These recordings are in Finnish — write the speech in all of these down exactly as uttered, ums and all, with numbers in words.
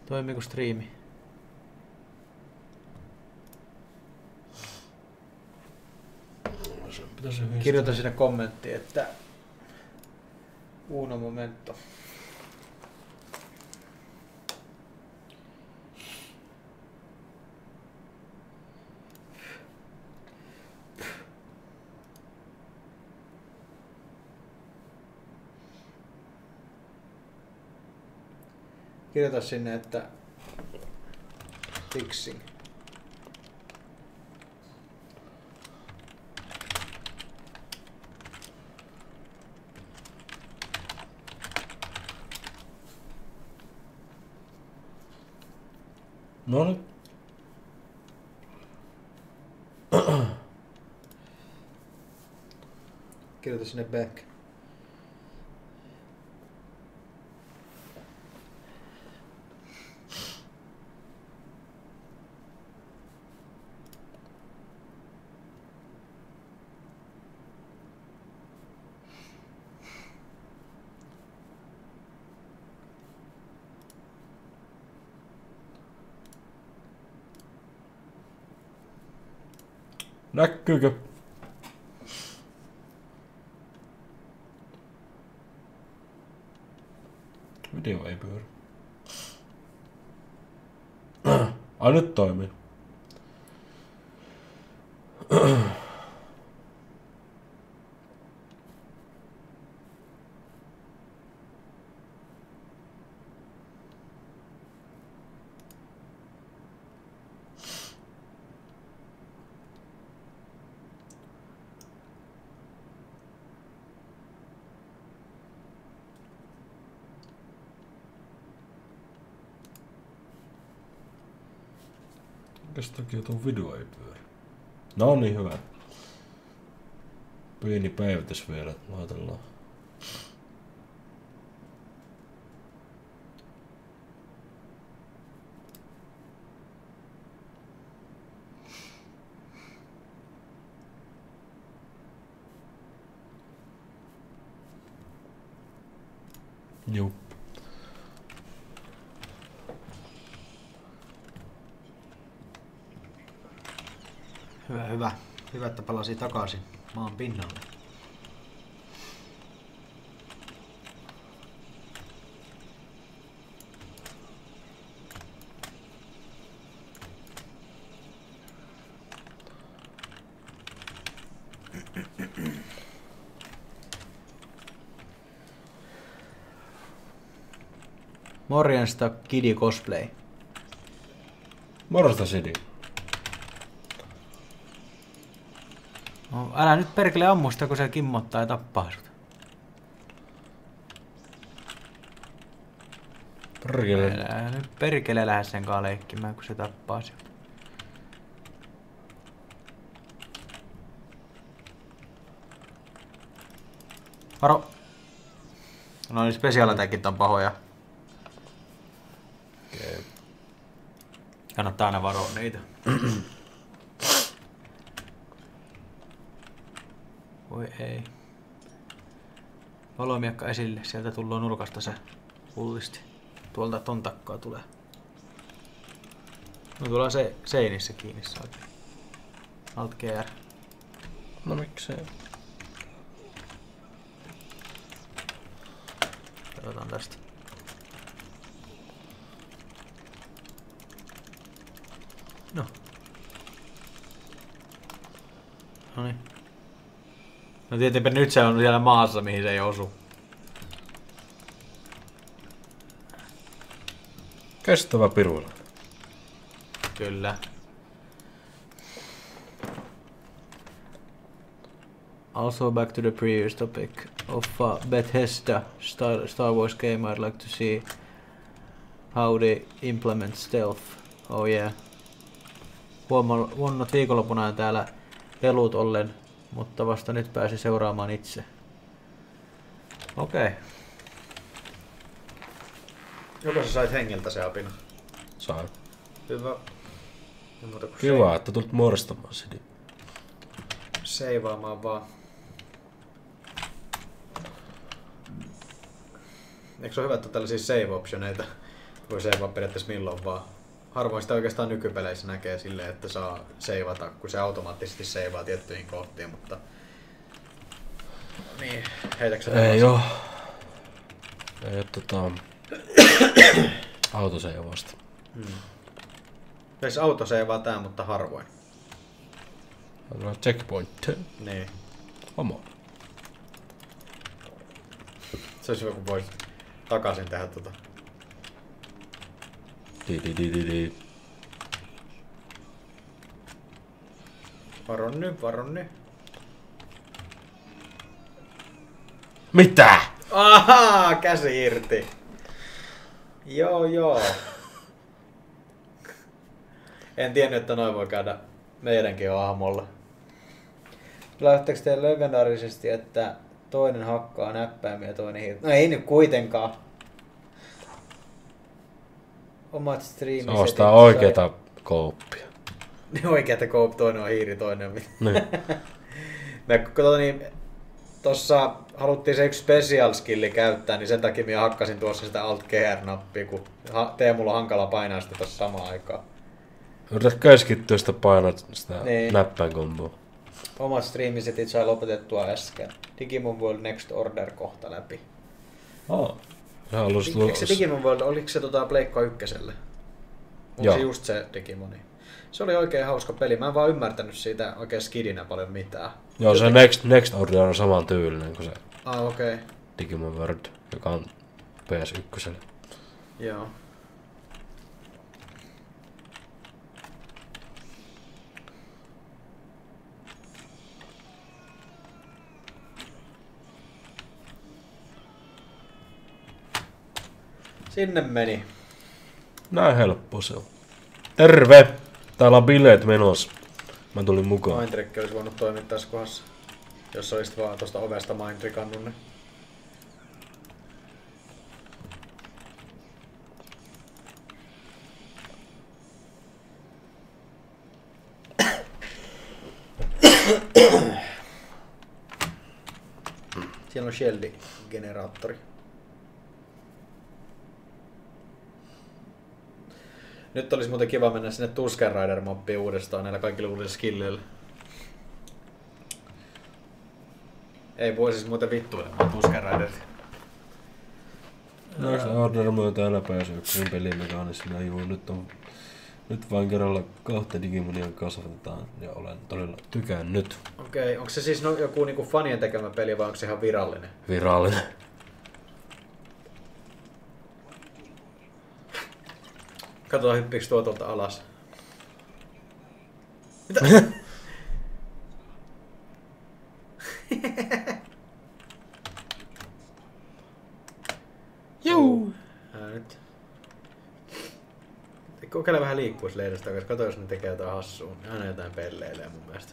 Toimiiko striimi? Kirjoita sinne kommenttiin, että uno momento. Kirjoita sinne, että fixing. No nyt. Kirjoita sinne back. Näkyykö? Video ei pyöri. Ai nyt toimii. Minkäs takia tuo video ei pyöri? No niin, hyvä. Pieni päivitys vielä, laitellaan. Juu. Hyvä, hyvä. Hyvä, että palasi takaisin maan pinnalle. Morjensta Kidi Cosplay. Morjesta Sidi. No, älä nyt perkele ammu sitä, kun se kimmottaa ja tappaa sut. Perkele. Älä nyt perkele lähde sen kaa leikkimään, kun se tappaa sut. Varo! No niin, special attackit on pahoja. Okay. Kannattaa aina varoa niitä. Voi ei. Valomiekka esille, sieltä tullaan nurkasta se pullisti. Tuolta ton takkaa tulee. No tullaan se seinissä kiinni saakka. Alt G R. No miksei. Katsotaan tästä. No. Noniin. No tietenpä nyt se on siellä maassa, mihin se ei osu. Kestävä piruilla. Kyllä. Also back to the previous topic of uh, Bethesda Star, Star Wars game. I'd like to see how they implement stealth. Oh yeah. Huomannut viikonloppuna täällä pelut ollen, mutta vasta nyt pääsi seuraamaan itse. Okei. Okay. Joko sä sait hengiltä se apina? Sain. Hyvä. Kiva, että tulit muodostamaan Sidi. Seivaamaan vaan. Eikö se ole hyvä, että tällaisia save-optioneita Voi seivaa periaatteessa milloin vaan. Harvoin sitä oikeastaan nykypeleissä näkee silleen, että saa seivata, kun se automaattisesti seivaa tiettyihin kohtiin, mutta... Niin, heitäkö sä Ei oo. Ei oo tota... autoseivausta. Hmm. Eikö autoseivaa tää, mutta harvoin? No, checkpoint. Niin. Omo. Se olisi hyvä, kun vois takaisin tehdä tota. Di di di di di. Varo nyt, varo nyt. Mitä? Ahaa, käsi irti. Joo, joo. En tiennyt, että noin voi käydä meidänkin hahmolla. Lähettekö te legendaarisesti, että toinen hakkaa näppäimiä ja toinen hiirtä? No ei nyt kuitenkaan. Omat striimisetit. Se ostaa oikeeta kooppia. Oikeeta koop, toinen on hiiri, toinen on mitä. Niin. Me kato niin, tossa haluttiin se yksi special skilli käyttää, niin sen takia minä hakkasin tuossa sitä alt G R-nappia, kun Teemulla on hankala painaa sitä tossa samaan aikaan. Yritä keskittyä sitä painaa sitä Niin. näppäin komboa. Omat striimisetit sai lopetettua äsken. Digimon World Next Order kohta läpi. Oh. Se halus Eikö se Digimon World, oliko se tota Pleikka ykköselle? Onko Joo. se just se Digimoni? Se oli oikein hauska peli. Mä en vaan ymmärtänyt siitä oikein skidinä paljon mitään. Joo, se Next, Next Order on saman tyylinen kuin se Ah, okei. Okay. Digimon World, joka on P S yksi. Joo. Sinne meni. Näin helppo se on. Terve! Täällä on bileet menossa. Mä tulin mukaan. Mindtrick olisi voinut toimia tässä kohdassa. Jos olisit vaan tosta ovesta mindtrickannut ne. Siellä on Sheldy-generaattori. Nyt olisi muuten kiva mennä sinne Tusken Rider-mappiin uudestaan näillä kaikilla uudilla skilleillä. Ei voi siis muuten vittuilemaan Tusken Riderit. No se Order on täällä P S yksi pelimekaanismia. Juu, nyt on... Nyt vain kerralla kahta Digimonia kasvatetaan ja olen todella tykännyt. Okei, onko se siis no, joku niinku fanien tekemä peli vai onko se ihan virallinen? Virallinen. Katsotaan hyppiiks tuo tuolta alas. Mitä? Juu! Ää, nyt. Kokeile vähän liikkuis leidosta, koska kato jos ne tekee jotain hassua. Aina jotain pelleilee mun mielestä.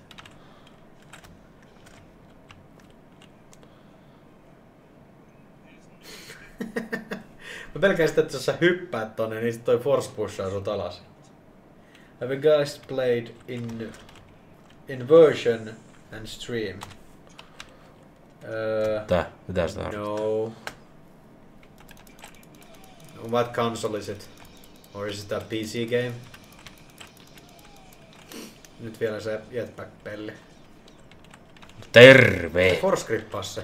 Mä pelkään sitä, että jos sä hyppäät tonne, niin sit toi force pushaa sut alas. Have you guys played in inversion and stream? Uh, Tää? Mitä sitä on? no. What console is it? Or is it a P C game? Nyt vielä se jetpack-pelli. Terve! Force grippaa se.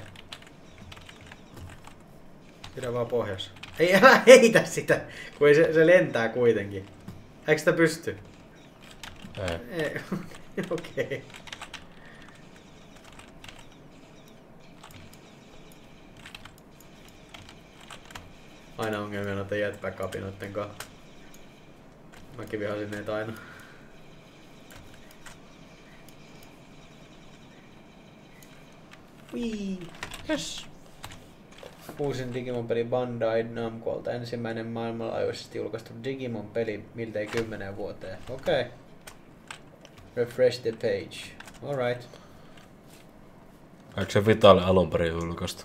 Pidä vaan pohjassa. Ei, älä heitä sitä, kun ei se, se lentää kuitenkin. Eikö sitä pysty? Ei. Ei. Okei. Okay. Aina ongelmia noiden jetpack-kapinoiden kanssa. Mäkin vihasin neitä aina. Wii. Yes. Uusin Digimon-peli Bandai Namcolta. Ensimmäinen maailmanlaajuisesti julkaistu Digimon-peli miltei kymmenen vuoteen. Okei. Okay. Refresh the page. Alright. Eikö se Vitalle alun perin julkaistu?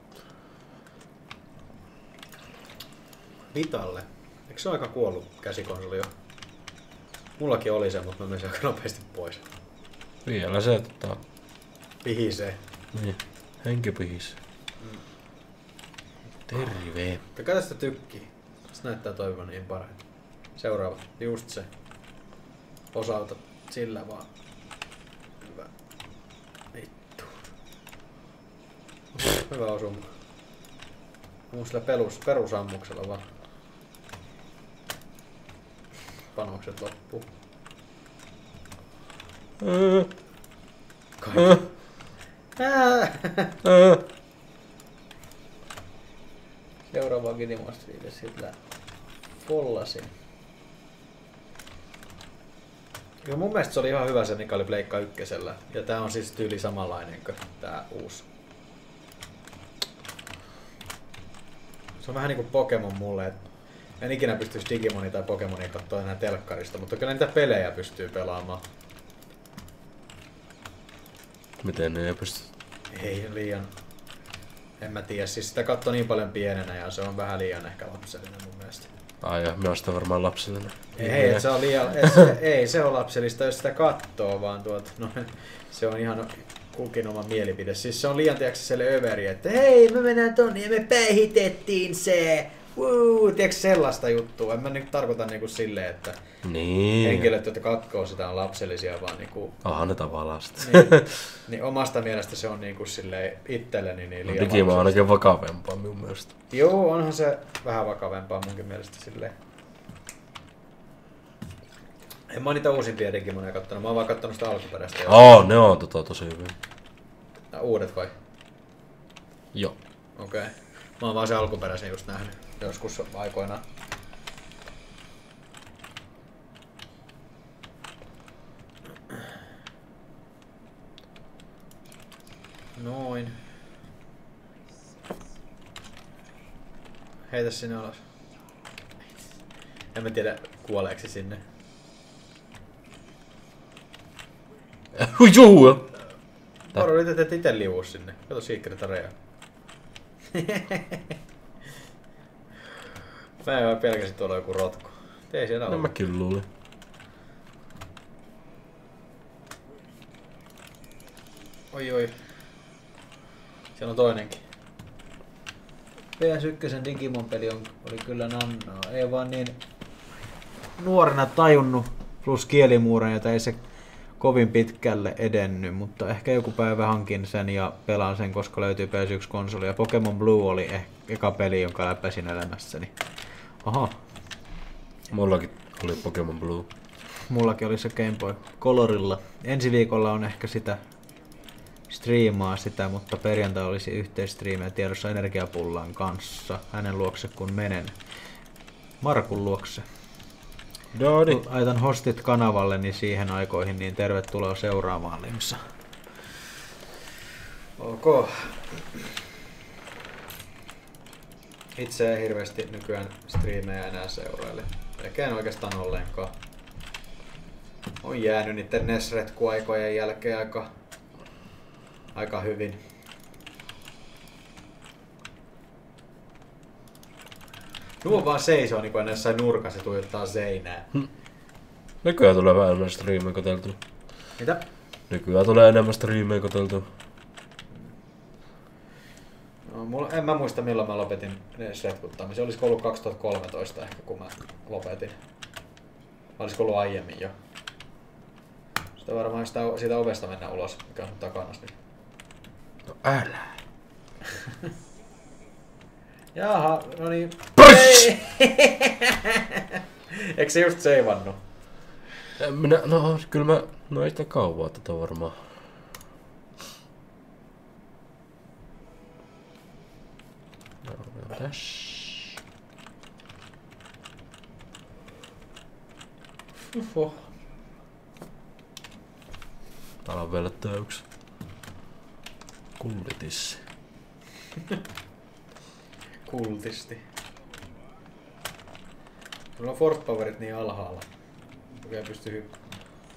Vitalle? Eikö se ole aika kuollut käsikonsoli jo? Mullakin oli se, mutta mä menin aika nopeasti pois. Vielä se tota... Pihisee. Niin. Henki pihisee. Mm. Terve. Kato sitä tykkii. Tosta näyttää toivon niin paremmin. Seuraava. Just se. Osauta sillä vaan. Hyvä. Vittu. Hyvä osuma. Mun sillä pelus, perusammuksella vaan. Panokset loppuu. Kaikki. Seuraavaankin demonstriille sillä follasin. Joo, mun mielestä se oli ihan hyvä se, mikä oli Pleikka ykkösellä. Ja tää on siis tyyli samanlainen kuin tää uusi. Se on vähän niinku Pokemon mulle, et en ikinä pystyisi Digimonia tai Pokemonia katsoa enää telkkarista, mutta kyllä niitä pelejä pystyy pelaamaan. Miten ne ei pysty? Ei liian. En mä tiedä, siis sitä katsoo niin paljon pienenä ja se on vähän liian ehkä lapsellinen mun mielestä. Ai ja, mä oon sitä varmaan lapsellinen. Ei, et se on liian, et se, ei se on lapsellista, jos sitä kattoo, vaan tuot, no, se on ihan kukin oma mielipide. Siis se on liian tiiäksä selle överi, että hei me mennään tonne ja me päihitettiin se. Wuu, tiiäksä sellaista juttua. En mä nyt tarkoita niinku silleen, että niin. henkilöt, jotka katkoo sitä on lapsellisia, vaan niinku... Aha, ne tavallaan sitä. Niin, niin omasta mielestä se on niinku silleen itselleni niin liian no, Digimon on ainakin vakavempaa minun mielestä. Joo, onhan se vähän vakavempaa munkin mielestä silleen. En mä oon niitä uusimpia Digimonia kattonut, mä oon vaan kattonut sitä alkuperäistä. Oo, ne on tota tosi hyvin. No, uudet vai? Joo. Okei. Okay. Mä oon vaan se alkuperäisen just nähnyt joskus aikoinaan. Noin. Heitä sinne alas. En mä tiedä kuoleeko se sinne. Juu! Varo yrität et ite liuua sinne. Kato Secret Area. Mä en vaan pelkäsin tuolla joku rotko. Ei siellä No ole. mä kyllä luulin. Oi oi. Siellä on toinenkin. P S yksi Digimon peli on, oli kyllä nannaa. Ei vaan niin nuorena tajunnut plus kielimuuren, jota ei se kovin pitkälle edennyt, mutta ehkä joku päivä hankin sen ja pelaan sen, koska löytyy P S yksi konsoli. Ja Pokemon Blue oli ehkä eka peli, jonka läpäisin elämässäni. Aha. Mullakin oli Pokemon Blue. Mullakin oli se Game Boy Colorilla. Ensi viikolla on ehkä sitä striimaa sitä, mutta perjantai olisi yhteisstriimejä tiedossa Energiapullan kanssa. Hänen luokse kun menen. Markun luokse. Dodi. Laitan hostit kanavalle niin siihen aikoihin, niin tervetuloa seuraamaan Limsa. Ok. Itse ei hirveästi nykyään striimejä enää seuraile. Eikä en oikeastaan ollenkaan. On jäänyt niiden N E S-retkuaikojen jälkeen aika, aika hyvin. Nuo vaan seisoo niin kuin jossain nurkassa tuijottaa seinää. Hm. Nykyään tulee vähän enemmän striimejä koteltua. Mitä? Nykyään tulee enemmän striimejä koteltua. No, mulla, en mä muista milloin mä lopetin N E S-retkuttamisen. Olisiko ollut kaksituhattakolmetoista ehkä kun mä lopetin. Olisiko ollut aiemmin jo. Sitä varmaan sitä, siitä ovesta mennä ulos, mikä on takana. Niin. No älä. Jaha, no niin. Pöss! Eikö se just seivannut? Minä, no kyllä mä, no ei sitä kauaa tätä varmaan. No, no tässä. Ufo. Täällä on vielä yksi kullitissi. Kultisti. Mulla on force powerit niin alhaalla. Oikein pystyy hyppäämään.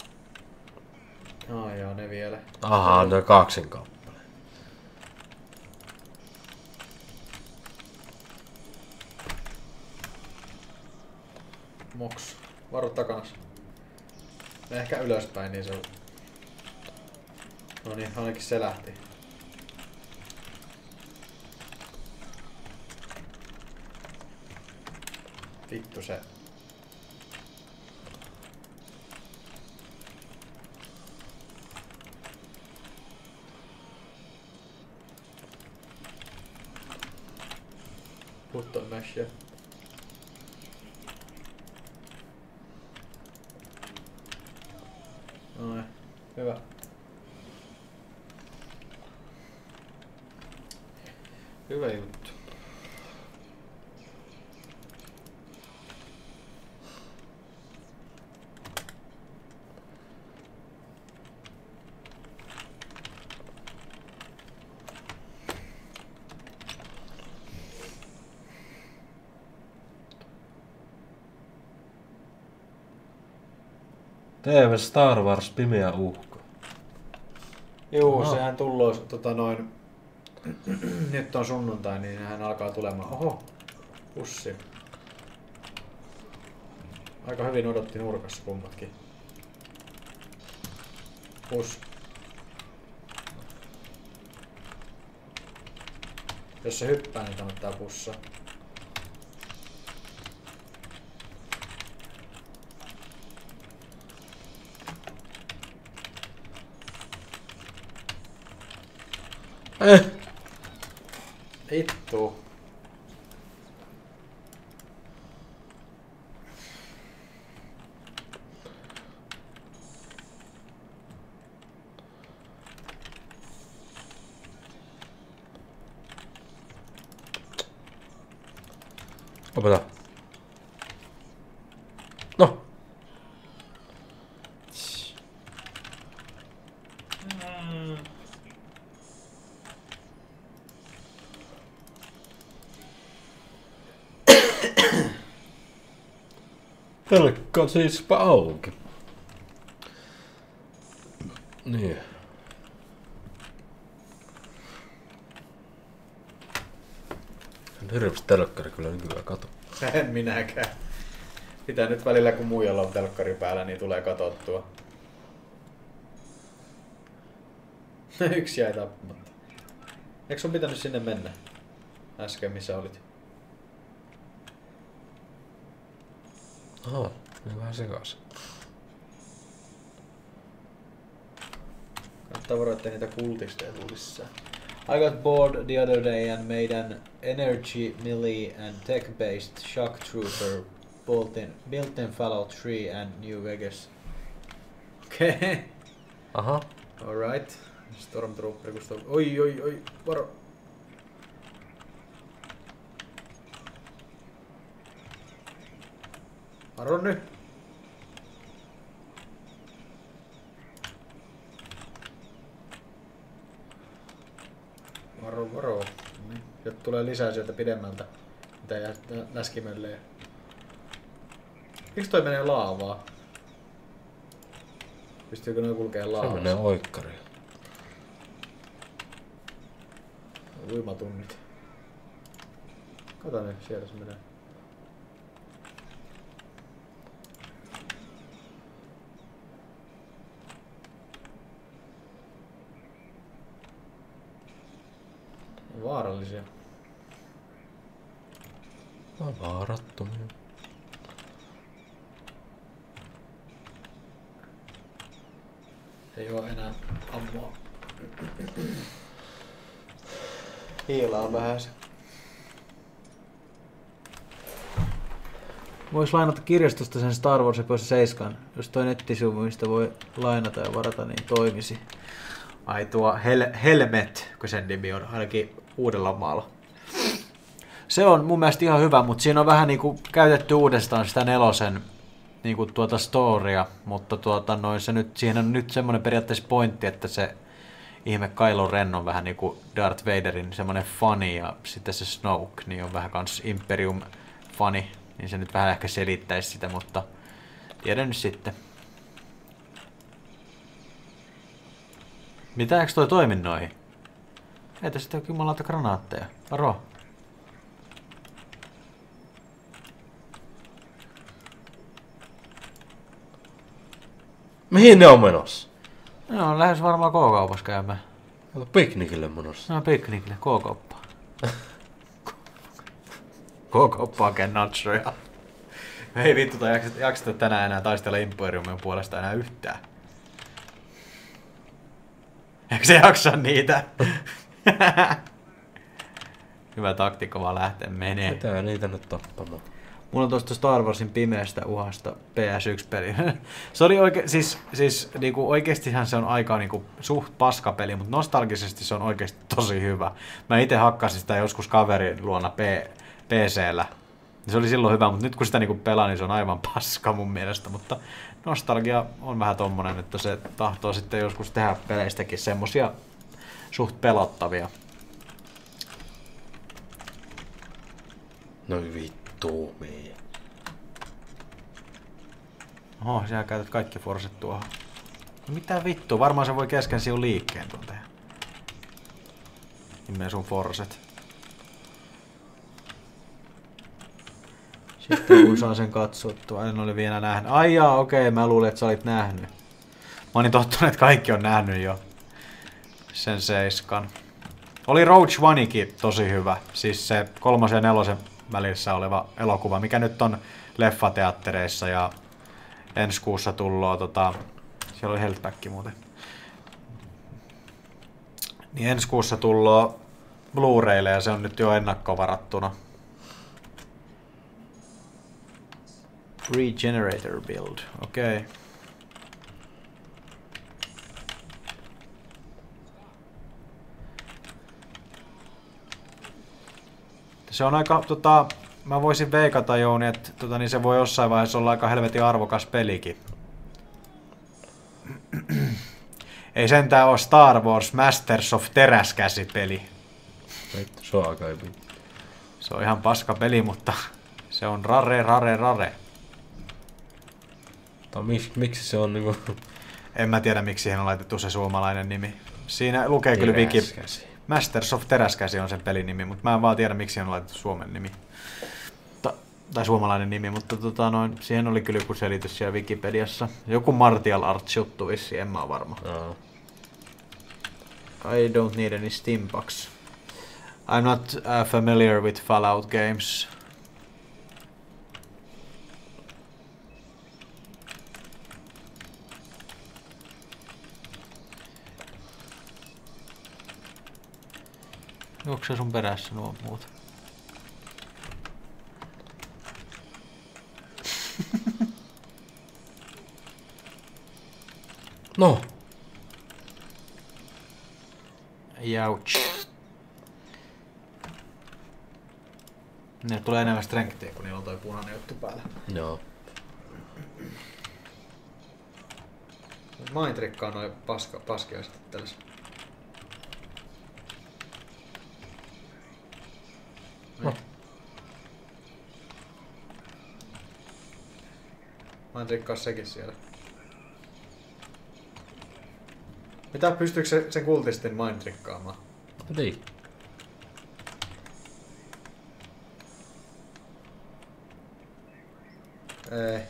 Aa joo, ne vielä. Ahaa, ne on kaksin kappale. Moks. Varo takanas. Ne ehkä ylöspäin, niin se on... No niin, ainakin se lähti. Vittu se. Button mashia. Noin, hyvä. Hyvä juttu. T V Star Wars Pimeä uhka. Juu, Aha. sehän tulloo tota noin. Nyt on sunnuntai, niin hän alkaa tulemaan. Oho, pussi. Aika hyvin odotti nurkassa kummatkin. Pus. Jos se hyppää, niin kannattaa pussaa. Eh. Vittu. Opeta. No. Telkka siispä auki. Niin. En hirveästi telkkari kyllä nykyään kato. En minäkään. Pitää nyt välillä kun muijalla on telkkari päällä, niin tulee katsottua. Yksi jäi tappumatta. Eikö sun pitänyt sinne mennä? Äsken missä olit? Aha, niin vähän sekaisin. Kannattaa varoa, ettei niitä kultisteja tule lisää. I got bored the other day and made an energy melee and tech-based shock trooper built in, built in Fallout three and New Vegas. Okei. Okay. Aha. Alright. Stormtrooper, kun storm... Oi, oi, oi, varo. Varo nyt. Varo, varo. Niin. Sieltä tulee lisää sieltä pidemmältä. Mitä jää läskimölleen. Miksi toi menee laavaa? Pystyykö noin kulkee laavassa? Se menee oikkariin. Uimatunnit. Kato nyt, siellä se menee. Vaarallisia. No, vaarattomia. Ei oo enää ammua. Hiilaa vähän se. Vois lainata kirjastosta sen Star Wars Episode seitsemän, jos toi nettisivu, mistä voi lainata ja varata, niin toimisi. Ai tuo Hel- Helmet, kun sen nimi on, ainakin Uudellamaalla. Se on mun mielestä ihan hyvä, mutta siinä on vähän niinku käytetty uudestaan sitä nelosen niinku tuota storya, mutta tuota noin se nyt, siihen on nyt semmoinen periaatteessa pointti, että se ihme Kylo Ren on vähän niinku Darth Vaderin semmoinen fani ja sitten se Snoke niin on vähän kans Imperium fani, niin se nyt vähän ehkä selittäisi sitä, mutta tiedän nyt sitten. Mitä, eikö toi toimi noihin? Heitä sitten jumalauta granaatteja. Varo. Mihin ne on menossa? Ne on lähes varmaan K-kaupassa käymään. Kato piknikille menossa. No piknikille, K-kauppaan. K-kauppaan käy nachoja. Ei vittu, tai jakseta, jakseta tänään enää taistella Imperiumin puolesta enää yhtään. Eikö se jaksa niitä? Hyvä taktiikka vaan lähteä menee. Mitä niitä nyt tappamaan? Mulla on tuosta Star Warsin pimeästä uhasta P S yksi -peli. Se oli oike, siis, siis niinku oikeestihan se on aika niinku suht paskapeli, mutta nostalgisesti se on oikeesti tosi hyvä. Mä itse hakkasin sitä joskus kaverin luona P, PC:llä. Se oli silloin hyvä, mutta nyt kun sitä niinku pelaa, niin se on aivan paska mun mielestä. Mutta nostalgia on vähän tommonen, että se tahtoo sitten joskus tehdä peleistäkin semmosia suht pelottavia. No vittu mii. Oho, sinä käytät kaikki forset tuohon. No mitä vittua, varmaan se voi kesken sinun liikkeen tuon tehdä. Nimeä sun forset. Sitten kun saa sen katsottua, en ole vielä nähnyt. Ai jaa, okei, mä luulin, että sä olit nähnyt. Mä olin tottunut, että kaikki on nähnyt jo sen seiskan. Oli Rogue Oneikin tosi hyvä. Siis se kolmosen ja nelosen välissä oleva elokuva, mikä nyt on leffateattereissa ja ensi kuussa tulloo, tota, siellä oli Healthback muuten. Niin ensi kuussa tulloo Blu-raylle ja se on nyt jo ennakkovarattuna. Regenerator build, okei. Okay. Se on aika, tota, mä voisin veikata Jouni, että tota, niin se voi jossain vaiheessa olla aika helvetin arvokas pelikin. Ei sentään ole Star Wars Masters of Teräskäsi-peli. Se on aika hyvin. Se on ihan paska peli, mutta se on rare, rare, rare. Tai miksi, miksi se on niinku... En mä tiedä, miksi siihen on laitettu se suomalainen nimi. Siinä lukee kyllä Wiki... Masters of Teräskäsi on sen pelin nimi, mutta mä en vaan tiedä, miksi siihen on laitettu suomen nimi. Ta- tai suomalainen nimi, mutta tota noin, siihen oli kyllä joku selitys siellä Wikipediassa. Joku martial arts juttu vissiin, en mä ole varma. No. I don't need any stimpaks. I'm not uh, familiar with Fallout games. Onko se sun perässä nuo muut? No. Jouch. Ne tulee enemmän strengthia, kun niillä on toi punainen juttu päällä. Joo. Mindtrickaa noin paska, paskia sitten tällaisia. No. Mindtrickaa sekin siellä. Mitä, pystyykö se, sen kultistin mindtrickaamaan? Niin. Ei.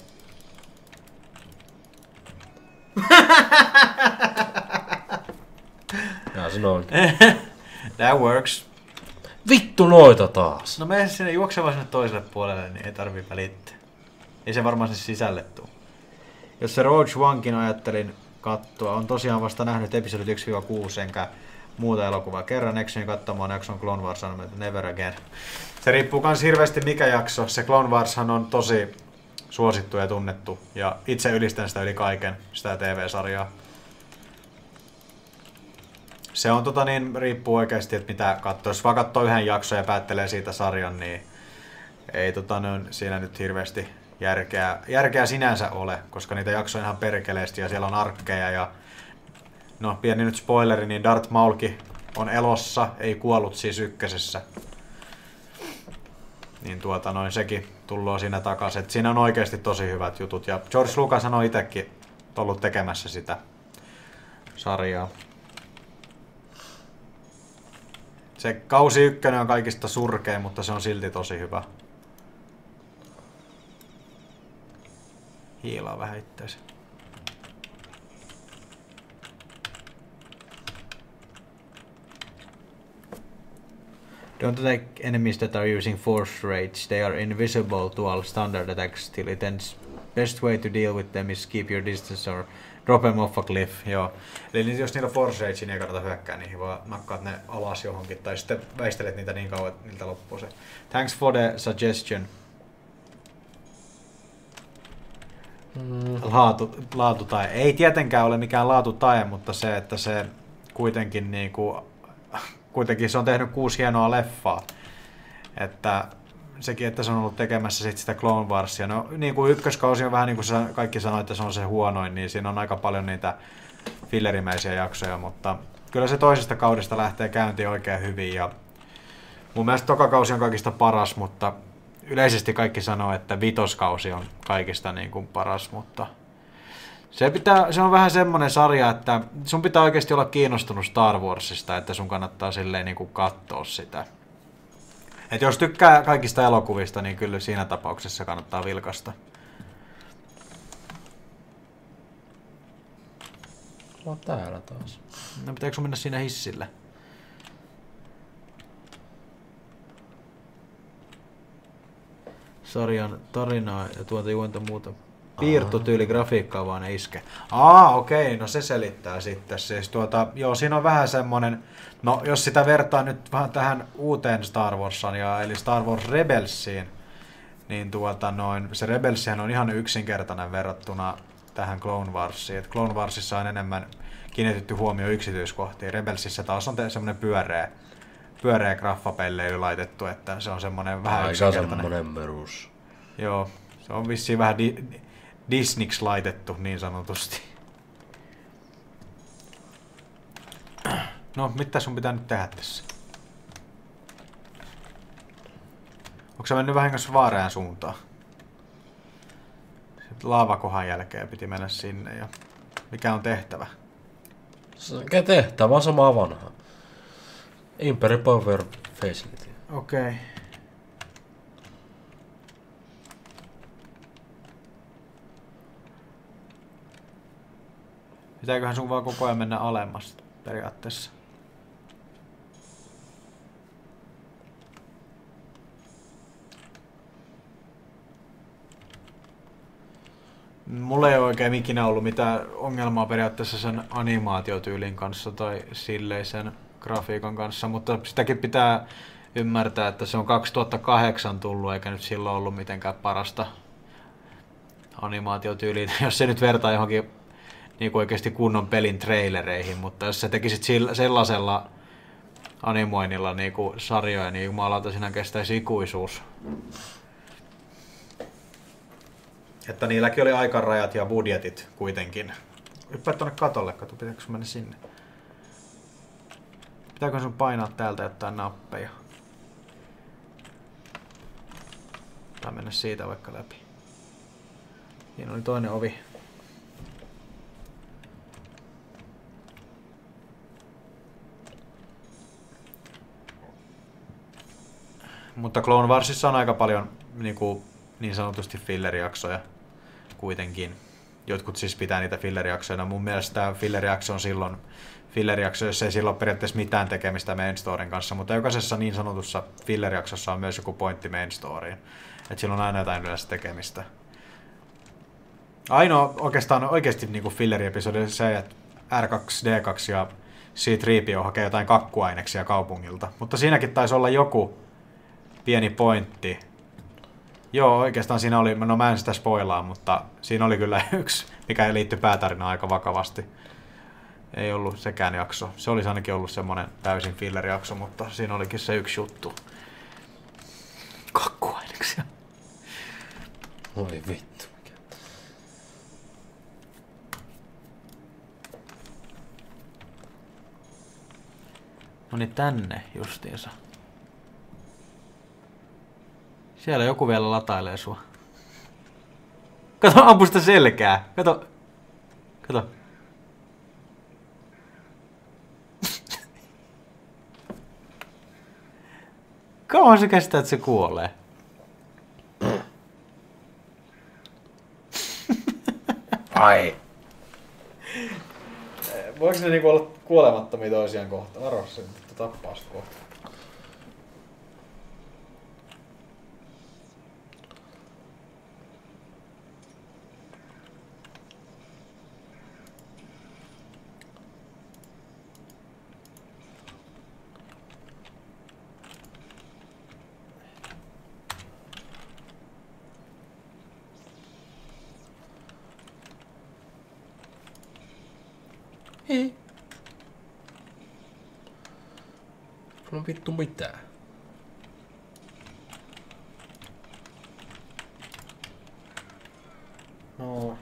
Jaa, se noin. That works. Vittu noita taas! No mene sinne juoksevaan sinne toiselle puolelle, niin ei tarvii välittää. Ei se varmaan se sisälle tuu. Jos se Rogue Onekin ajattelin katsoa, on tosiaan vasta nähnyt episodit yksi kuusi enkä muuta elokuvaa. Kerran eksyin katsomaan jakson Clone Wars Animated Never Again. Se riippuu kans hirveästi mikä jakso. Se Clone Warshan on tosi suosittu ja tunnettu. Ja itse ylistän sitä yli kaiken, sitä T V-sarjaa. Se on tota niin, riippuu oikeasti, että mitä katsoo. Jos vaan katsoo yhden jakson ja päättelee siitä sarjan, niin ei tota niin, siinä nyt hirveästi järkeä, järkeä sinänsä ole, koska niitä jaksoja ihan perkeleesti ja siellä on arkkeja ja no pieni nyt spoileri, niin Darth Maulkin on elossa, ei kuollut siis ykkösessä. Niin tuota noin sekin tulloo siinä takaisin. Et siinä on oikeasti tosi hyvät jutut ja George Lucas on itsekin ollut tekemässä sitä sarjaa. Se kausi ykkönen on kaikista surkein, mutta se on silti tosi hyvä. Hiilaa vähän itteensä. Don't attack enemies that are using force rage. They are invisible to all standard attacks till it ends. Best way to deal with them is keep your distance or drop them off a cliff. Joo. Eli jos niillä on force rage, niin ei kannata hyökkää niihin, vaan nakkaat ne alas johonkin. Tai sitten väistelet niitä niin kauan, että niiltä loppuu se. Thanks for the suggestion. Mm. Laatu, laatu tai ei tietenkään ole mikään laatu tae, mutta se, että se kuitenkin niinku, kuitenkin se on tehnyt kuusi hienoa leffaa. Että sekin, että se on ollut tekemässä sit sitä Clone Warsia. No niin kuin ykköskausi on vähän niin kuin kaikki sanoi, että se on se huonoin, niin siinä on aika paljon niitä fillerimäisiä jaksoja, mutta kyllä se toisesta kaudesta lähtee käyntiin oikein hyvin ja mun mielestä toka kausi on kaikista paras, mutta yleisesti kaikki sanoo, että vitoskausi on kaikista niin kuin paras, mutta se, pitää, se on vähän semmoinen sarja, että sun pitää oikeasti olla kiinnostunut Star Warsista, että sun kannattaa silleen niin kuin katsoa sitä. Et jos tykkää kaikista elokuvista, niin kyllä siinä tapauksessa kannattaa vilkasta. Mä täällä taas. No pitääkö sun mennä siinä hissille? Sarjan tarinaa ja tuota juonta muuta. Piirtotyyli grafiikkaa vaan ei iske. Aa, okei, okay, no se selittää sitten. Siis tuota, joo, siinä on vähän semmonen, no jos sitä vertaa nyt vähän tähän uuteen Star Warsaan, ja, eli Star Wars Rebelsiin, niin tuota noin, se Rebelsihän on ihan yksinkertainen verrattuna tähän Clone Warsiin. Et Clone Warsissa on enemmän kiinnitetty huomioon yksityiskohtiin. Rebelsissä taas on semmonen pyöreä, pyöreä graffapelleily laitettu, että se on semmonen vähän aika yksinkertainen. semmonen perus. Joo, se on vissiin vähän di Disneyksi laitettu niin sanotusti. No, mitä sun pitää nyt tehdä tässä? Onko sä mennyt vahingossa vaareen suuntaan? Sitten laavakohan jälkeen piti mennä sinne ja mikä on tehtävä? Mikä tehtävä on samaa vanhaa. Imperi Power Facility. Okei. Okay. Pitääköhän sun vaan koko ajan mennä alemmas periaatteessa? Mulla ei ole oikein ikinä ollut mitään ongelmaa periaatteessa sen animaatiotyylin kanssa tai silleisen grafiikan kanssa, mutta sitäkin pitää ymmärtää, että se on kaksituhattakahdeksan tullut eikä nyt silloin ollut mitenkään parasta animaatiotyyliä, jos se nyt vertaa johonkin niin kuin oikeasti kunnon pelin trailereihin, mutta jos sä tekisit sellaisella animoinnilla niin kuin sarjoja, niin jumalauta siinä kestäisi ikuisuus. Että niilläkin oli aikarajat ja budjetit kuitenkin. Hyppää tuonne katolle, kato, pitääkö sun mennä sinne? Pitääkö sun painaa täältä jotain nappeja? Tai mennä siitä vaikka läpi. Siinä oli toinen ovi. Mutta Clone Warsissa on aika paljon niin, kuin, niin sanotusti fillerijaksoja kuitenkin. Jotkut siis pitää niitä fillerijaksoina. Mun mielestä tämä fillerijakso on silloin fillerijakso, jos ei silloin periaatteessa mitään tekemistä main storyn kanssa, mutta jokaisessa niin sanotussa fillerijaksossa on myös joku pointti main storyin. Että silloin on aina jotain yleensä tekemistä. Ainoa oikeastaan oikeasti niin kuin filleriepisodi on se, että R kaksi D kaksi ja C kolme P O hakee jotain kakkuaineksia kaupungilta. Mutta siinäkin taisi olla joku pieni pointti. Joo, oikeastaan siinä oli, no mä en sitä spoilaa, mutta siinä oli kyllä yksi, mikä liittyi päätarinaan aika vakavasti. Ei ollut sekään jakso. Se olisi ainakin ollut semmonen täysin filler-jakso, mutta siinä olikin se yksi juttu. Kakkuaineksia. Oi vittu. No niin, tänne justiinsa. Siellä joku vielä latailee sua. Kato, ampu sitä selkää. Kato. Kato. Kauan se kestää, että se kuolee? Ai. Voiko ne niinku olla kuolemattomia toisiaan kohta? Varo se, että tappaa sitä kohta. Ei. Sulla on vittu mitään. No.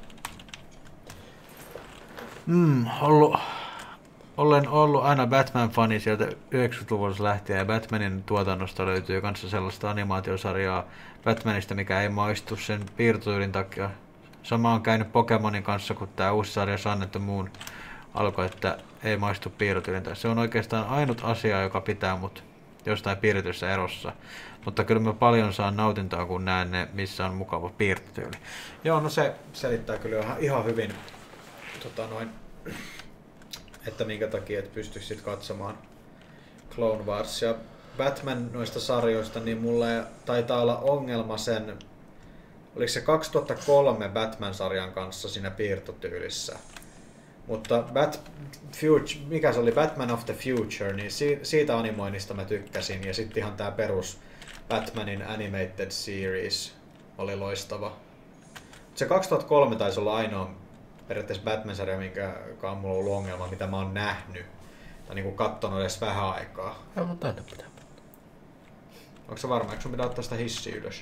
Mm, ollut, olen ollut aina Batman-fani sieltä yhdeksänkymmentäluvulta lähtien ja Batmanin tuotannosta löytyy kanssa sellaista animaatiosarjaa Batmanista, mikä ei maistu sen piirtotyylin takia. Sama on käynyt Pokemonin kanssa, kun tämä uusi sarja Sun and the Moon alkoi, että ei maistu piirtotyylin takia. Se on oikeastaan ainut asia, joka pitää mut jostain piirretyssä erossa. Mutta kyllä mä paljon saan nautintoa, kun näen ne, missä on mukava piirtotyyli. Joo, no se selittää kyllä ihan hyvin, tota noin, että minkä takia et pystyisi sit katsomaan Clone Warsia. Batman noista sarjoista, niin mulle taitaa olla ongelma sen, oliko se kaksituhattakolme Batman-sarjan kanssa siinä piirtotyylissä. Mutta Bat, Future, mikä se oli, Batman of the Future, niin si, siitä animoinnista mä tykkäsin. Ja sitten ihan tää perus Batmanin Animated Series oli loistava. Se kaksituhattakolme taisi olla ainoa periaatteessa Batman-sarja, minkä on mulla ollut ongelma, mitä mä oon nähnyt. Tai niinku kattonut edes vähän aikaa. Ei mun tänne pitää. Onko se varma? Eikö sun pitää ottaa sitä hissiä ylös?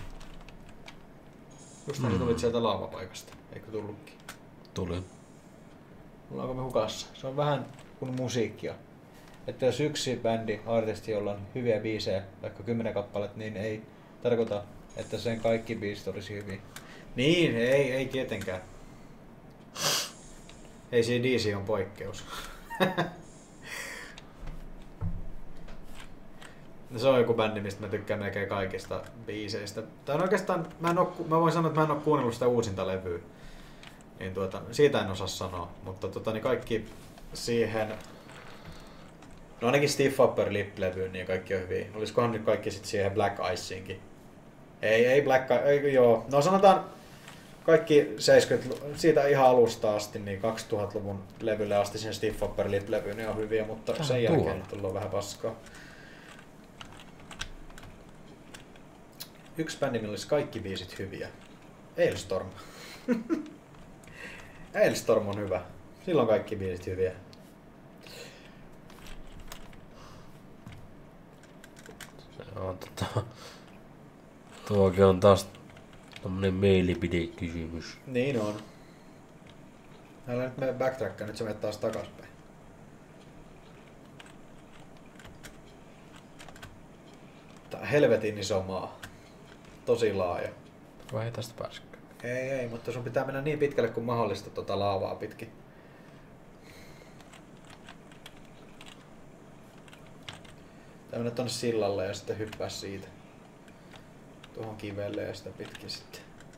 Just mm. tulit sieltä laavapaikasta, eikö tullutkin? Tuli. Ollaanko me hukassa? Se on vähän kuin musiikkia. Että jos yksi bändi, artisti, jolla on hyviä biisejä, vaikka kymmenen kappaletta, niin ei tarkoita, että sen kaikki biisit olisi hyviä. Niin, ei, ei tietenkään. A C D C on poikkeus. Se on joku bändi, mistä mä tykkään melkein kaikista biiseistä. Tai oikeastaan, mä, en oo, mä voin sanoa, että mä en oo kuunnellut sitä uusinta levyä. Niin tuota, siitä en osaa sanoa, mutta tuota, niin kaikki siihen, no ainakin Stiff Upper Lip-levyyn, niin kaikki on hyviä. Olisikohan nyt kaikki sit siihen Black Iceinkin? Ei, ei Black ei, joo. No sanotaan kaikki seitsemänkymmentä, siitä ihan alusta asti, niin kaksituhattaluvun levylle asti siihen Stiff Upper Lip-levyyn niin on hyviä, mutta Tähän sen jälkeen nyt tullut vähän paskaa. Yksi bändi, millä olisi kaikki biisit hyviä. Ailstorm. Ailstorm on hyvä. Silloin kaikki biisit hyviä. Se on tota... Tuokin on taas tommonen mielipidekysymys. Niin on. Älä nyt mene backtrackaan, nyt sä menet taas takaspäin. Tää on helvetin iso maa. Tosi laaja. Vai ei tästä pääsekään? Ei, ei, mutta sun pitää mennä niin pitkälle kuin mahdollista tota laavaa pitkin. Tää mennä tonne sillalle ja sitten hyppää siitä. Tuohon kivelle ja sitä pitkin sitten.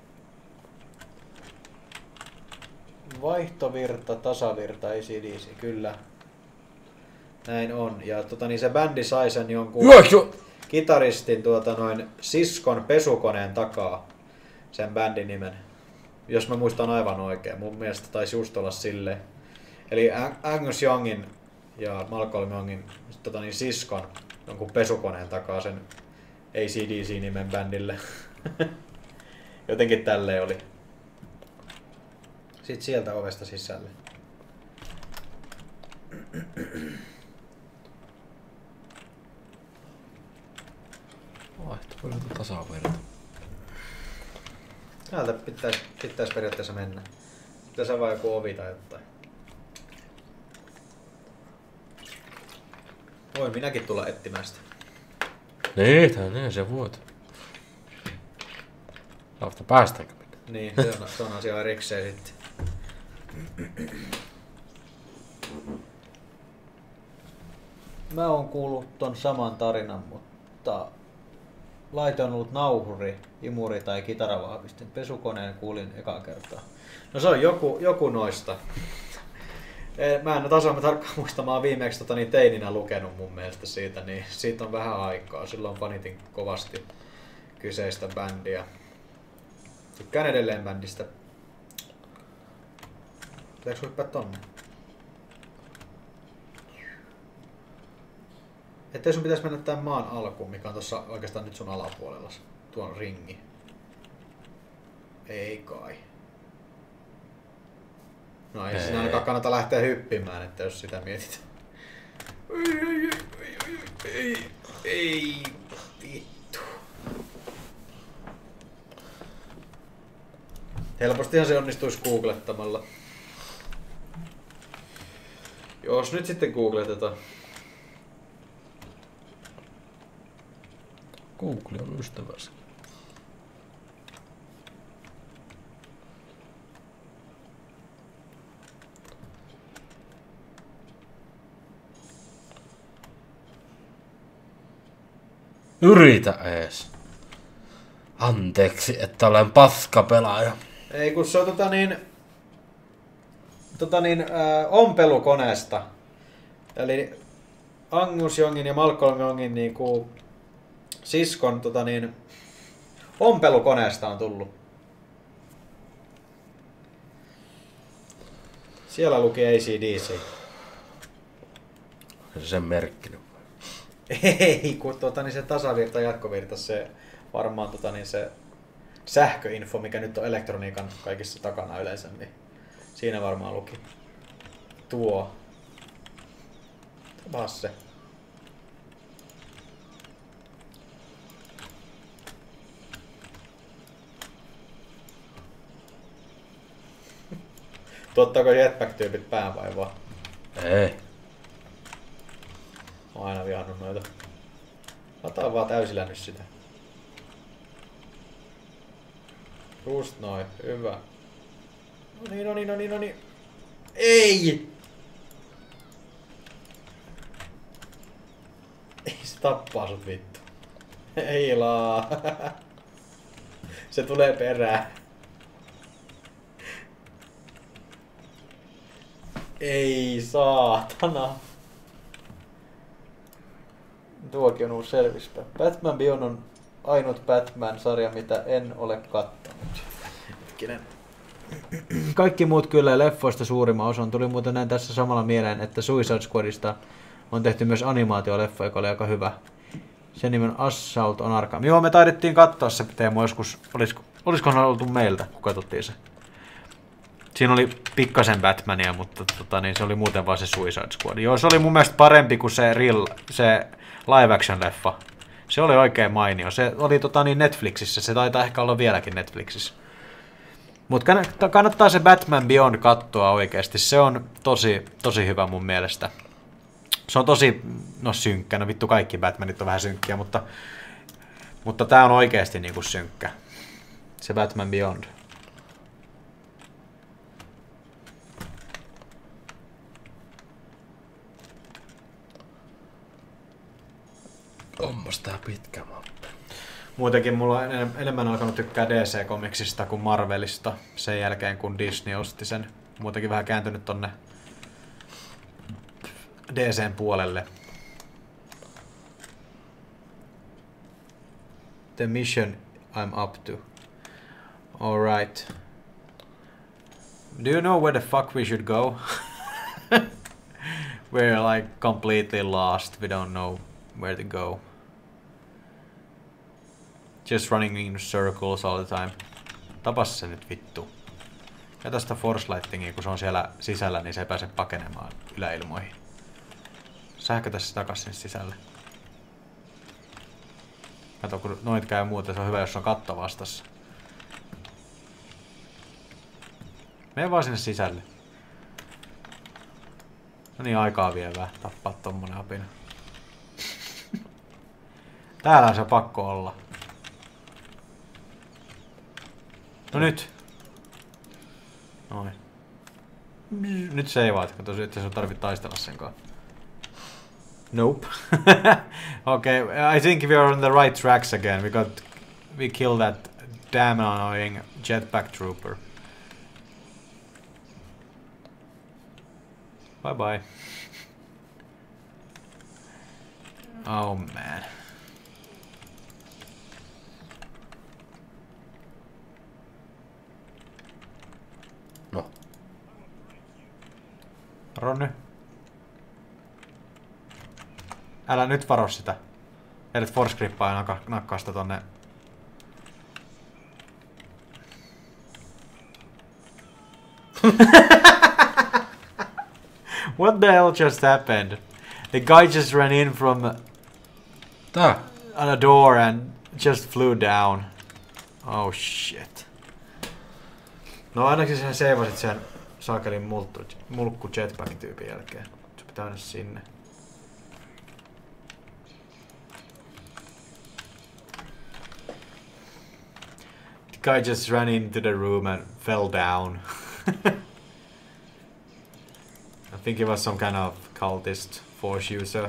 Vaihtovirta, tasavirta, A C D C, kyllä. Näin on. Ja tota niin se bändi sai sen jonkun kitaristin tuota noin siskon pesukoneen takaa sen bändin nimen. Jos mä muistan aivan oikein. Mun mielestä taisi just olla silleen. Eli Angus Youngin ja Malcolm Youngin tota niin, siskon jonkun pesukoneen takaa sen A C D C-nimen bändille. Jotenkin tälleen oli. Sitten sieltä ovesta sisälle. Vaihtovirta, tasavirta. Täältä pitäisi, pitäisi periaatteessa mennä. Pitäisi avaa joku ovi tai jotain. Voi minäkin tulla etsimään sitä. Niin, tää niin se vuoto. Saavasta päästäänkö minä? Niin, se on, se on asia erikseen sitten. Mä oon kuullut ton saman tarinan, mutta laite on ollut nauhuri, imuri tai kitaravahvistin. Pesukoneen kuulin ekaa kertaa. No se on joku, joku noista. Mä en taas ole tarkkaan muistamaan viimeksi tota, niin teininä lukenut mun mielestä siitä, niin siitä on vähän aikaa. Silloin fanitin kovasti kyseistä bändiä. Tykkään edelleen bändistä. Pitääkö hyppää tonne? Ettei sun pitäisi mennä tämän maan alkuun, mikä on tossa oikeastaan nyt sun alapuolella. Tuon ringi. Ei kai. No ei siinä ainakaan kannata lähteä hyppimään, että jos sitä mietit. Ei, ei, ei, ei, ei, vittu. Helpostihan se onnistuisi googlettamalla. Jos nyt sitten googletetaan. Google on ystäväsi. Yritä ees. Anteeksi, että olen paskapelaaja. Ei kun se on tota niin... Tota niin, äh, ompelukoneesta. Eli Angus Youngin ja Malcolm Youngin niinku siskon tota niin, ompelukoneesta on tullut. Siellä luki A C D C. Se sen merkkinen. Ei, kun tota, niin se tasavirta jatkovirta, se varmaan tota, niin se sähköinfo, mikä nyt on elektroniikan kaikissa takana yleensä, niin siinä varmaan luki tuo. Tapas se. Tuottaako jetpack-tyypit päävaivaa? Ei. Mä oon aina vihannut noita. Lataa vaan täysillä nyt sitä. Just noin, hyvä. No niin, no niin, no niin, no niin. Ei! Ei se tappaa sut vittu. Ei laa. Se tulee perään. Ei saatana. Tuokin on uusi selvispä. Batman Beyond on ainut Batman-sarja, mitä en ole kattanut. Hetkinen. Kaikki muut kyllä leffoista suurimman osan. Tuli muuten näin tässä samalla mieleen, että Suicide Squadista on tehty myös animaatioleffa, joka oli aika hyvä. Sen nimen Assault on Arkham. Joo, me taidettiin katsoa se Teemu joskus. Olisiko, olisikohan oltu meiltä, kun katsottiin se? Siinä oli pikkasen Batmania, mutta tota, niin se oli muuten vaan se Suicide Squad. Joo, se oli mun mielestä parempi kuin se, real, se live action leffa. Se oli oikein mainio. Se oli tota, niin Netflixissä, se taitaa ehkä olla vieläkin Netflixissä. Mutta kannattaa se Batman Beyond katsoa oikeasti. Se on tosi, tosi hyvä mun mielestä. Se on tosi, no synkkä, no vittu kaikki Batmanit on vähän synkkiä, mutta, mutta tää on oikeasti niinku synkkä. Se Batman Beyond. Onpas tää pitkä mappi. Muutenkin mulla on enemmän alkanut tykkää D C-komiksista kuin Marvelista sen jälkeen, kun Disney osti sen. Muutenkin vähän kääntynyt tonne D C:n puolelle. The mission I'm up to. Alright. Do you know where the fuck we should go? We're like completely lost. We don't know where to go. Just running in circles all the time. Tapas se nyt vittu. Käytä sitä force lightingia, kun se on siellä sisällä, niin se ei pääse pakenemaan yläilmoihin. Sähkötä se takas sinne sisälle. Kato, kun noit käy muuten, se on hyvä, jos on katto vastassa. Mene vaan sinne sisälle. No niin, aikaa vievää tappaa tommonen apina. Täällä on se pakko olla. No nyt. Noin. Nyt seivaat, kato, että sun tarvit taistella sen kanssa. Nope. Okay, I think we are on the right tracks again. We got... We killed that damn annoying jetpack trooper. Bye bye. Oh man. No. Ronny. Älä nyt varo sitä. Edet force grippaa ja nakka, nakkaa sitä tonne. What the hell just happened? The guy just ran in from Tää? on a door and just flew down. Oh shit. No ainakin sä seivasit sen saakelin mulkku, mulkku jetpack-tyypin jälkeen. Se pitää mennä sinne. The guy just ran into the room and fell down. I think he was some kind of cultist force user.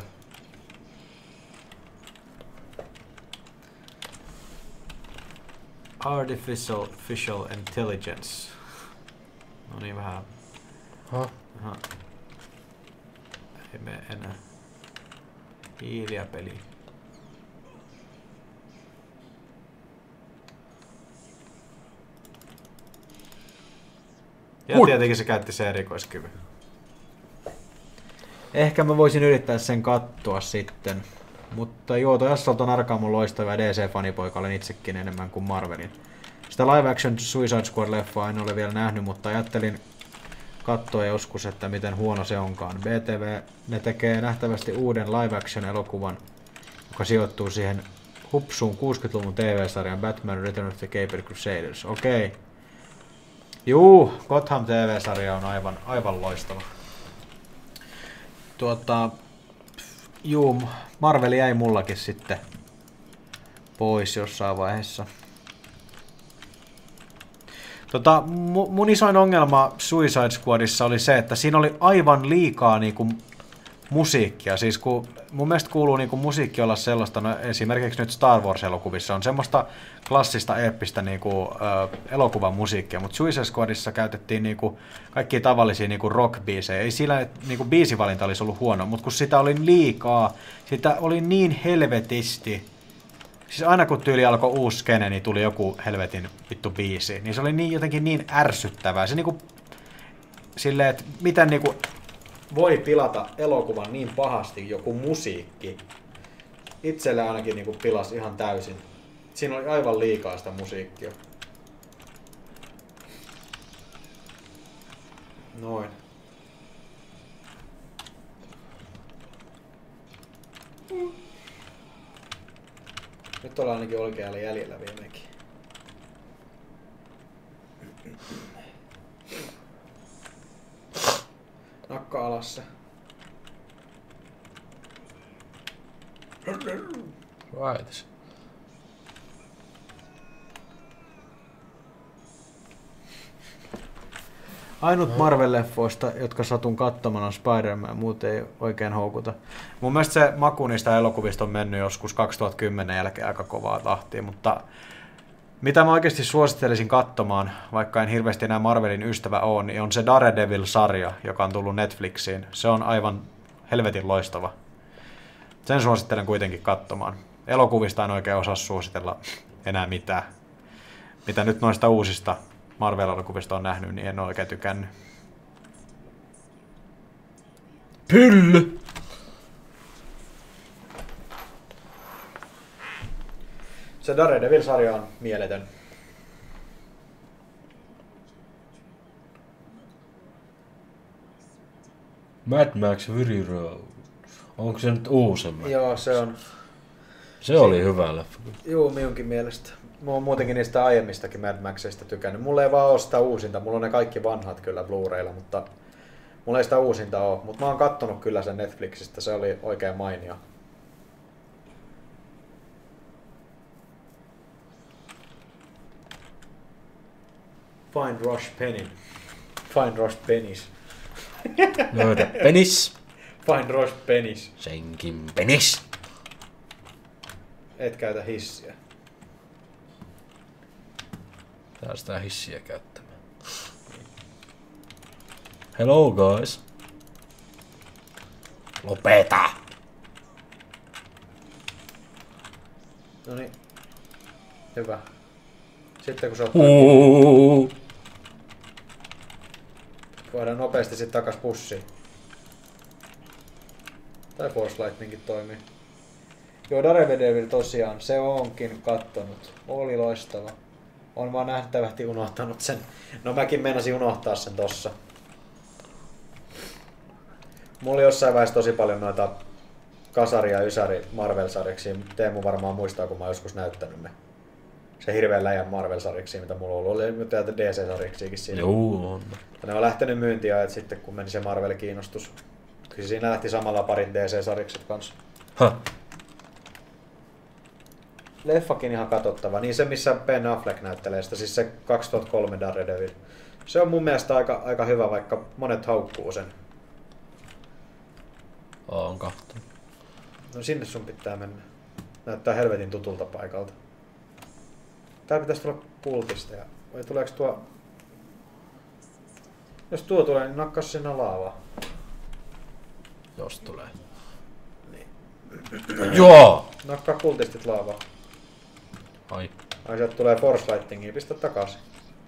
Artificial artificial intelligence. No niin vähän. Huh? Aha. Ei mene enää. Hiiliä peli. Ja Ui. tietenkin se käytti sen erikoiskyvyn. Ehkä mä voisin yrittää sen kattua sitten. Mutta joo, toi Assault on Arkham loistava D C-fanipoika, olen itsekin enemmän kuin Marvelin. Sitä live action Suicide Squad-leffaa en ole vielä nähnyt, mutta ajattelin katsoa joskus, että miten huono se onkaan. B T V ne tekee nähtävästi uuden live action elokuvan, joka sijoittuu siihen hupsuun kuusikymmentäluvun T V-sarjan Batman Return of the Caped Crusaders. Okei. Okay. Juu, Gotham T V-sarja on aivan, aivan loistava. Tuota, juu, Marvel jäi mullakin sitten pois jossain vaiheessa. Tota, mun isoin ongelma Suicide Squadissa oli se, että siinä oli aivan liikaa niinku musiikkia. Siis kun mun mielestä kuuluu niinku musiikki olla sellaista, no esimerkiksi nyt Star Wars-elokuvissa on semmoista klassista eeppistä niinku, ö, elokuvan musiikkia, mutta Suicide Squadissa käytettiin niinku kaikkia tavallisia niinku rock-biisejä. Ei sillä niinku biisivalinta olisi ollut huono, mutta kun sitä oli liikaa, sitä oli niin helvetisti. Siis aina kun tyyli alkoi uusi skene, niin tuli joku helvetin vittu biisi. Niin se oli niin, jotenkin niin ärsyttävää. Se niinku silleen, että miten niinku voi pilata elokuvan niin pahasti joku musiikki. Itselle ainakin niinku pilasi ihan täysin. Siinä oli aivan liikaa sitä musiikkia. Noin. Nyt ollaan ainakin oikealla jäljellä viimekin. Nakka alas se. Right. Ainut Marvel-leffoista, jotka satun katsomaan, on Spider-Man, muut ei oikein houkuta. Mun mielestä se maku niistä elokuvista on mennyt joskus kaksituhattakymmenen jälkeen aika kovaa tahtia, mutta mitä mä oikeasti suosittelisin katsomaan, vaikka en hirveästi enää Marvelin ystävä ole, niin on se Daredevil-sarja, joka on tullut Netflixiin. Se on aivan helvetin loistava. Sen suosittelen kuitenkin katsomaan. Elokuvista en oikein osaa suositella enää mitään. Mitä nyt noista uusista Marvel-elokuvista on nähnyt, niin en ole oikein tykännyt. Pylly! Se Daredevil-sarja on mieletön. Mad Max Fury Road. Onko se nyt uusemmin? Joo, se on. Se oli hyvä leffa. Joo, minunkin mielestä. Mä oon muutenkin niistä aiemmistakin Mad Maxista tykännyt. Mulla ei vaan oo sitä uusinta. Mulla on ne kaikki vanhat kyllä Blu-raylla, mutta mulla ei sitä uusinta oo. Mutta mä oon kattonut kyllä sen Netflixistä. Se oli oikein mainio. Find Rush Penny. Find Rush Pennies. Löydä penis. Find Rush Pennies. Senkin penis. Et käytä hissiä. Tää sitä hissiä käyttämään. Hello guys. Lopeta! Noniin. Hyvä. Sitten kun se on... Uuu. Voidaan nopeasti sitten takas pussiin. Tai Force Lightningkin toimii. Joo, Daredevil tosiaan, se onkin kattonut. Oli loistava. On vaan nähtävästi unohtanut sen. No mäkin meinasin unohtaa sen tossa. Mulla oli jossain vaiheessa tosi paljon noita kasari- ja ysäri Marvel-sarjiksi. Teemu varmaan muistaa, kun mä oon joskus näyttänyt ne. Se hirveän läjän Marvel-sarjiksi, mitä mulla on ollut. Oli täältä D C-sarjiksikin siinä. Joo, on. Ja ne on lähtenyt myyntiajat sitten, kun meni se Marvel-kiinnostus. Kyllä siinä lähti samalla parit D C-sarjikset kanssa. Ha. Leffakin ihan katsottava. Niin se, missä Ben Affleck näyttelee sitä, siis se kaksituhattakolme Daredevil. Se on mun mielestä aika, aika hyvä, vaikka monet haukkuu sen. On kahtu. No sinne sun pitää mennä. Näyttää helvetin tutulta paikalta. Tää pitäisi tulla pultista. Ja... vai tuleeko tuo... Jos tuo tulee, niin nakkas sinne laavaa. Jos tulee. Niin. Joo! Nakkaa pultistit laavaa. Ai. Ai sieltä tulee Force Lightingia, pistä takaisin.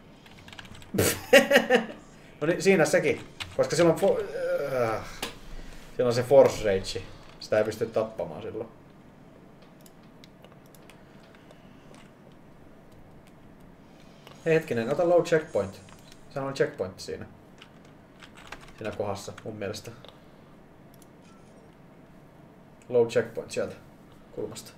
No niin, siinä sekin. Koska silloin, fo- äh, silloin se Force Rage. Sitä ei pysty tappamaan silloin. Hei hetkinen, ota low checkpoint. Sehän on checkpoint siinä. Siinä kohdassa, mun mielestä. Low checkpoint sieltä kulmasta.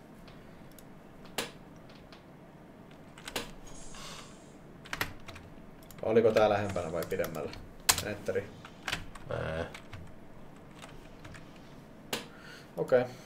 Oliko tää lähempänä vai pidemmällä? Enteri. Ää. Okei. Okay.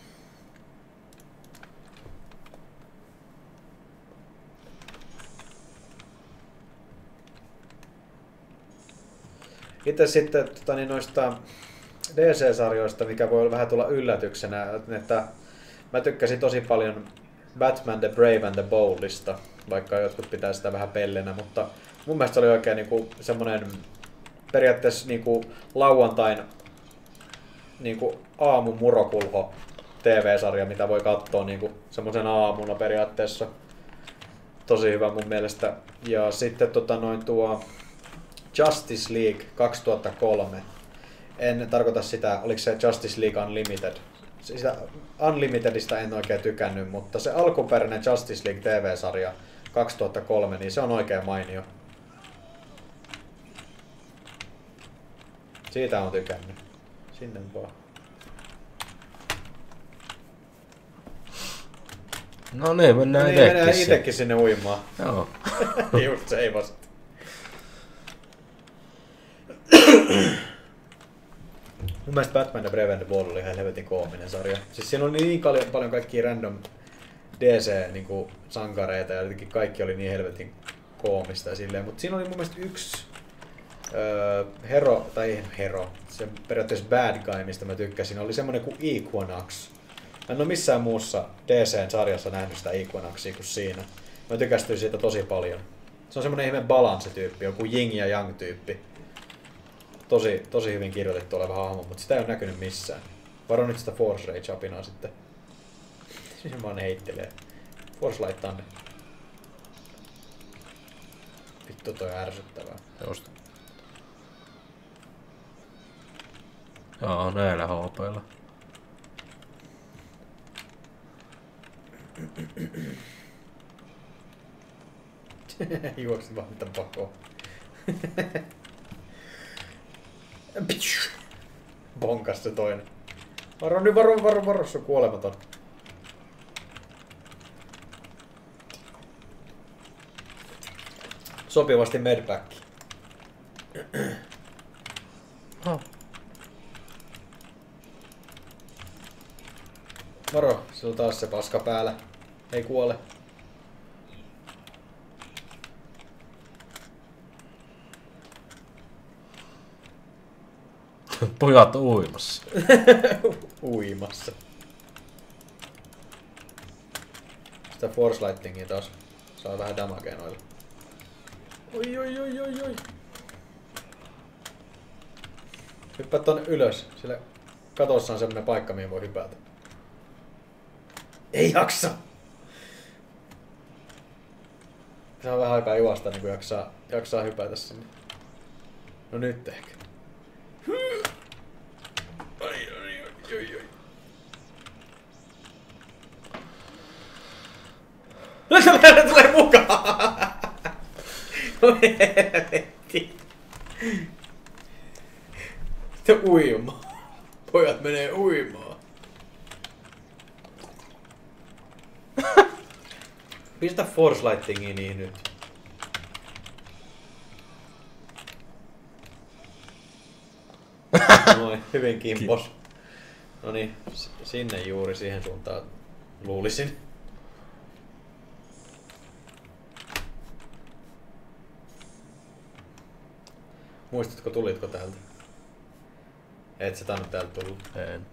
Itse sitten tota, niin noista D C-sarjoista, mikä voi vähän tulla yllätyksenä, että mä tykkäsin tosi paljon Batman the Brave and the Boldista, vaikka jotkut pitää sitä vähän pellenä, mutta mun mielestä se oli oikein niinku semmonen periaatteessa niinku lauantain niinku aamumurokulho T V-sarja, mitä voi katsoa niinku semmoisen aamuna periaatteessa. Tosi hyvä mun mielestä. Ja sitten tota noin tuo Justice League kaksituhattakolme. En tarkoita sitä, oliko se Justice League Unlimited. Sitä Unlimitedista en oikein tykännyt, mutta se alkuperäinen Justice League T V-sarja kaksituhattakolme, niin se on oikein mainio. Siitä on tykännyt. Sinne vaan. No niin, mennään niin, itekin. Mennään itekin sinne uimaan. Joo. Just se ei vasta. Mun mielestä Batman ja Brave and the Bold oli ihan helvetin koominen sarja. Siis siinä oli niin paljon, paljon kaikkia random D C-sankareita ja jotenkin kaikki oli niin helvetin koomista ja silleen. Mutta siinä oli mun mielestä yksi öö, hero, tai hero, se periaatteessa bad guy, mistä mä tykkäsin, oli semmonen kuin Equinox. Mä en ole missään muussa D C-sarjassa nähnyt sitä Equinoxia kuin siinä. Mä tykästyin siitä tosi paljon. Se on semmonen ihme balance-tyyppi, joku yin ja yang tyyppi. Tosi, tosi hyvin kirjoitettu oleva hahmo, mutta sitä ei ole näkynyt missään. Varo nyt sitä Force Rage-apinaa sitten. Siis mä oon heittelee. Force Light tänne. Vittu toi on ärsyttävää. Just. Joo, näillä hoopeilla. Juoksin vaan mitä pakoon. Bonkas se toinen. Varo nyt, varo, varo, varo, se on kuolematon. Sopivasti medpacki. Oh. Varo, sillä on taas se paska päällä. Ei kuole. Pojat uimassa. Uimassa. Sitä Force Lightingia taas saa vähän damagea noilla. Oi oi oi oi oi. Hyppää tonne ylös, sillä katossa on semmonen paikka mihin voi hypätä. Ei jaksa! Saa vähän aikaa juosta niin kun jaksaa, jaksaa hypätä sinne. No nyt ehkä. Oi, oi, oi, oi, oi. No se meidän tulee mukaan! Oi helvetti. Sitten uima. Pojat menee uimaan. Pistä Force Lightingia niin nyt. Noin, hyvin kimpos. Noniin, sinne juuri siihen suuntaan luulisin. Muistatko, tulitko täältä? Et sä tainnut täältä tullut. En.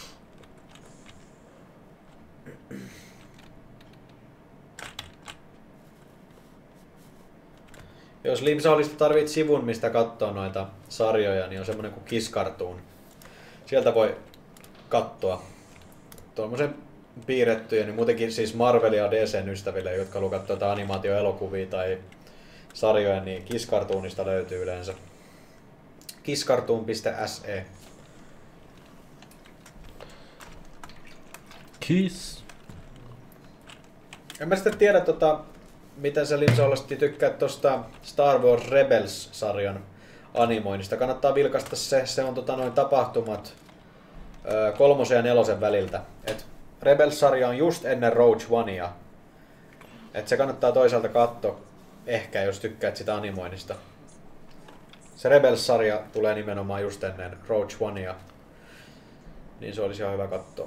Jos Limsaolista tarvit sivun, mistä katsoo noita sarjoja, niin on semmonen kuin Kiss Cartoon. Sieltä voi katsoa tuommoisen piirrettyjä, niin muutenkin siis Marvel ja D C:n ystäville, jotka haluaa katsoa jotain animaatioelokuvia tai sarjoja, niin Kiss Cartoonista löytyy yleensä. kiss cartoon piste s e. Kiss. En mä sitten tiedä, tota, miten sä Limsaolisesti tykkäät tosta Star Wars Rebels-sarjan animoinnista. Kannattaa vilkaista se, se on tota, noin tapahtumat ö, kolmosen ja nelosen väliltä. Et Rebels-sarja on just ennen Rogue Onea. Et se kannattaa toisaalta katsoa ehkä, jos tykkäät sitä animoinnista. Se Rebels-sarja tulee nimenomaan just ennen Rogue Onea. Niin se olisi ihan hyvä katsoa.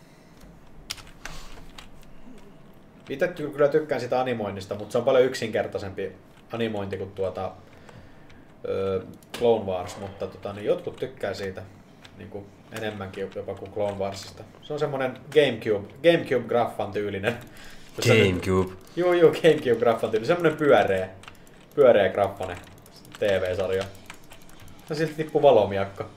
Itse kyllä tykkään sitä animoinnista, mutta se on paljon yksinkertaisempi animointi kuin tuota öö, Clone Wars, mutta tota, niin jotkut tykkää siitä niin kuin enemmänkin jopa kuin Clone Warsista. Se on semmonen Gamecube, Gamecube-graffan tyylinen. Gamecube. Juu, juu, Gamecube-graffan tyylinen. Semmonen pyöreä, pyöreä graffane T V-sarja. Ja silti tippuu valomiakka.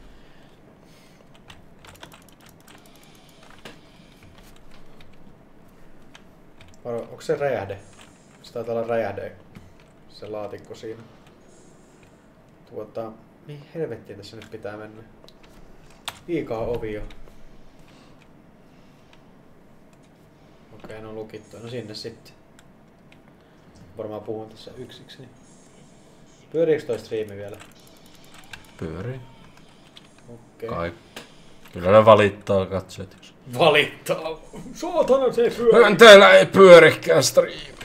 Onko se räjähde? Se taitaa olla räjähde. Se laatikko siinä. Tuota, mihin helvettiin tässä nyt pitää mennä? Liikaa ovi jo. Okei, ne on lukittu. No sinne sitten. Varmaan puhun tässä yksikseni. Pyöriikö toi striimi vielä? Pyörii. Okei. Kai. Kyllä ne valittaa katsojat. Valittaa! Saatana se pyörii! Teillä ei pyörikään striimi.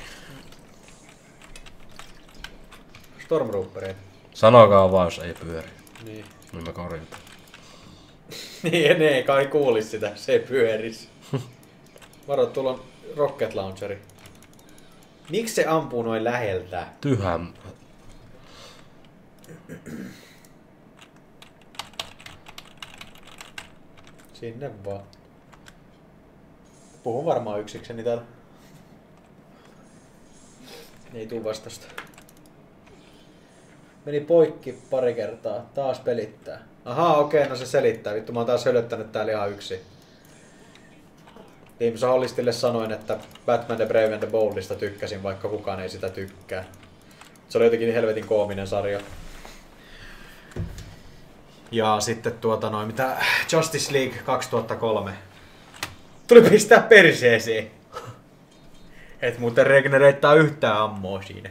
Stormtroopereita. Sanokaa vaan, jos ei pyöri. Niin. Niin me korjataan. Niin, ne ei kai kuulis sitä, se ei pyöris. Varo, tuolla on rocket launcheri. Miksi se ampuu noin läheltä? Tyhäm. Sinne vaan. Puhun varmaan yksikseni täällä. Ei tuu vastasta. Meni poikki pari kertaa. Taas pelittää. Ahaa, okei, okay, no se selittää. Vittu, mä oon taas hölöttänyt täällä ihan yksin. Limsa Hollistille sanoin, että Batman the Brave and the Boldista tykkäsin, vaikka kukaan ei sitä tykkää. Se oli jotenkin helvetin koominen sarja. Ja sitten tuota noin, mitä Justice League kaksituhattakolme. Tuli pistää perseeseen. Et muuten regenereittaa yhtään ammoa siinä.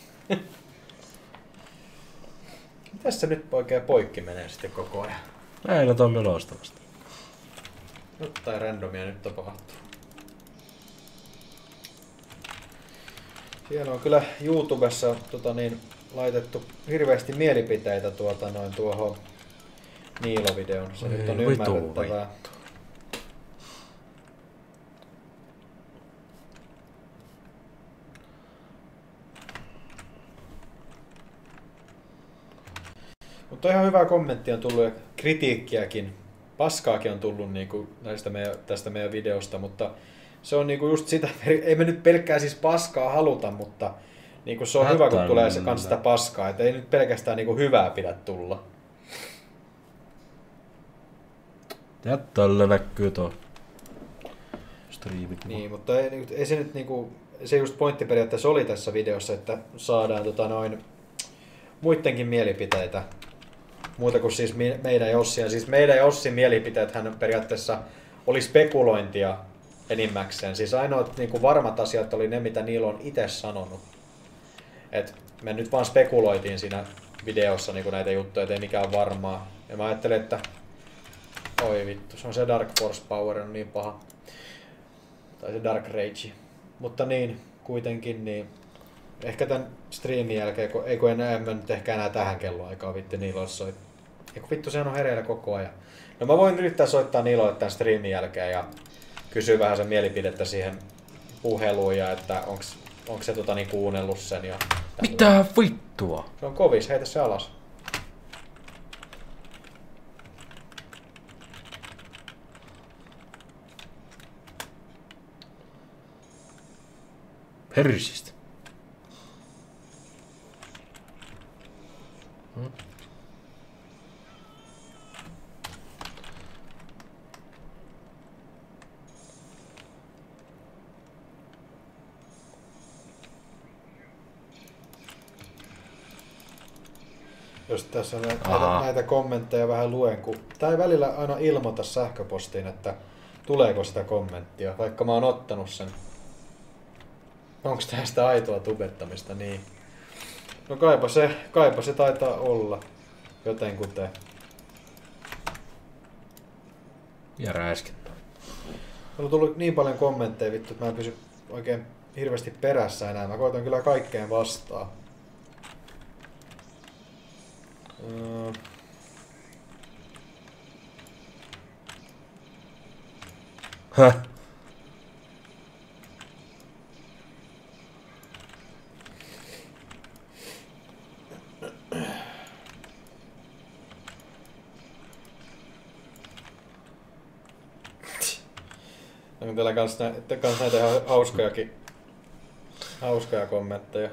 Mitäs se nyt oikein poikki menee sitten koko ajan? Ei, no toimi loistavasti. Jotain randomia nyt tapahtuu. Siellä on kyllä YouTubessa tota niin, laitettu hirveästi mielipiteitä tuota noin tuohon Niilo-videon. Se ei, nyt on vitu ymmärrettävää. vittu. Mutta ihan hyvää kommenttia on tullut ja kritiikkiäkin. Paskaakin on tullut niinku näistä meidän, tästä meidän videosta, mutta se on niinku just sitä, ei me nyt pelkkää siis paskaa haluta, mutta niinku se on Hätän hyvä, kun tulee se kans sitä paskaa, et ei nyt pelkästään niinku hyvää pidä tulla. Ja tällä näkyy tuo striimit. Niin, mutta ei, ei se nyt niinku, se just pointti periaatteessa oli tässä videossa, että saadaan tota noin muidenkin mielipiteitä. Muuta kuin siis meidän ja Ossin. Siis meidän ja Ossin mielipiteethän periaatteessa oli spekulointia enimmäkseen. Siis ainoat niin kuin varmat asiat oli ne, mitä Niilo on itse sanonut. Et me nyt vaan spekuloitiin siinä videossa niin kuin näitä juttuja, ettei mikään varmaa. Ja mä ajattelin, että Oi vittu, se on se Dark Force Power on niin paha. Tai se Dark Rage. Mutta niin, kuitenkin niin. Ehkä tän streamin jälkeen, kun, ei kun enää, en mä nyt ehkä enää tähän kelloaikaan vitti Niilolle soittaa. Eiku vittu, se on hereillä koko ajan. No mä voin yrittää soittaa Niilolle tän streamin jälkeen ja kysyä vähän sen mielipidettä siihen puheluun ja että onks, onks se tota niin kuunnellut sen ja... Mitä vittua? Se on kovis, heitä se alas. Persistä. Hmm. Jos tässä näitä, näitä kommentteja vähän luen, kun tää ei välillä aina ilmoita sähköpostiin, että tuleeko sitä kommenttia, vaikka mä oon ottanut sen. Onko tää sitä aitoa tubettamista? Niin. No kaipa se, kaipa se taitaa olla. Jotenkuten. Ja räiskin. On tullut niin paljon kommentteja vittu, että mä en pysy oikein hirveästi perässä enää. Mä koitan kyllä kaikkeen vastaan. Öö. Häh? Onko teillä kans, nä- kans näitä ihan hauskojakin, hauskoja kommentteja?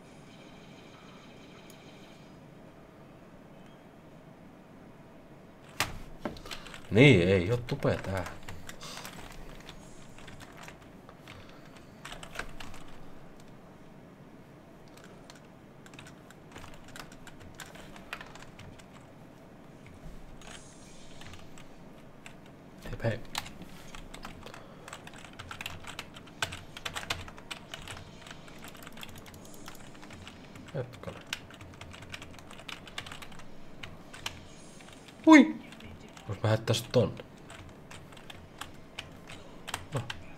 Niin, ei oo tupea tää. Hei hei. Hetkone. Hui! Vois mä heittäis tonne. No.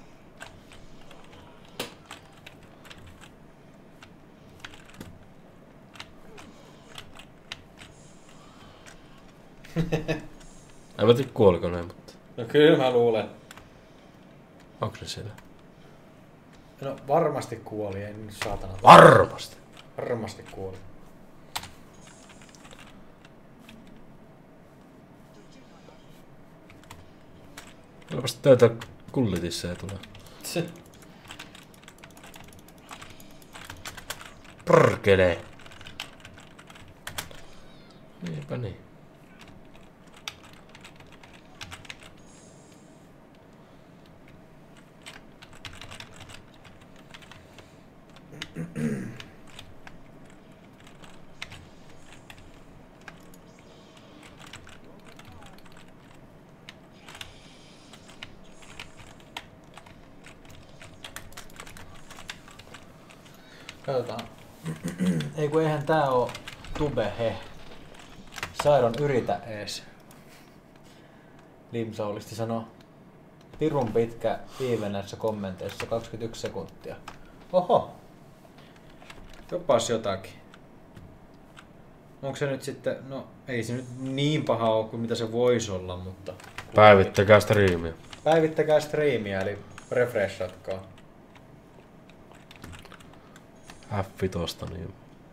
En mä tiedä kuoliko ne, mutta... No kyllä mä luulen. Onks ne siellä? No varmasti kuoli, ei nyt saatana. Varmasti! Varmasti kuoli. Kylläpäs töitä kullitissa ei tule. Se. Prrkele! Niinpä niin. Katsotaan. Ei kun eihän tää oo tube he. Sairon yritä ees. Limsaulisti sanoo. Pirun pitkä viive näissä kommenteissa, kaksikymmentäyksi sekuntia. Oho. Jopas jotakin. Onko se nyt sitten, no ei se nyt niin paha ole kuin mitä se voisi olla, mutta... Päivittäkää striimiä. Päivittäkää striimiä, eli refreshatkaa. F tosta niin.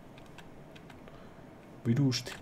Vidusti.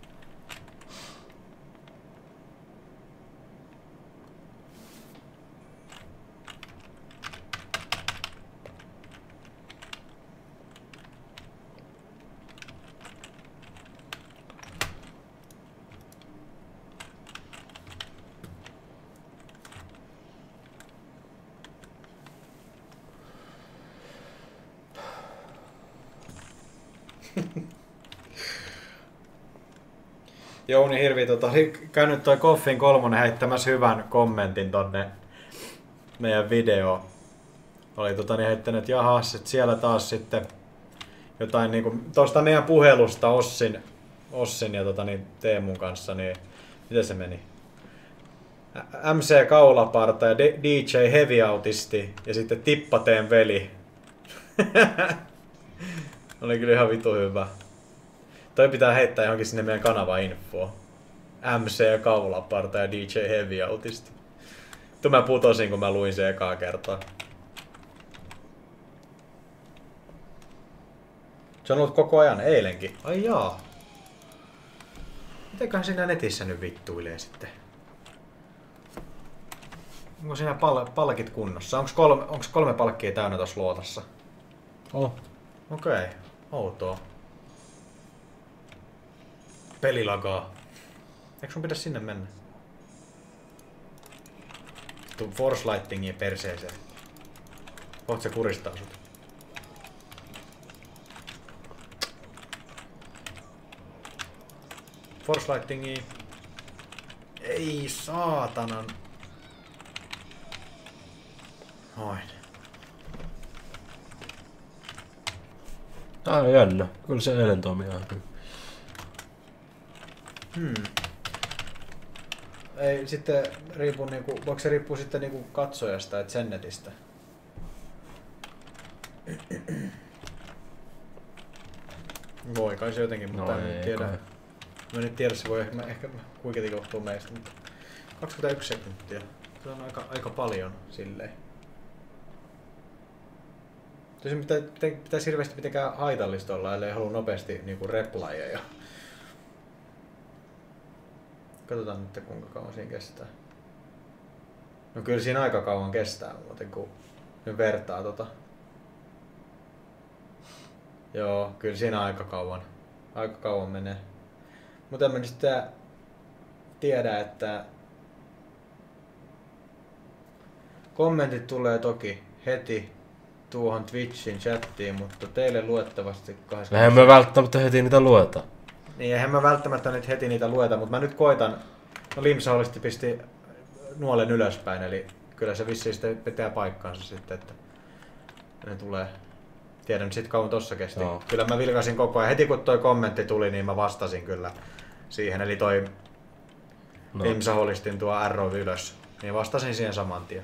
Jouni Hirvi, tota, oli käynyt toi Koffin kolmonen heittämässä hyvän kommentin tonne meidän videoon. Oli tota, niin heittänyt, että jahas, että siellä taas sitten jotain niinku, tosta meidän puhelusta Ossin, Ossin ja tota, niin Teemun kanssa, niin miten se meni? M C Kaulaparta ja D J Heavy Autisti ja sitten Tippateen veli. Oli kyllä ihan vitu hyvä. Toi pitää heittää johonkin sinne meidän kanavaan infoa. M C Kaulaparta ja D J Heavy Autisti. Tuo mä putosin, kun mä luin sen ekaa kertaa. Se on ollut koko ajan, eilenkin. Ai jaa. Mitenköhän siinä netissä nyt vittuilee sitten? Onko siinä pal palkit kunnossa? Onko kolme, onks kolme palkkia täynnä tossa luotassa? Oh. Okei, okay. Outoa. Peli lagaa. Eikö sun pitäisi sinne mennä? Tuu Force Lightingia perseeseen. Voit se kuristaa sut. Force Lightingia. Ei saatanan. Noin. Tää on jännä. Kyllä se eilen toimi ihan hyvin. Hmm. Ei sitten riipu niinku, voiko se riippuu sitten niinku katsojasta, et sen netistä? Voi kai se jotenkin, mutta No en ei tiedä. kai. Mä en tiedä, se voi ehkä, ehkä kuitenkin johtuu meistä, mutta kaksikymmentäyksi sekuntia. Se on aika, aika paljon silleen. Se pitää, pitää, pitäisi hirveästi mitenkään haitallista olla, ellei halua nopeasti niinku replayeja. Katsotaan nyt kuinka kauan siinä kestää. No kyllä siinä aika kauan kestää, muuten kun nyt vertaa tota. Joo, kyllä siinä aika kauan. Aika kauan menee. Mutta en mä nyt tiedä, että kommentit tulee toki heti tuohon Twitchin chattiin, mutta teille luettavasti kahdeskymmenes Eihän me välttämättä heti niitä lueta. Niin, eihän mä välttämättä nyt heti niitä lueta, mutta mä nyt koitan. No Limsa holisti pisti nuolen ylöspäin, eli kyllä se vissiin sitten pitää paikkaansa sitten, että ne tulee. Tiedän nyt sit kauan tossa kesti. Joo. Kyllä mä vilkasin koko ajan. Heti kun toi kommentti tuli, niin mä vastasin kyllä siihen. Eli toi No. Limsa holistin tuo arrow ylös. Niin vastasin siihen saman tien.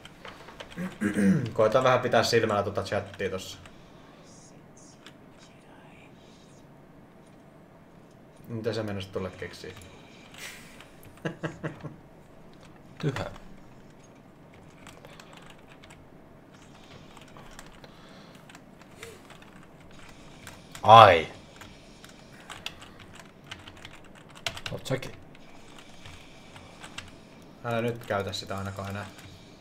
Koitan vähän pitää silmällä tuota chattia tossa. Mitä sä mennä tulle keksii? Tyhä. Ai! Oot säkin. Älä nyt käytä sitä ainakaan enää.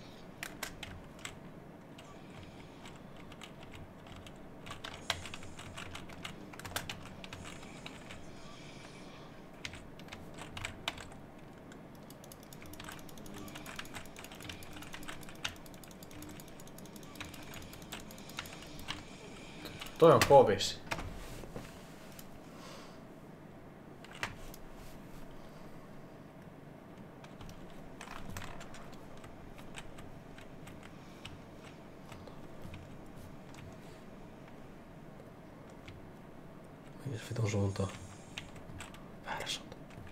Toi on kovis. Mikäs vitun suuntaan? Väärä suunta.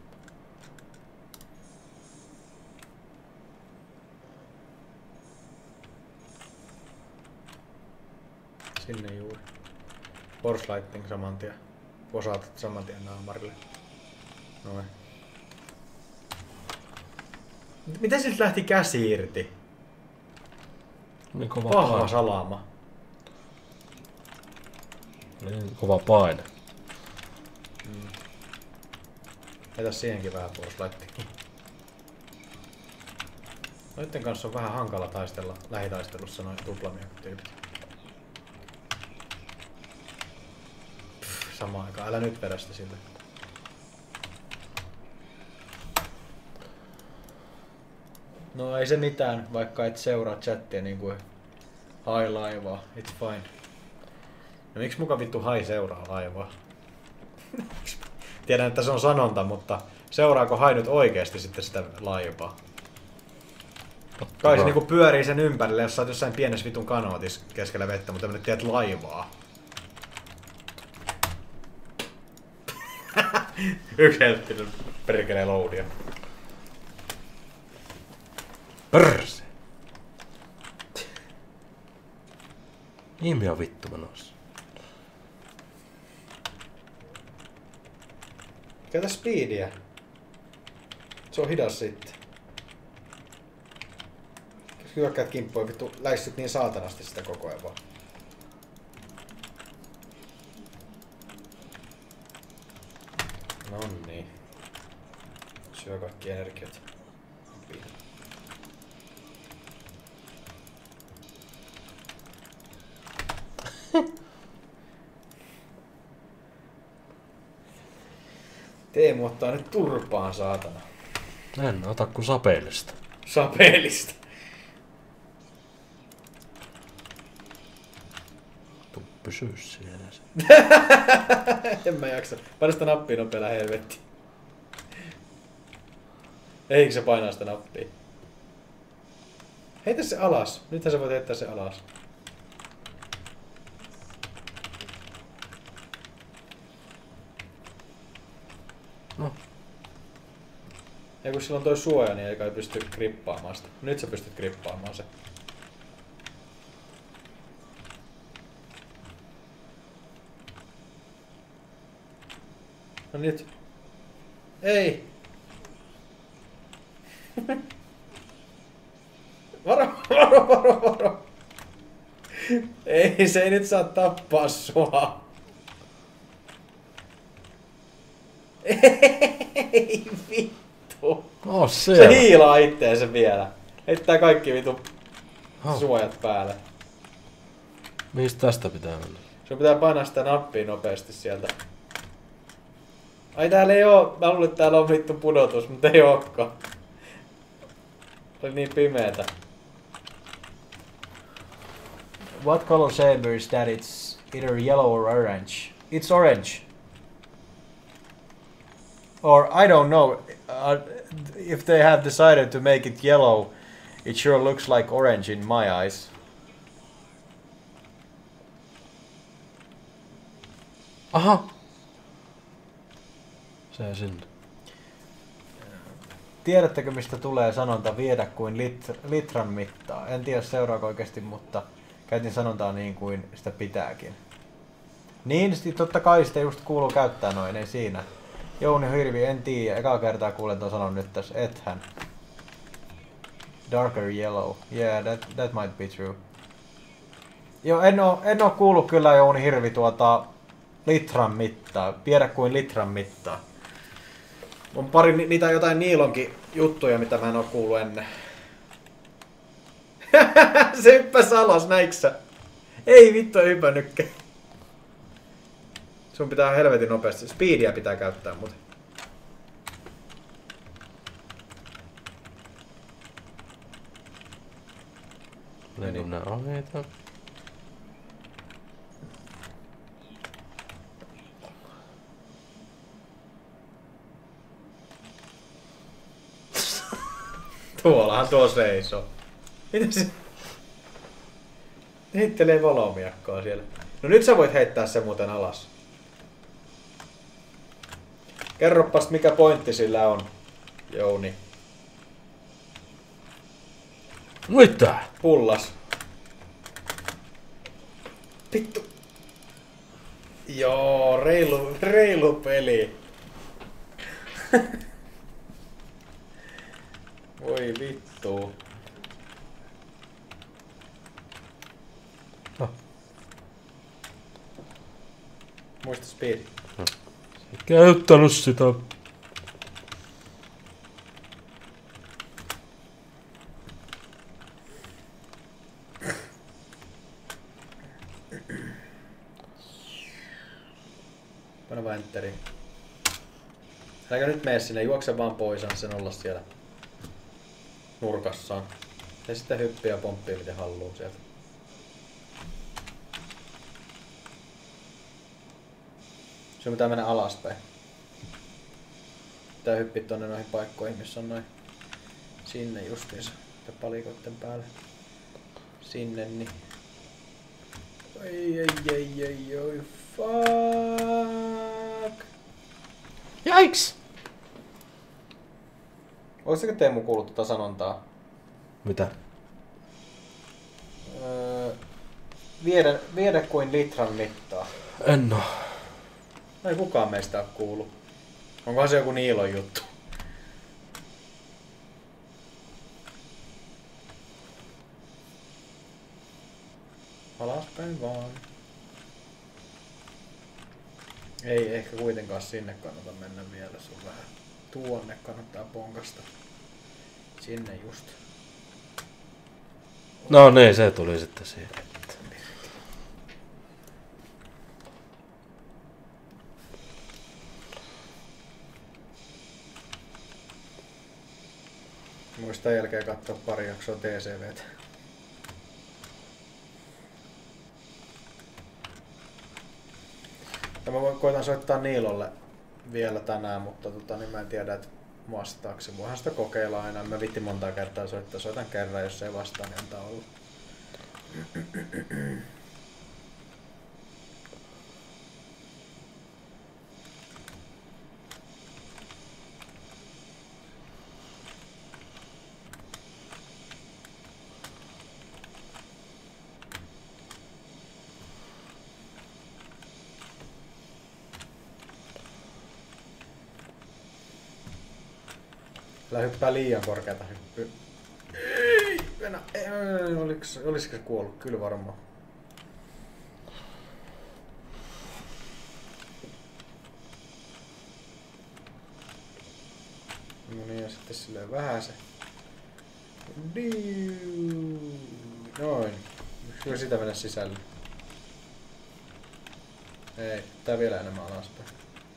Sinne juuri. Force Lighting saman tien. Posaatat saman tien naamarille. Noin. Miten siltä lähti käsi irti? Niin kova Vahva paine. salama. Niin kova paine. Mm. Heitä siihenkin vähän Force Lighting. Noitten kanssa on vähän hankala taistella lähitaistelussa noin tuplamiekotyypit. Samaan aikaan. Älä nyt vedä sitä sille. No ei se mitään, vaikka et seuraa chattia niin kuin hai laivaa. It's fine. No miksi muka vittu hai seuraa laivaa? Tiedän, että se on sanonta, mutta seuraako hai nyt oikeasti sitten sitä laivaa? Kai se niinku pyörii sen ympärille, jos sä oot jossain pienessä vitun kanootis keskellä vettä, mutta nyt tiedät laivaa. Yksi helttinen perkelee loadia. Rrrse. Ihmiä vittu menossa. Käytä speediä. Se on hidas sitten. Jos hyökkäät kimppoja, vittu läissyt niin saatanasti sitä koko ajan vaan. Nonnii. Syö kaikki energiat. Teemu ottaa nyt turpaan, saatana. En ota kuin sapeellista. Sapeellista. Tuu pysyy siellä. En mä jaksa. Paina sitä nappia nopealla helvetti. Eikö se painaa sitä nappia? Heitä se alas. Nythän sä voit heittää se alas. No. Ja kun sillä on toi suoja, niin eikä pysty grippaamaan sitä. Nyt sä pystyt grippaamaan se. No nyt. Ei! Varo, varo, varo, varo! Ei, se ei nyt saa tappaa sua. Ei vittu. Oh, se hiilaa itteensä vielä. Heittää kaikki vitu oh. suojat päälle. Mistä tästä pitää mennä? Sun pitää painaa sitä nappia nopeasti sieltä. Ai täällä ei oo. Mä luulen, että täällä on vittu pudotus, mutta ei ookaan. Oli niin pimeetä. What color saber is that? It's either yellow or orange. It's orange. Or I don't know. Uh, if they have decided to make it yellow, it sure looks like orange in my eyes. Aha! Se sinne. Tiedättekö mistä tulee sanonta viedä kuin lit, litran mittaa? En tiedä seuraako oikeasti, mutta käytin sanontaa niin kuin sitä pitääkin. Niin, sit totta kai sitä just kuuluu käyttää noin, ei siinä. Jouni Hirvi, en tiedä. Ekaa kertaa kuulen ton sanon nyt tässä. Ethän. Darker yellow. Yeah, that, that might be true. Joo, en oo, en oo kuullut kyllä Jouni Hirvi tuota litran mittaa. Viedä kuin litran mittaa. On pari ni niitä jotain niilonkin juttuja, mitä mä en oo kuullut ennen. Se hyppäs alas, näiksä? Ei vittu, ei hypännytkään. Sun pitää helvetin nopeasti. Speedia pitää käyttää muuten. Meni nää ohjeita. Tuollahan tuo seisoo. Mitä se? Heittelee valomiakkoa siellä. No nyt sä voit heittää sen muuten alas. Kerropas mikä pointti sillä on, Jouni. Mitä? Pullas. Vittu. Joo, reilu, reilu peli. Voi vittu. No. Muista speed. No. Se käyttänyt sitä. Pane vaan enteri. Äläkä nyt mene sinne, juokse vaan pois, anna sen olla siellä nurkassaan. Ja sitten hyppii ja pomppii miten halluu sieltä. Sun pitää mennä alaspäin. Pitää hyppiä tonne noihin paikkoihin, missä on noin sinne justiinsa. Ja palikoitten päälle. Sinne niin. Ei, ei, ei, ei, ei, fuck. Jaiks! Olisiko Teemu kuullut tota sanontaa? Mitä? Öö, viedä, viedä kuin litran mittaa. En oo. No ei kukaan meistä ole kuullut. Onkohan se joku Niilon juttu? Alaspäin vaan. Ei ehkä kuitenkaan sinne kannata mennä vielä, se on vähän. Tuonne kannattaa ponkasta. Sinne just. No niin, se tuli sitten siihen. Muista jälkeen katsoa pari jaksoa T C V:tä. Ja mä koitan soittaa Niilolle vielä tänään, mutta tota, niin mä en tiedä, että vastaako se. Voihan sitä kokeilla aina. Mä vitti monta kertaa soittaa. Soitan kerran, jos ei vastaa, niin antaa olla. Älä hyppää liian korkeata hyppyä. Ei, Venä, ei, oliks, olisiko se kuollut? Kyllä varmaan. No niin, ja sitten silleen vähän se. Noin. Kyllä sitä mennä sisälle. Ei, tää vielä enemmän alaspäin.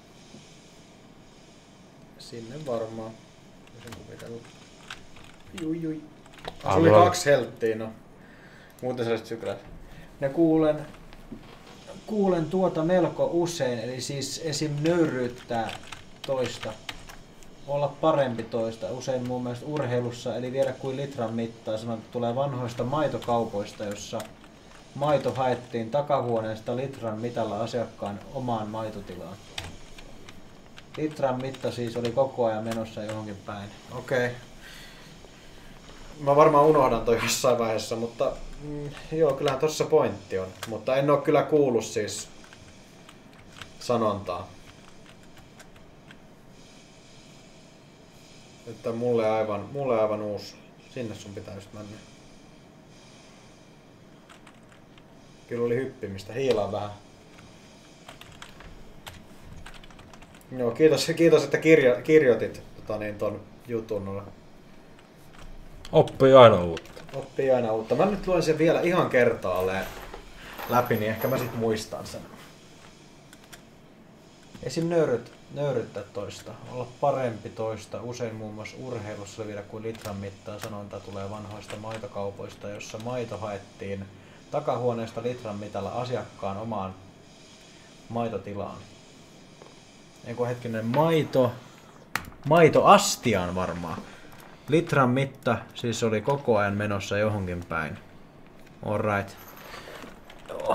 Sinne varmaan. Sen kuvitellut. Jui jui. Se oli kaksi helttiä, no. Muuten se olisi sykräs. Ja kuulen, kuulen tuota melko usein, eli siis esim. Nöyryyttää toista. Olla parempi toista. Usein muun mielestä urheilussa, eli viedä kuin litran mittaa. Sanotaan, että tulee vanhoista maitokaupoista, jossa maito haettiin takahuoneesta litran mitalla asiakkaan omaan maitotilaan. Litran mitta siis oli koko ajan menossa johonkin päin. Okei. Okay. Mä varmaan unohdan toi jossain vaiheessa, mutta mm, joo, kyllähän tossa pointti on. Mutta en oo kyllä kuullut siis sanontaa. Että mulle aivan, mulle aivan uusi. Sinne sun pitää just mennä. Kyllä oli hyppimistä. Hiilaa vähän. Joo, kiitos, kiitos että kirjo, kirjoitit tota, niin, ton jutun. Oppii aina uutta. Oppii aina uutta. Mä nyt luen sen vielä ihan kertaalleen läpi, niin ehkä mä sit muistan sen. Esim. Nöyryt, nöyryttää toista, olla parempi toista, usein muun muassa urheilussa viedä kuin litran mittaa. Sanonta tulee vanhoista maitokaupoista, jossa maito haettiin takahuoneesta litran mitalla asiakkaan omaan maitotilaan. Eiku hetkinen, maito, maitoastiaan varmaan. Litran mitta siis oli koko ajan menossa johonkin päin. Alright. Joo.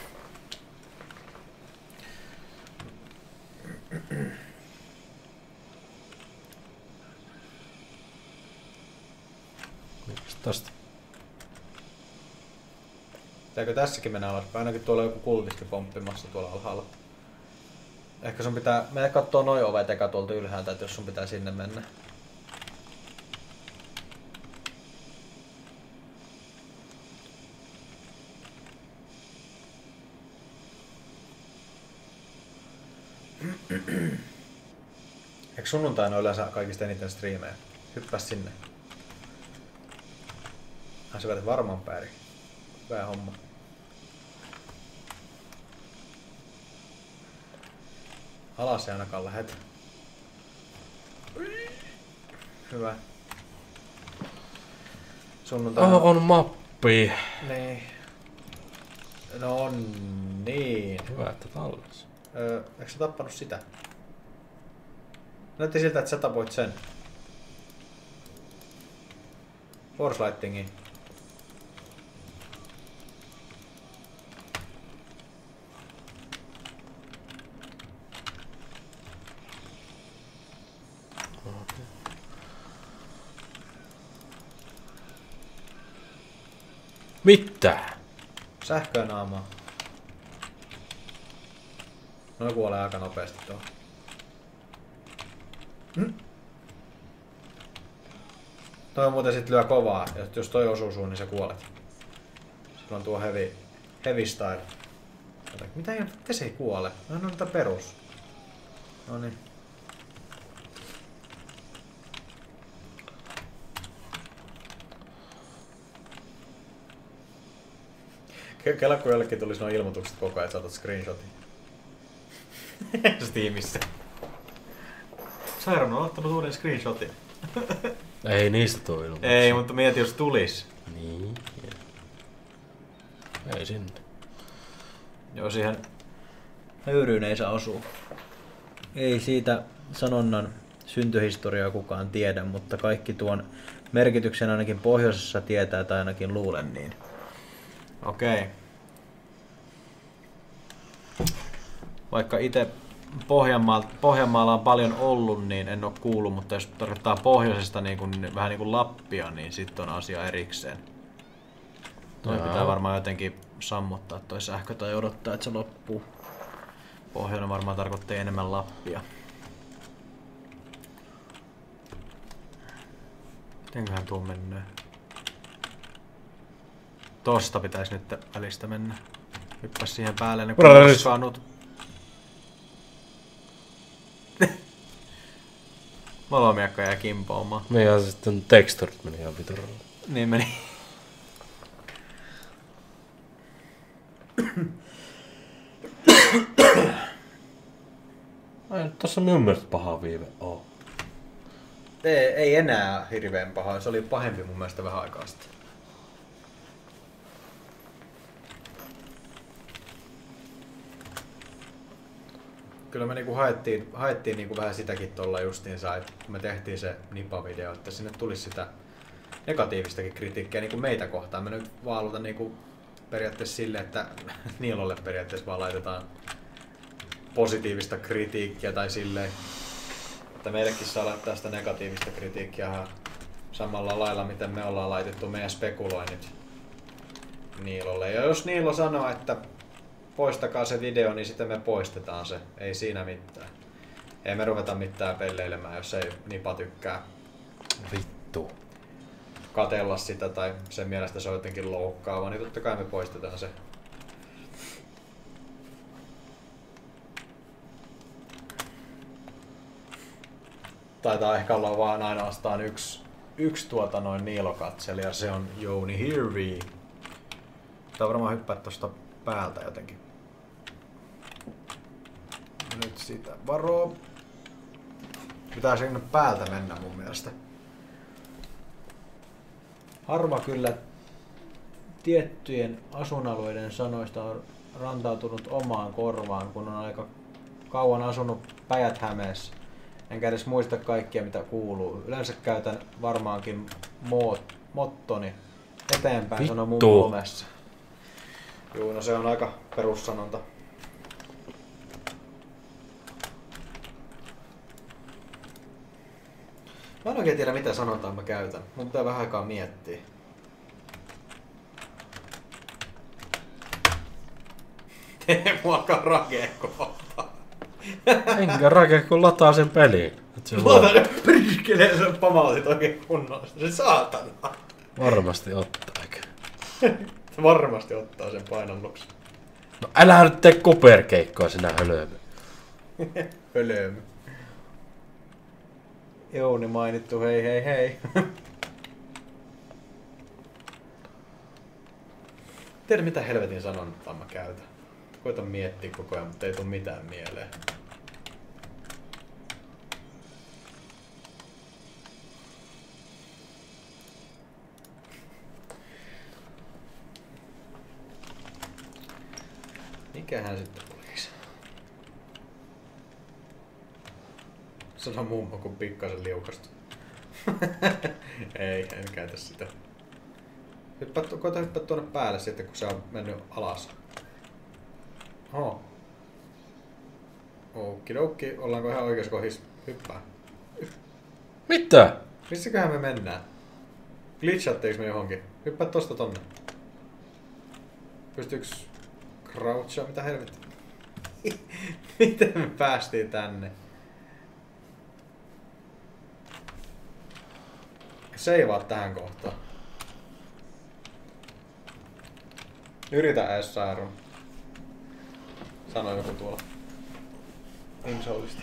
Miks tosta? Pitääkö tässäkin mennä alaspäin? Ainakin tuolla on joku kultiski pomppimassa tuolla alhaalla. Ehkä sun pitää mennä kattoo noi ovet eka tuolta ylhäältä, että jos sun pitää sinne mennä. Eikö sunnuntaina yleensä kaikista eniten striimejä? Hyppää sinne. Ai sä vedät varmaan pääri. Hyvä homma. Alas ei ainakaan lähet. Hyvä. Sunnuntaina... Oh, on mappi. Niin. No on niin. Hyvä, että tallis. Öö, eikö sä tappanut sitä? Näytti siltä, että sä tapoit sen. Force Lightingin. Mitä? Sähköä naamaa. No kuolee aika nopeasti tuo. Hm? Toi muuten sit lyö kovaa, ja jos toi osuu suun, niin sä kuolet. Sillä on tuo heavy, heavy style. Mitä ei, miten se ei kuole? No on tätä perus. Noniin. Kela kun jollekin tulisi nuo ilmoitukset koko ajan, että saatat screenshotin. Steamissa. Sairon on ottanut uuden screenshotin. Ei niistä tuu ilmoituksia. Ei, mutta mieti jos tulis. Niin. Ei sinne. Joo, siihen höyryyn ei saa osua. Ei siitä sanonnan syntyhistoriaa kukaan tiedä, mutta kaikki tuon merkityksen ainakin pohjoisessa tietää tai ainakin luulen niin. Okei. Vaikka itse Pohjanmaalla, Pohjanmaalla on paljon ollut, niin en ole kuullut, mutta jos tarkoittaa pohjoisesta niin kuin, vähän niin kuin Lappia, niin sitten on asia erikseen. Toi Jaa. pitää varmaan jotenkin sammuttaa toi sähkö tai odottaa, että se loppuu. Pohjoinen varmaan tarkoittaa enemmän Lappia. Mitenköhän tuo menee? Tosta pitäisi nyt välistä mennä. Hyppäs siihen päälle, niin kun koskanut. Valomiakka jää kimpoomaan. Niin ja sitten texturit meni ihan vituralla. Niin meni. Ai, tossa on minun mielestä paha viive oo. Ei, ei enää hirveän paha, se oli pahempi mun mielestä vähän aikaa sitten. Kyllä me niinku haettiin, haettiin niinku vähän sitäkin tuolla justiinsa, että kun me tehtiin se Nipa-video, että sinne tulisi sitä negatiivistakin kritiikkiä niinku meitä kohtaan. Me nyt vaaluta niinku periaatteessa sille, että Niilolle periaatteessa vaan laitetaan positiivista kritiikkiä tai silleen, että meillekin saa laittaa sitä negatiivista kritiikkiä samalla lailla, miten me ollaan laitettu meidän spekuloinnit Niilolle. Ja jos Niilo sanoo, että poistakaa se video, niin sitten me poistetaan se. Ei siinä mitään. Ei me ruveta mitään pelleilemään, jos ei Nipa tykkää Vittu. katella sitä tai sen mielestä se on jotenkin loukkaava, niin totta kai me poistetaan se. Taitaa ehkä olla vaan ainoastaan yksi, yksi tuota noin Niilo-katselija, se on Jouni Hirvi. Tää on varmaan hyppää tosta päältä jotenkin. Nyt sitä varoo. Pitää sinne päältä mennä mun mielestä. Harva kyllä tiettyjen asuinalueiden sanoista on rantautunut omaan korvaan, kun on aika kauan asunut Päijät-Hämeessä. Enkä edes muista kaikkia mitä kuuluu. Yleensä käytän varmaankin moot, mottoni eteenpäin, Vittu. sanoo mun omessa. Juu, no se on aika perussanonta. Mä en oikein tiedä mitä sanontaa mä käytän. Mun pitää vähän aikaa miettiä. Tee muakaan rakee kohta. Enkä rake kun lataa sen peliin. Lata nyt perkeleen, sen pamautit oikein kunnolla. Se saatana. Varmasti ottaa, eikä? Varmasti ottaa sen painalluksen. No älä nyt tee kuperkeikkoa sinä hölömy. Hölömy. Jouni mainittu, hei hei hei. Tiedä mitä helvetin sanontaa mä käytän. Koitan miettiä koko ajan, mutta ei tuu mitään mieleen. Mikähän sitten tulisi? Sano mummo kun pikkasen liukastu. Ei, en käytä sitä. Hyppää, koita hyppää tuonne päälle sitten kun se on mennyt alas. Oho. Okidoki, ollaanko ihan oikeassa kohdissa? Hyppää. Mitä? Missäköhän me mennään? Glitchattiinko me johonkin? Hyppää tosta tonne. Pystyyks crouchaa? Mitä helvettiä? Miten me päästiin tänne? Seivaa tähän kohtaan. Yritä ees Sairon. Sano joku tuolla. Insoulista.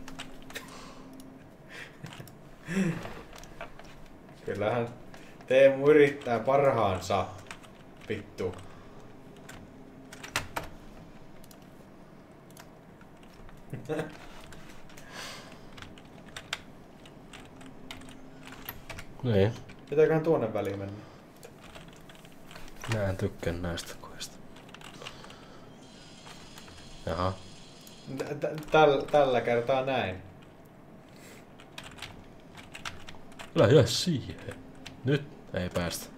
Kyllähän Teemu yrittää parhaansa. Vittu. Niin. Pitääköhän tuonne väliin mennä? Mä en tykkää näistä koista. Jaha. Täl, tällä kertaa näin. Älä jää siihen. Nyt ei päästä.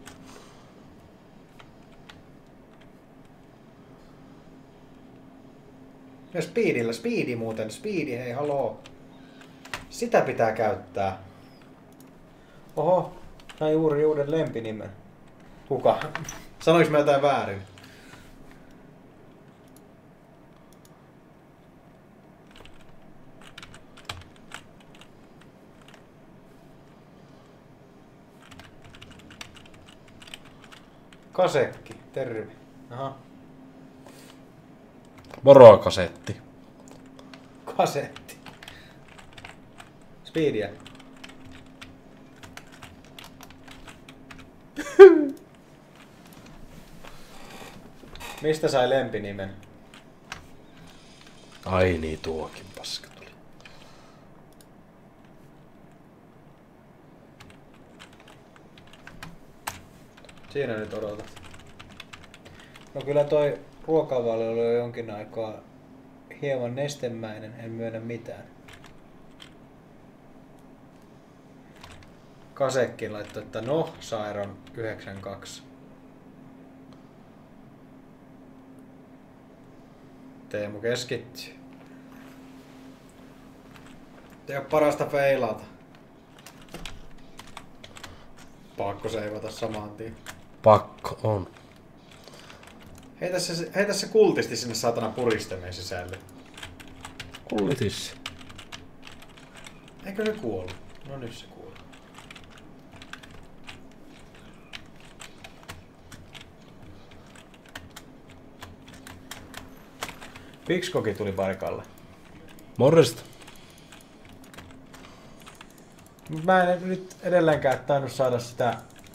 Ja speedillä, speedi muuten, speedi, hei haloo. Sitä pitää käyttää. Oho, näin juuri uuden lempinimen. Kuka? Sanoinko mä jotain väärin? Kasekki, terve. Aha. Moro kasetti. Kasetti. Speedia. Mistä sai lempinimen? Ai niin, tuokin paska tuli. Siinä nyt odotat. No kyllä toi ruokavalio oli jo jonkin aikaa hieman nestemäinen, en myönnä mitään. Kasekki laittoi, että no, Sairon yhdeksänkymmentäkaksi. Teemu keskittyy. Tee parasta feilata. Pakko seivata saman tien. Pakko on. Heitä se, heitä se kultisti sinne saatana puristemeen sisälle. Kullitis. Eikö se kuollut? No nyt se kuoli. Pixkoki tuli paikalle. Morjesta. Mä en nyt edelleenkään tainnut saada sitä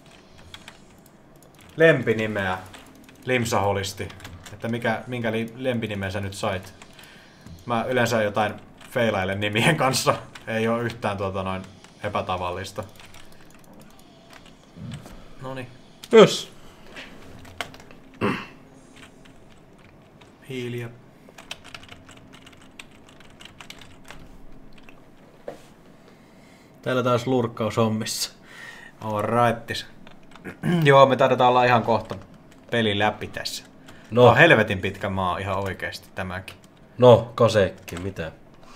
lempinimeä limsaholisti. Että mikä, minkä lempinimen sä nyt sait? Mä yleensä jotain feilailen nimien kanssa. Ei oo yhtään tuota noin epätavallista. Noniin. Yes. Hiiliä. Täällä taas lurkkaus hommissa. Alrightis. Joo, me taidetaan olla ihan kohta peli läpi tässä. No. Tää on helvetin pitkä maa ihan oikeesti tämäkin. No, kasekki, mitä?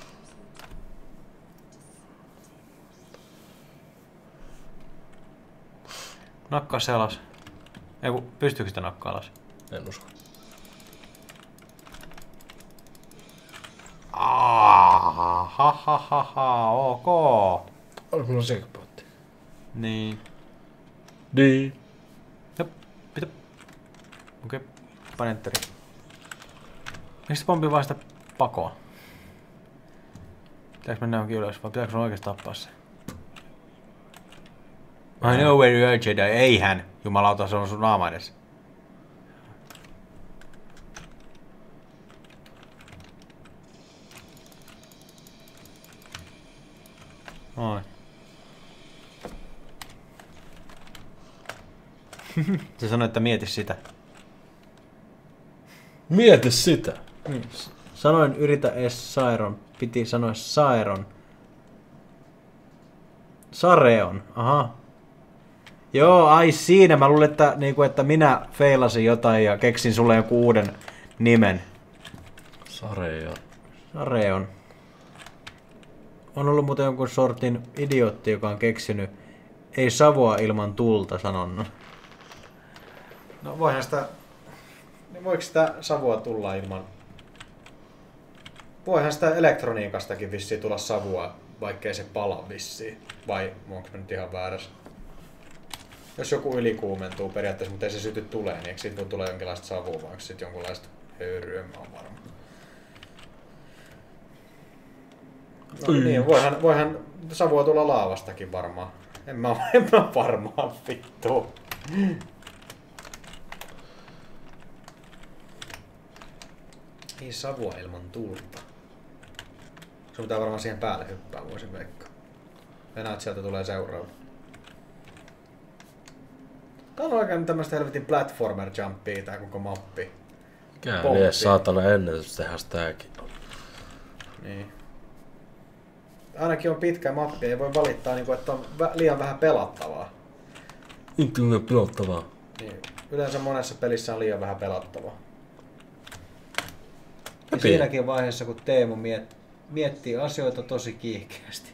Nakkaa se alas. Ei kun, pystyykö sitä nakkaa alas? En usko. Ah, ha ha ha, ok. Olis mulla sekapootti. Niin. Niin. Jop, pitä. Okei, okay. Pane enteri. Miksi pompi vaan sitä pakoon? Pitääkö mennä johonkin ylös vai pitääkö sun oikeesti tappaa se? I know where you are, Jedi. Eihän. Jumalauta, se on sun naama edessä. Noin. Se sanoi, että mieti sitä. Mieti sitä. Niin. Sanoin yritä ees Sairon. Piti sanoa Sairon. Sareon. Aha. Joo, ai siinä. Mä luulen, että, niinku, että minä feilasin jotain ja keksin sulle joku uuden nimen. Sareja. Sareon. On ollut muuten jonkun sortin idiootti, joka on keksinyt ei savua ilman tulta sanonnan. No voihan sitä Niin voiko sitä savua tulla ilman... Voihan sitä elektroniikastakin vissiin tulla savua, vaikkei se pala vissiin. Vai onko mä nyt ihan väärässä? Jos joku ylikuumentuu periaatteessa, mutta ei se syty tulee, niin eikö siitä voi tulla jonkinlaista savua, vai sitten jonkunlaista höyryä, mä oon varma. No niin, voihan, voihan savua tulla laavastakin varmaan. En mä, en mä varmaan vittu. Ei savua ilman tulta. Sun pitää varmaan siihen päälle hyppää, voisin veikkaa. Enää, että sieltä tulee seuraava. Tää on oikein tämmöstä helvetin platformer jumpia tää koko mappi. Mikä liian saatana ennätys tehdä tääkin. Niin. Ainakin on pitkä mappi, ei voi valittaa, että on liian vähän pelattavaa. Liian pelattavaa. Niin. Yleensä monessa pelissä on liian vähän pelattavaa. Ja siinäkin vaiheessa, kun Teemu miet- miettii asioita tosi kiihkeästi.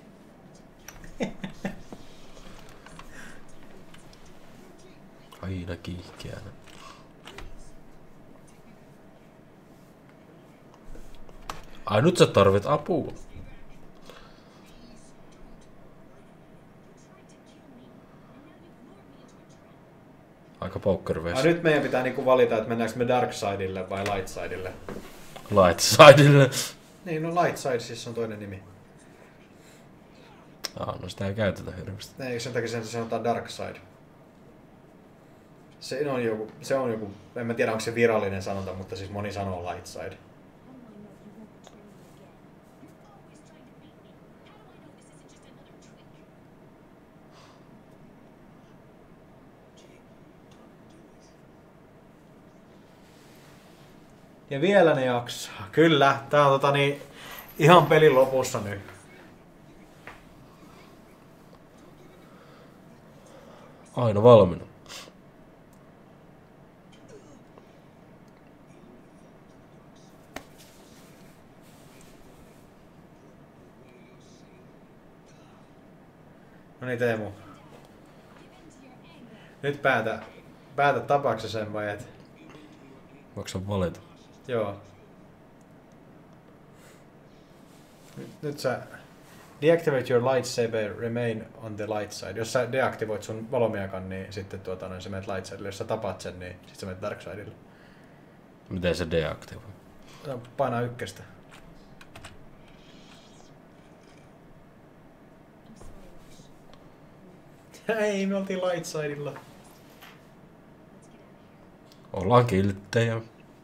Aina kiihkeänä. Ai nyt sä tarvit apua. Aika pokerface. Ai nyt meidän pitää niinku valita, että mennäänkö me Darksidelle vai Lightsidelle. Lightsidelle. Niin, no Lightside siis on toinen nimi. Ah, no sitä ei käytetä hirveästi. Ei, sen takia sen sanotaan Darkside. Se on joku, se on joku, en mä tiedä onko se virallinen sanonta, mutta siis moni sanoo Lightside. Ja vielä ne jaksaa. Kyllä, tää on tota niin, ihan pelin lopussa nyt. Aina valmiina. No niin Teemu. Nyt päätä, päätä tapaako sen vai et? Voiko sä valita? Joo. Nyt, nyt sä deactivate your lightsaber, remain on the light side. Jos sä deaktivoit sun valomiakan, niin sitten tuota, niin sä menet light sidelle. Jos sä tapat sen, niin sit sä menet dark sidelle. Miten se deaktivoi? No, painaa ykköstä. Ei, me oltiin light sidella. Ollaan kilttejä.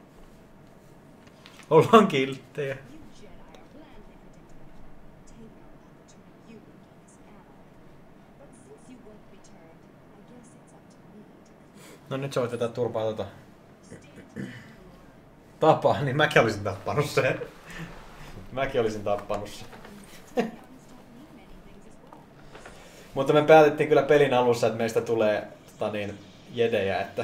Ollaan kilttejä. No nyt sä voit vetää turpaa tota tapaa, niin mäkin olisin tappanut sen. Mäkin olisin tappanut sen. Mutta me päätettiin kyllä pelin alussa, että meistä tulee tota niin, jedejä, että...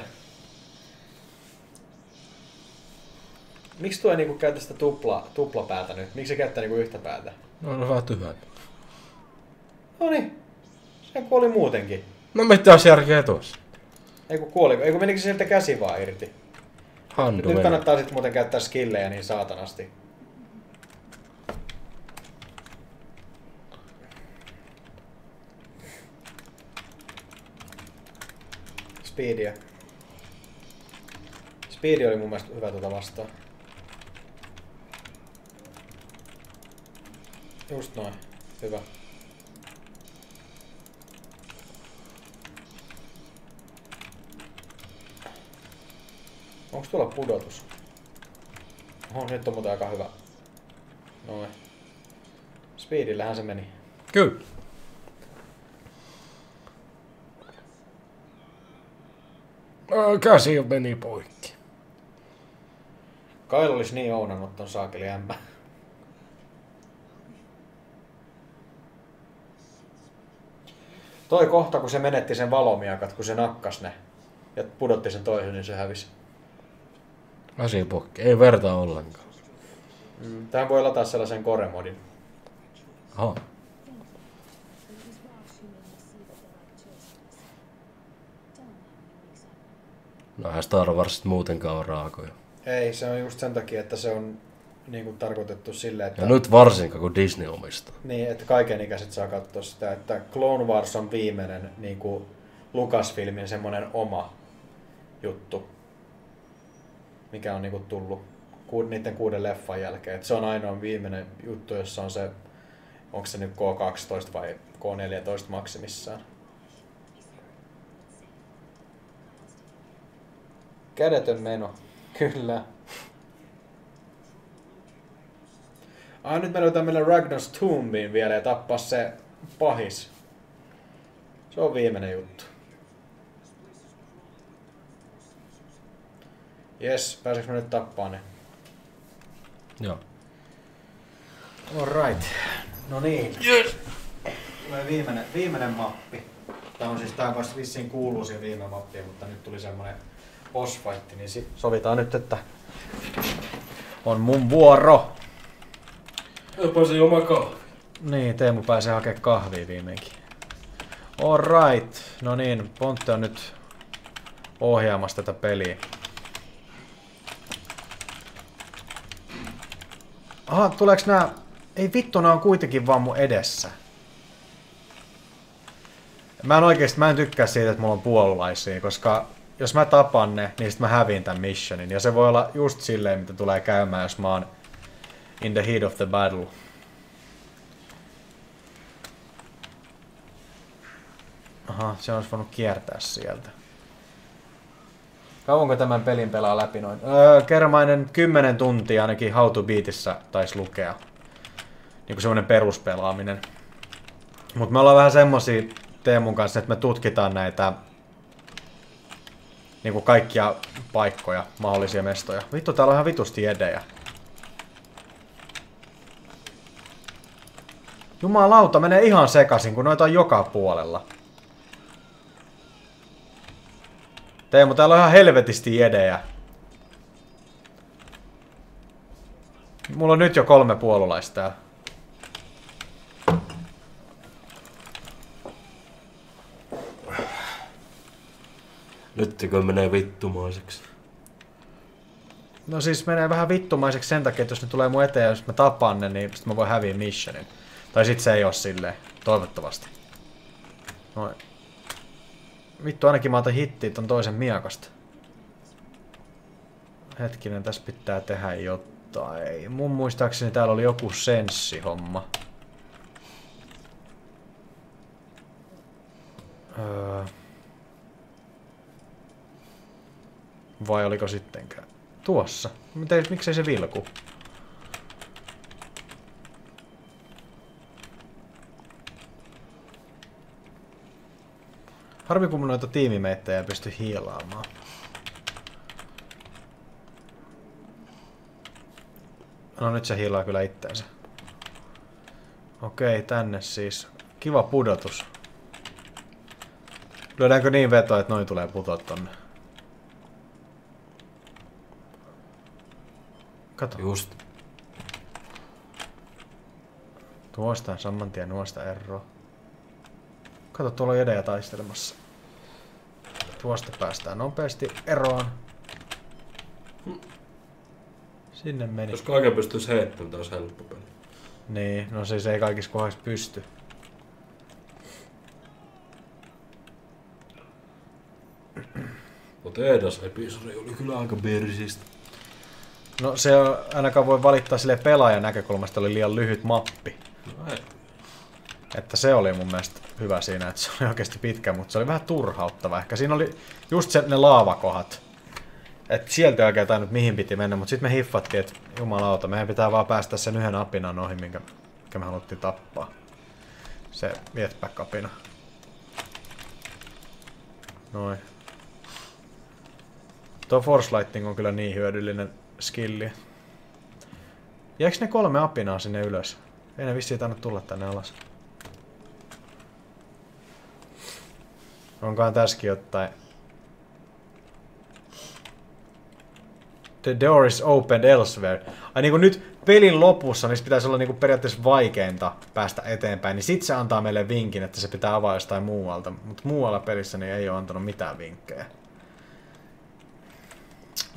Miksi tuo ei niinku käytä sitä tupla, tuplapäätä nyt? Miksi se käyttää niinku yhtä päätä? No on vähän tyhjä. Noniin. Se kuoli muutenkin. No mitäs järkeä tuossa? Ei kun kuoli, ei kun menikö se sieltä käsi vaan irti? Handu Nyt kannattaa sit muuten käyttää skillejä niin saatanasti. Speedia. Speedi oli mun mielestä hyvä tuota vastaan. Just noin. Hyvä. Onks tuolla pudotus? Oho, nyt on muuten aika hyvä. Noin. Speedillähän se meni. Kyllä. Käsi meni poikki. Kail olisi niin ounannut ton saakeli ämmä. Toi kohta, kun se menetti sen valomiakat, kun se nakkas ne ja pudotti sen toisen, niin se hävisi. Käsi poikki. Ei verta ollenkaan. Mm, tähän voi lataa sellaisen core-modin. Aha. No eihän Star Warsit muutenkaan on raakoja. Ei, se on just sen takia, että se on niinku tarkoitettu silleen, että... Ja nyt varsinkaan, kun Disney omistaa. Niin, että kaikenikäiset saa katsoa sitä, että Clone Wars on viimeinen niinku Lucasfilmin semmonen oma juttu, mikä on niinku tullut ku, niiden kuuden leffan jälkeen. Et se on ainoa viimeinen juttu, jossa on se, onko se nyt K kaksitoista vai K neljätoista maksimissaan. Kädetön meno, kyllä. Ah, nyt me löytää meille Ragnos Tombiin vielä ja tappaa se pahis. Se on viimeinen juttu. Jes, pääseekö me nyt tappaa ne? Joo. Alright. No niin. Yes. Tulee viimeinen, viimeinen mappi. Tää on siis, tää vasta vissiin kuuluu siihen viime mappiin, mutta nyt tuli semmonen boss fight, niin sit sovitaan nyt, että on mun vuoro. Jopa se oma kahvi. Niin, Teemu pääsee hakemaan kahvia viimeinkin. Alright. No niin, Pontte on nyt ohjaamassa tätä peliä. Aha, tuleeks nää... Ei vittu, nää on kuitenkin vaan mun edessä. Mä en oikeesti, mä en tykkää siitä, että mulla on puolulaisia, koska jos mä tapan ne, niin sit mä häviin tän missionin. Ja se voi olla just silleen, mitä tulee käymään, jos mä oon in the heat of the battle. Aha, se olisi voinut kiertää sieltä. Kauanko tämän pelin pelaa läpi noin? Öö, kermainen kymmenen tuntia ainakin How to Beatissä taisi lukea. Niinku semmonen peruspelaaminen. Mut me ollaan vähän semmosia Teemun kanssa, että me tutkitaan näitä niinku kaikkia paikkoja, mahdollisia mestoja. Vittu, täällä on ihan vitusti edejä. Jumalauta, menee ihan sekaisin, kun noita on joka puolella. Teemu, täällä on ihan helvetisti edejä. Mulla on nyt jo kolme puolulaista täällä. Nyttikö menee vittumaiseksi? No siis menee vähän vittumaiseksi sen takia, että jos ne tulee mun eteen ja jos mä tapaan ne, niin sit mä voin häviä missionin. Tai sit se ei oo silleen. Toivottavasti. Noin. Vittu, ainakin mä otan hittiä ton toisen miakasta. Hetkinen, tässä pitää tehdä jotain. Mun muistaakseni täällä oli joku senssihomma. Öö. Vai oliko sittenkään? Tuossa. Miten, miksei se vilku? Harmi, kun mun noita tiimimeittejä ei pysty hiilaamaan. No nyt se hiilaa kyllä itteensä. Okei, tänne siis. Kiva pudotus. Lyödäänkö niin vetoa, että noin tulee putoa tonne? Kato. Just. Tuosta saman tien nuosta eroa. Kato, tuolla on edejä taistelemassa. Tuosta päästään nopeasti eroon. Sinne meni. Jos kaiken pystyisi heittämään, tämä olisi helppo peli. Niin, no siis ei kaikissa kohdissa pysty. Mutta Eidas-episodi oli kyllä aika bersistä. No se on, ainakaan voi valittaa sille pelaajan näkökulmasta, oli liian lyhyt mappi. No ei. Että se oli mun mielestä hyvä siinä, että se oli oikeasti pitkä, mutta se oli vähän turhauttava. Ehkä siinä oli just se, ne laavakohat. Että sieltä ei oikein tainnut mihin piti mennä, mutta sitten me hiffattiin, että jumalauta, meidän pitää vaan päästä sen yhden apinan ohi, minkä, minkä me haluttiin tappaa. Se jetpack-apina. Noin. Tuo Force Lighting on kyllä niin hyödyllinen skilli. Jäikö ne kolme apinaa sinne ylös? Ei ne vissiin tainnut tulla tänne alas. Onkohan tässäkin jotain? The door is opened elsewhere. Ai niinku nyt pelin lopussa, niin pitäisi olla niinku periaatteessa vaikeinta päästä eteenpäin, niin sit se antaa meille vinkin, että se pitää avaa jostain muualta. Mutta muualla pelissä niin ei ole antanut mitään vinkkejä.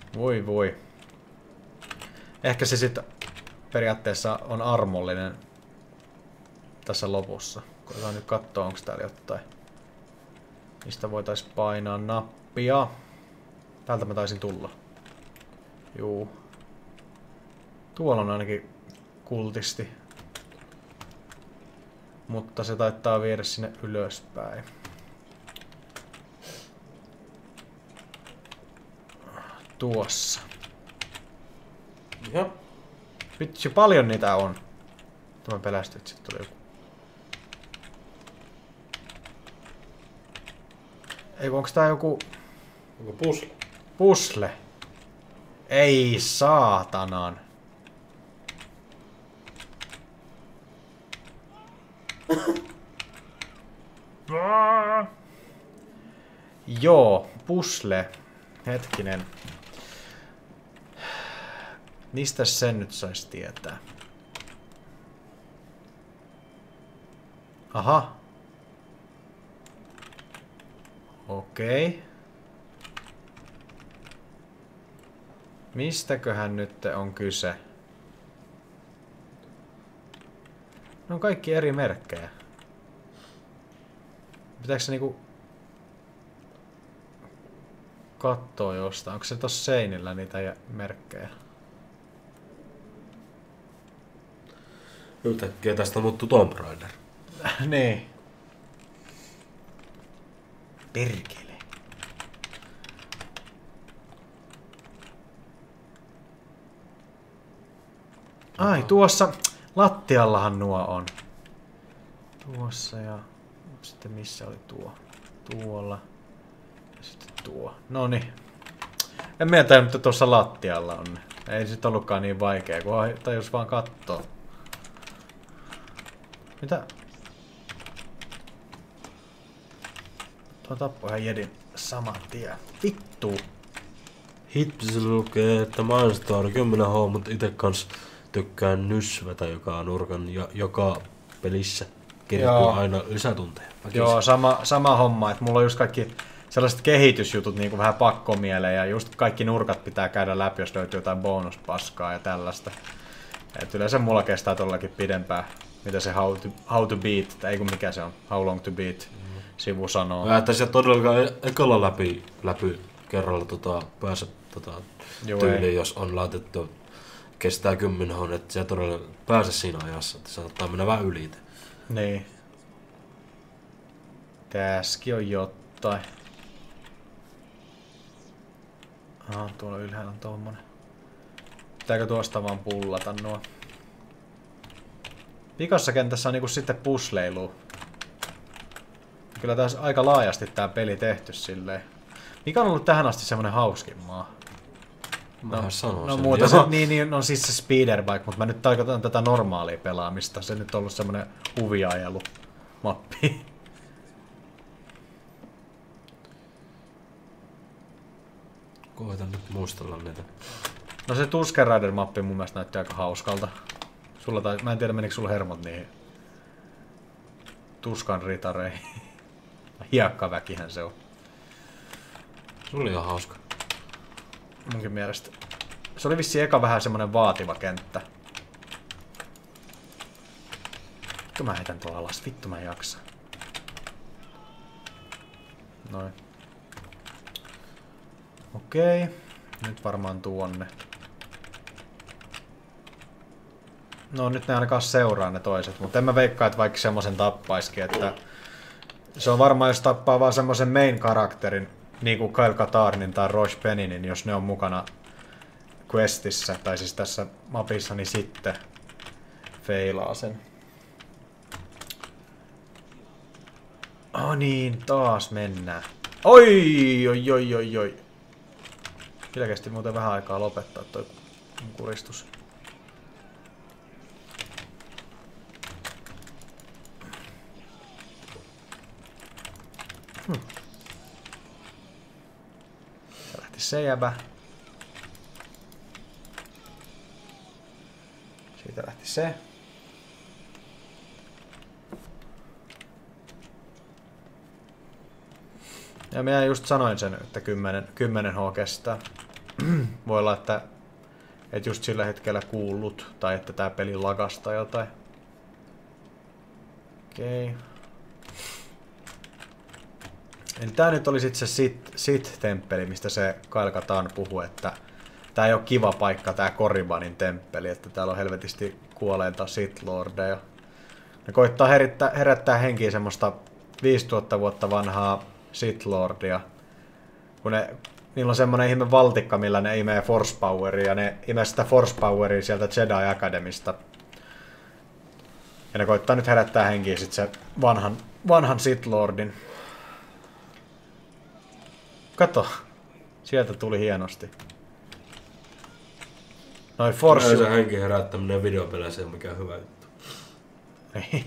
Voi voi. Ehkä se sitten periaatteessa on armollinen tässä lopussa. Koetaan nyt katsoa, onko täällä jotain. Mistä voitais painaa nappia. Täältä mä taisin tulla. Juu. Tuolla on ainakin kultisti. Mutta se taittaa viedä sinne ylöspäin. Tuossa. Joo. Vitsi, paljon niitä on. Tämä pelästyi, että sitten tuli joku. Ei, onko tää joku... Onko pusle? Pusle? Ei saatanan. Joo, pusle. Hetkinen. Mistä sen nyt saisi tietää? Aha. Okei. Mistäköhän nyt on kyse? Ne on kaikki eri merkkejä. Pitääkö se niinku kattoo jostain? Onko se tossa seinillä niitä merkkejä? Yhtäkkiä tästä muuttuu Tomb Raider. Niin. Perkele. Ai, tuossa lattiallahan nuo on. Tuossa ja... Sitten missä oli tuo? Tuolla. Ja sitten tuo. Noniin. En mä tajunnut, että tuossa lattialla on. Ei sit ollutkaan niin vaikea, kun tajus vaan kattoo. Mitä? Tuo tappoi ihan jedin saman tien. Vittu. Hitpissä lukee, että Mindstar kymmenen H, mutta ite kans tykkään nysvätä joka nurkan ja joka pelissä kertyy aina lisätunteja. Väkisin. Joo, sama, sama homma, että mulla on just kaikki sellaiset kehitysjutut niin vähän pakkomieleen ja just kaikki nurkat pitää käydä läpi, jos löytyy jotain bonuspaskaa ja tällaista. Et yleensä mulla kestää todellakin pidempään, mitä se how to, how to beat, tai ei kun mikä se on, how long to beat mm. sivu sanoo. Mä että sieltä todellakaan e- ekalla läpi, läpi kerralla tota, pääse tota, tyyliin, jos on laitettu kestää kymmenen hon, että se todella pääse siinä ajassa, että se saattaa mennä vähän yli. Niin. Tässäkin on jotain. Aha, tuolla ylhäällä on tommonen. Pitääkö tuosta vaan pullata nuo? Vikassa kentässä on niinku sitten pusleilu. Kyllä tässä aika laajasti tää peli tehty silleen. Mikä on ollut tähän asti semmonen hauskin maa? Mä no, sanoin no sen. muuta se, niin, niin, on siis se speederbike, mutta mä nyt tarkoitan tätä normaalia pelaamista. Se nyt on ollut semmonen huviajelu mappi. Koitan nyt muistella niitä. No se Tusken Rider-mappi mun mielestä näytti aika hauskalta. Sulla tai, mä en tiedä menikö sulla hermot niihin Tuskan ritareihin. Hiekkaväkihän se on. Se oli ihan hauska. Munkin mielestä. Se oli vissiin eka vähän semmonen vaativa kenttä. Vittu mä heitän tuolla alas, vittu mä en jaksa. Noin. Okei. Nyt varmaan tuonne. No nyt ne ainakaan seuraa ne toiset, mutta en mä veikkaa, että vaikka semmosen tappaisikin, että se on varmaan, jos tappaa vaan semmosen main karakterin, niin kuin Kyle Katarnin tai Roche Peninin, jos ne on mukana questissä, tai siis tässä mapissa, niin sitten feilaa sen. Oh niin, taas mennään. Oi, oi, oi, oi, oi. Kyllä kesti muuten vähän aikaa lopettaa toi kuristus. Hmm. Se lähti se jäbä. Siitä lähti se. Ja minä just sanoin sen, että kymmenen H kestää. Voi olla, että et just sillä hetkellä kuullut, tai että tää peli lagasta jotain. Okei. Okay. Eli tää nyt oli sit se Sith-temppeli, mistä se Kyle Katarn puhui, että tää ei oo kiva paikka, tää Korribanin temppeli, että täällä on helvetisti kuolleita Sith-lordeja. Ne koittaa herättää, herättää henkiin semmoista viisituhatta vuotta vanhaa Sith-lordia, kun ne, niillä on semmonen ihme valtikka, millä ne imee Force Poweria, ja ne imee sitä Force Poweria sieltä Jedi Academista. Ja ne koittaa nyt herättää henkiin sit se vanhan, vanhan Sith-lordin. Kato, sieltä tuli hienosti. Noi Force... Se henki herättäminen videopeleissä ei ole mikään hyvä juttu. Ei.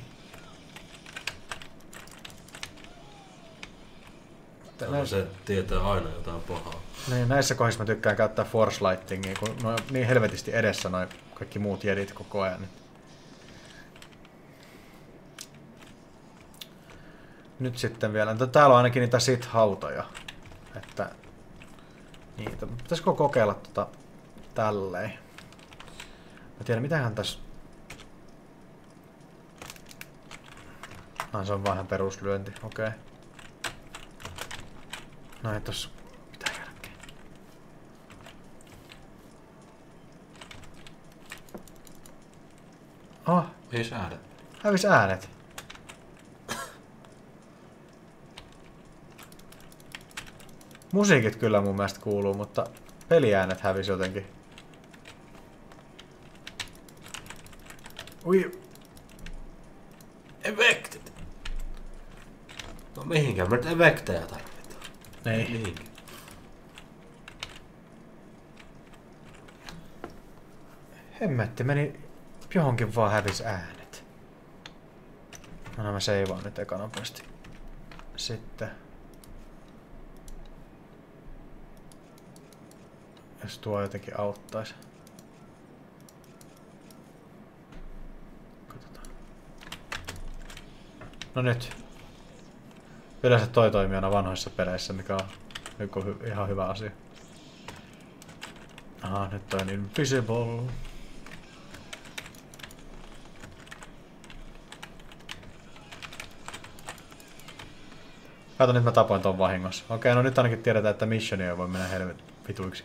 Tämä se tietää aina jotain pahaa. Niin, näissä kohdissa mä tykkään käyttää Force Lightingia, kun ne on niin helvetisti edessä noi kaikki muut jedit koko ajan. Nyt sitten vielä. Täällä on ainakin niitä Sith-hautoja. Että niitä. Pitäisikö kokeilla tota tälleen? Mä tiedän, mitähän tässä... Ah, se on vanha peruslyönti, okei. Okay. No ei tossa mitään järkeä. Oh. Hävis äänet. Hävis äänet. Musiikit kyllä mun mielestä kuuluu, mutta peliäänet hävisi jotenkin. Ui. Evected. No mihinkään me nyt evectejä tarvitaan. Ei. Mihinkään. Hemmetti, meni johonkin vaan hävis äänet. No mä seivaan nyt eka nopeasti. Sitten. Jos tuo jotenkin auttaisi. Katsotaan. No nyt. Yleensä toi toimii aina vanhoissa peleissä, mikä on, mikä on hy ihan hyvä asia. Aha, nyt on invisible. Kato, nyt mä tapoin ton vahingossa. Okei, no nyt ainakin tiedetään, että missionia voi mennä helvetin vituiksi.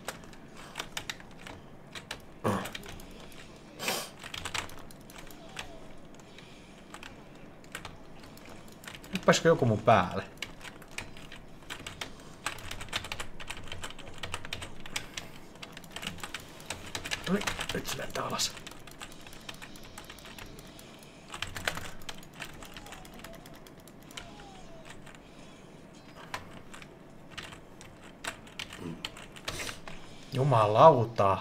Hyppäisikö joku mun päälle? Noniin, nyt se lentää alas. Jumalauta.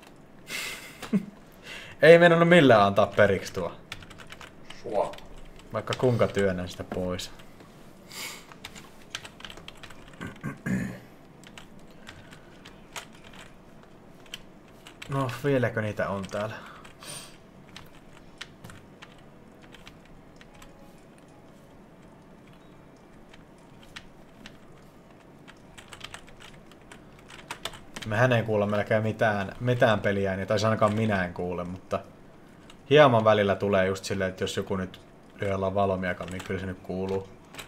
Ei mennä millään antaa periksi tuo. Sua. Vaikka kuinka työnnän sitä pois. No, vieläkö niitä on täällä? Mehän ei kuulla melkein mitään, mitään peliä, tai ainakaan minä en kuule, mutta hieman välillä tulee just silleen, että jos joku nyt yöllä valomiakan, niin kyllä se nyt kuuluu.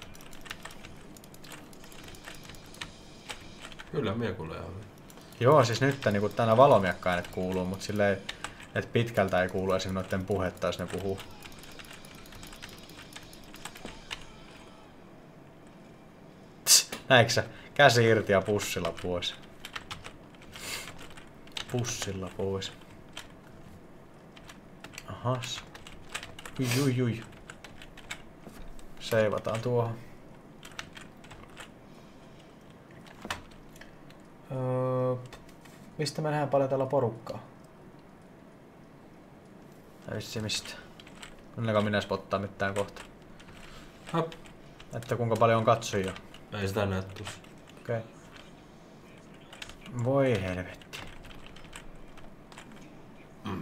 Kyllä, mie kuulee ihan. Joo, siis nyt niin tänä valomiakka äänet kuuluu, mutta silleen, että pitkältä ei kuulu esim. Noitten puhetta, jos ne puhuu. Tss, näinkö sä? Käsi irti ja pussilla pois. Pussilla pois. Ahas. Ui, ui, ui. Seivataan tuohon. Öö, mistä me nähdään paljon täällä porukkaa? Ei vissi mistä. Minäkaan minä spottaa mitään kohta. Hop. Että kuinka paljon on katsojia. Ei sitä näe tuossa. Okei. Okay. Voi helvetti. Mm.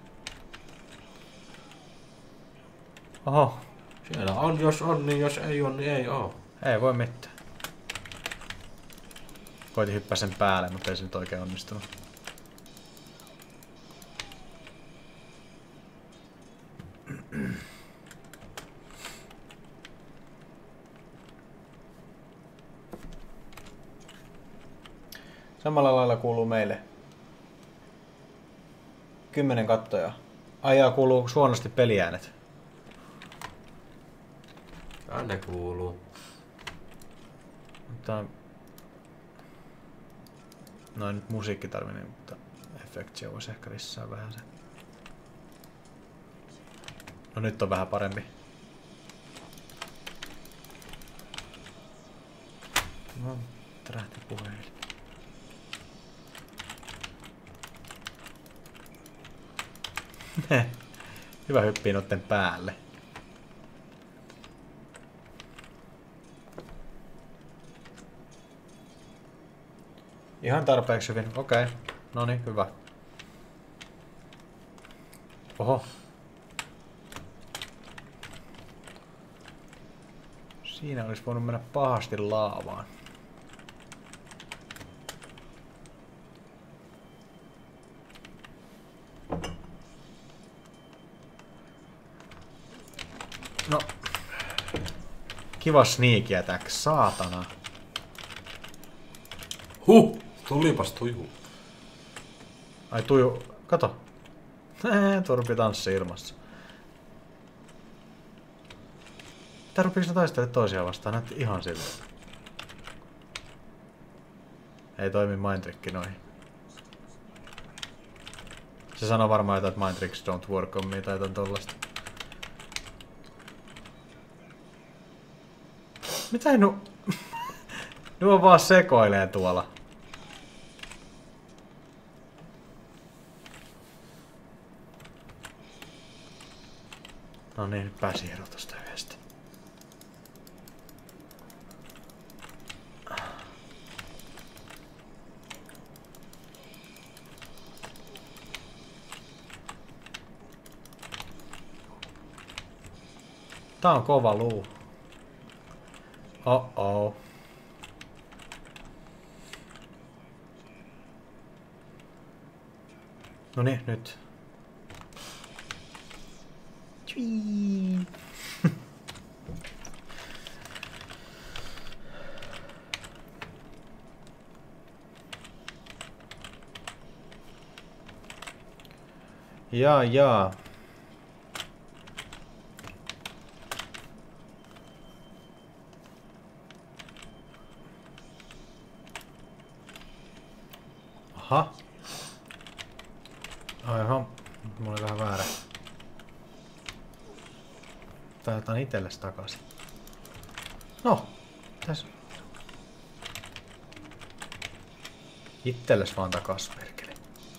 Oho. Siellä on, jos on, niin jos ei on, niin ei oo. Ei voi mitään. Koitin hyppää sen päälle, mutta ei se nyt oikein onnistunut. Samalla lailla kuuluu meille. Kymmenen kattoja. Ajaa kuuluu huonosti peliäänet. Aina kuuluu. Mutta... No nyt musiikki tarvii, mutta efektiä voisi ehkä lisää vähän se. No nyt on vähän parempi. No, tärähti puhelin. Hyvä hyppii noitten päälle. Ihan tarpeeksi hyvin. Okei. Okay. No niin, hyvä. Oho. Siinä olisi voinut mennä pahasti laavaan. No. Kiva sneak attack, saatana. Huh! Tulipas tuju. Ai tuju, kato. Turpi tanssi ilmassa. Tää rupiiks ne taistelemaan toisiaan vastaan? Näytti ihan siltä. Ei toimi mindtrick noihin. Se sanoo varmaan jotain, että mindtricks don't work on me tai jotain tollasta. Mitä nu... Nuo vaan sekoilee tuolla. No niin, nyt pääsi ero tosta yhdestä. Tää on kova luu. Oh-oh. No niin, nyt. Tjii. Jaa, jaa. Aha. Aivan. Mulla oli vähän väärä. Tää otan itelles takaisin. No. Tässä. Itelles vaan takas, perkele.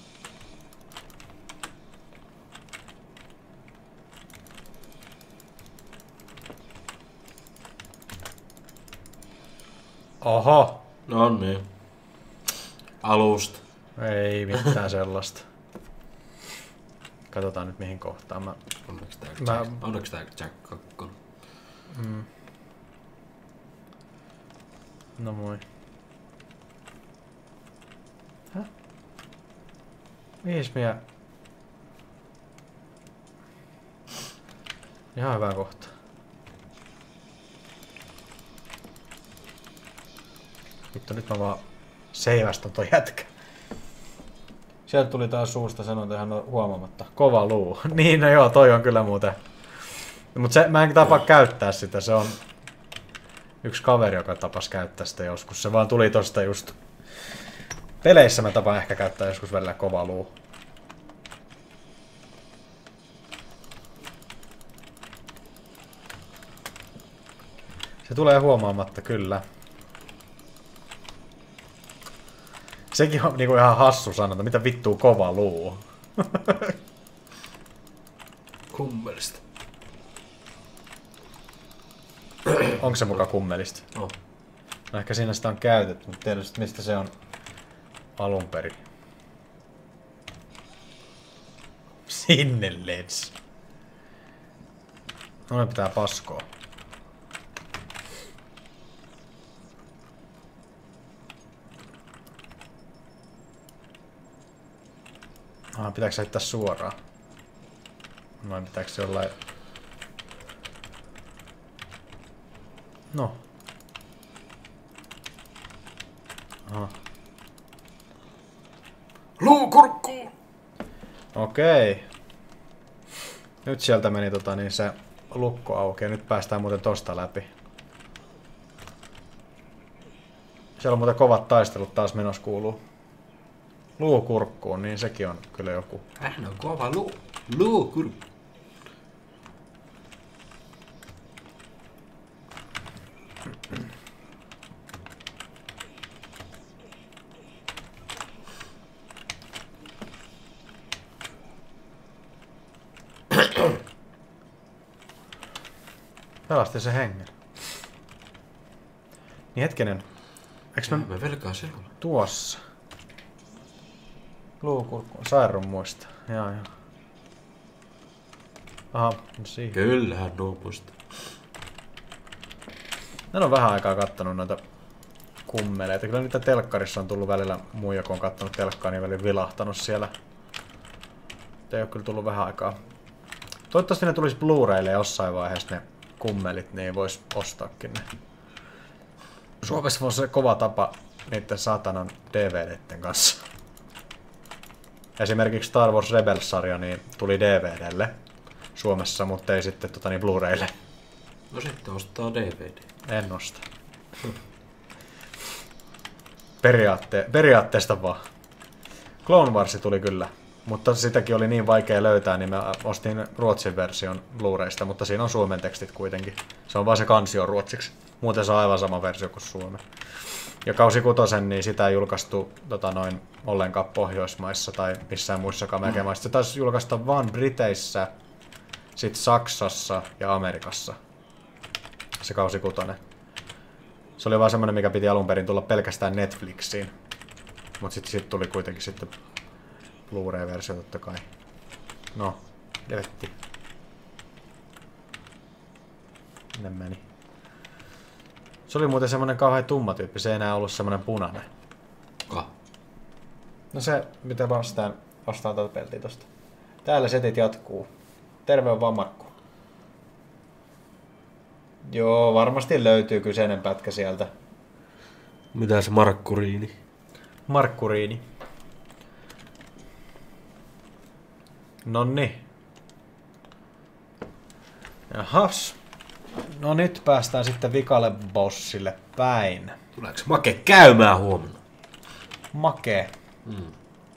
Oho. No niin. Alusta. Ei mitään sellaista. Katsotaan nyt mihin kohtaan mä... Onneksi tää Mä... Jack, onneksi tää Jack kakkonen. Mm. No moi. Häh? Mihin minä... Ihan hyvä kohta. Vittu, nyt mä vaan seivästän toi jätkä. Sieltä tuli taas suusta sanonta ihan huomaamatta. Kova luu. Niin, no joo, toi on kyllä muuten. Mut se, mä en tapa käyttää sitä, se on yksi kaveri, joka tapas käyttää sitä joskus. Se vaan tuli tosta just... Peleissä mä tapaan ehkä käyttää joskus välillä kova luu. Se tulee huomaamatta, kyllä. Sekin on niinku ihan hassu sanonta. Mitä vittuu kova luu? Kummelista. Onko se muka kummelista? Oh. No ehkä siinä sitä on käytetty, mutta tietysti mistä se on alun perin. Sinne lens. No ne pitää paskoa. Ah, pitääkö se heittää suoraan? Vai pitääkö se jollain... No. Aha. Luukurkkuun! Okei. Nyt sieltä meni tota, niin se lukko auki ja nyt päästään muuten tosta läpi. Siellä on muuten kovat taistelut taas menossa kuuluu. Luukurkkuun, niin sekin on kyllä joku. Hän on kova luu. Luukurkku. Pelasti se hengen. Niin hetkinen. Eiks mä... Me velkaa sinulle. Tuossa. Luukurkku. Sairun muista. Jaa, jaa. Aha, no siihen. Kyllähän nuo muista. En ole vähän aikaa kattonut noita kummeleita. Kyllä niitä telkkarissa on tullut välillä muija, kun on kattonut telkkaa, niin välillä vilahtanut siellä. Ei ole kyllä tullut vähän aikaa. Toivottavasti ne tulisi Blu-raylle jossain vaiheessa ne kummelit, niin vois ostaakin ne. Suomessa on se kova tapa niiden satanan D V D:ten kanssa. Esimerkiksi Star Wars Rebels-sarja niin tuli D V D:lle Suomessa, mutta ei sitten tota, niin Blu-raylle. No sitten ostaa D V D. En osta. Periaatte- periaatteesta vaan. Clone Wars tuli kyllä, mutta sitäkin oli niin vaikea löytää, niin mä ostin Ruotsin version Blu-raysta, mutta siinä on suomen tekstit kuitenkin. Se on vaan se kansio ruotsiksi. Muuten se on aivan sama versio kuin suomen. Ja kausi kutosen, niin sitä ei julkaistu tota, noin ollenkaan Pohjoismaissa tai missään muissakaan melkein maissa. Se taisi julkaista vaan Briteissä, sit Saksassa ja Amerikassa. Se kausi kutonen. Se oli vaan semmonen, mikä piti alun perin tulla pelkästään Netflixiin. Mut sit, sit tuli kuitenkin sitten Blu-ray-versio totta kai. No, levetti. Ne meni. Se oli muuten semmonen kauhean tumma tyyppi, se ei enää ollut semmonen punainen. Ka? No se, mitä vastaan, vastaan tätä peltiä tosta. Täällä setit jatkuu. Terve on vaan Markku. Joo, varmasti löytyy kyseinen pätkä sieltä. Mitä se Markkuriini? Markkuriini. Nonni. Jahas. No nyt päästään sitten vikalle bossille päin. Tuleeko Make käymään huomenna? Make. Mm.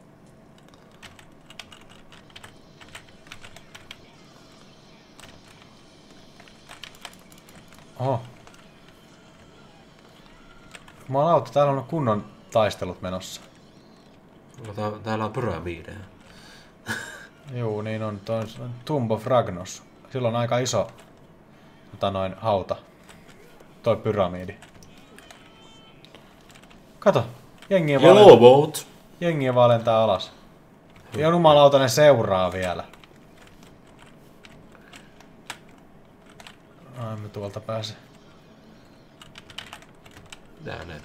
Oho. Jumalauta, täällä on kunnon taistelut menossa. No, tää, täällä on pyramiideja. Juu, niin on. Toi on Tomb of Ragnos. Sillä on aika iso tota noin, hauta. Toi pyramiidi. Kato, jengiä vaan, Hello, boat. jengiä vaan lentää alas. Ja jumalauta, ne seuraa vielä. Ai, me tuolta pääse. Mitä ne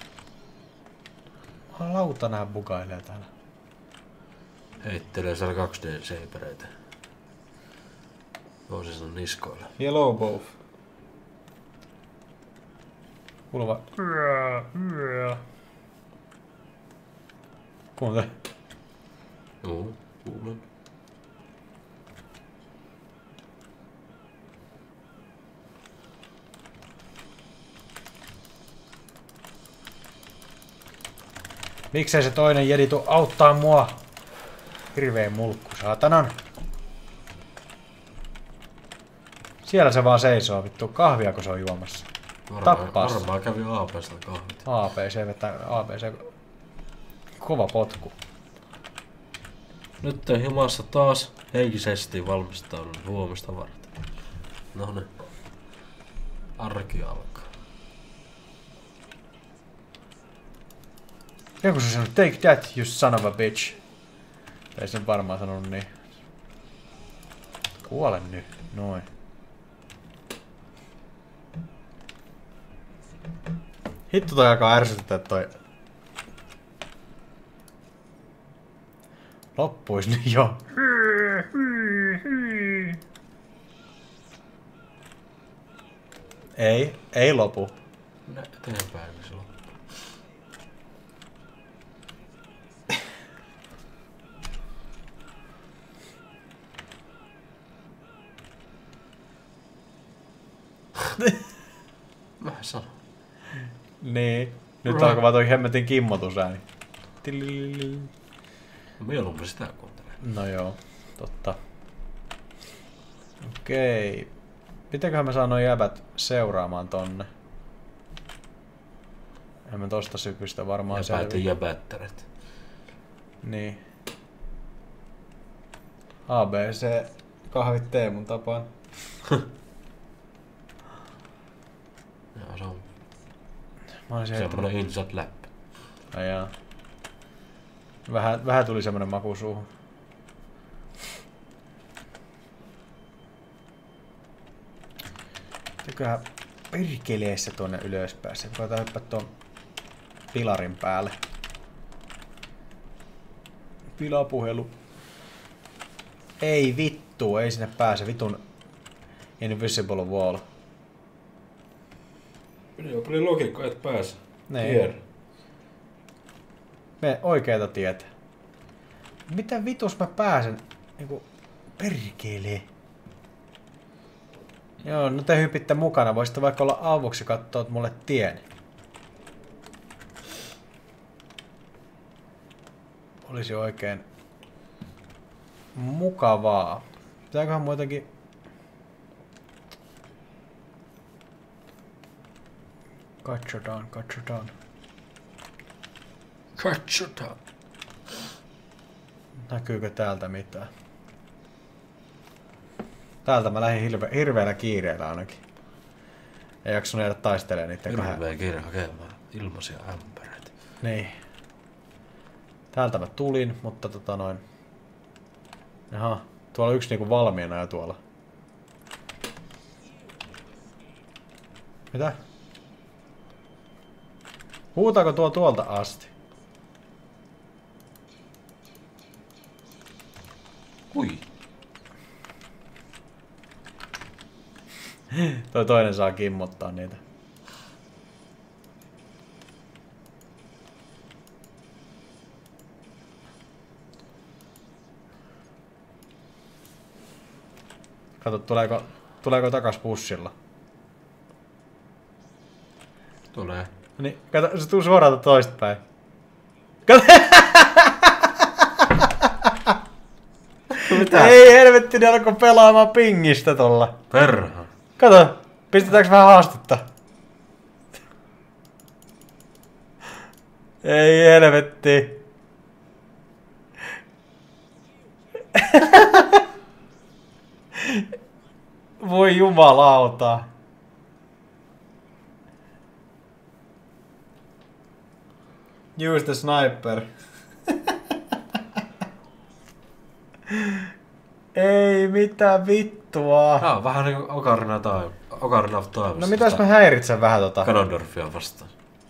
Lauta nää bugailee täällä. heittelee siellä kaksi D-seipereitä. Toisessa on niskoilla. Yellow Wolf. Kuuluva. Kuuntele. Joo, kuulen. Miksei se toinen jedi tuu auttaa mua? Hirveen mulkku, saatanan. Siellä se vaan seisoo, vittu. Kahvia, kun se on juomassa. Tappaa. Varmaan kävi A P:stä kahvit. A P C vetää, A P C. Kova potku. Nyt on himassa taas henkisesti valmistaudun huomista varten. No ne. Arki alkaa. Joku se sanoo, take that, you son of a bitch. Ei sen varmaan sanonut niin. Kuole nyt, noin. Hitto toi alkaa ärsyttää toi. Loppuis nyt jo. Ei, ei lopu. Mennä eteenpäin, niin se loppuu. Mä sanon. Niin. Nyt alkaa vaan toi hemmetin kimmotusääni. Mieluummin sitä kuuntelen. No joo, totta. Okei. Mitäköhän mä saan noi jäbät seuraamaan tonne? En mä tosta sykystä varmaan selviä. Ja jäbättäret. Niin. A B C kahvit Teemun tapaan. Joo, se on. Mä olisin semmonen inside lap. Ai jaa. Vähän, vähän tuli semmonen maku suuhun. Teköhän perkeleessä tuonne ylöspäin. Se koetaan hyppää tuon pilarin päälle. Pilapuhelu. Ei vittu, ei sinne pääse. Vitun invisible wall. Joo, paljon logiikko, et pääse. Niin. Me oikeeta tietä. Mitä vitus mä pääsen? Niinku perkele. Joo, no te hypitte mukana. Voisitte vaikka olla avuksi ja katsoa mulle tien. Olisi oikein mukavaa. Pitääköhän muutenkin... Katsotaan, katsotaan. Katsotaan. Näkyykö täältä mitään? Täältä mä lähdin hirve hirveällä kiireellä ainakin. Ei jaksanut jäädä taistelemaan niitten kahden. Hirveä kiire hakemaan ilmaisia ämpäreitä. Niin. Täältä mä tulin, mutta tota noin... Jaha, tuolla on yksi niinku valmiina jo tuolla. Mitä? Huutaako tuo tuolta asti? Hui. Toi toinen saa kimmottaa niitä. Kato, tuleeko, tuleeko takas bussilla? Tulee. Niin, kato, se tuu suoraan toista päin. Kato. Mitä? Ei helvetti, ne alkoi pelaamaan pingistä tolla. Perha. Kato, pistetäänkö vähän haastetta? Ei helvetti. Voi jumalauta. Use the sniper. Ei mitään vittua. Tää on vähän niinku Ocarina tai Ocarina of Time. No mitäs mä häiritsen vähän tota? Ganondorfia vastaan.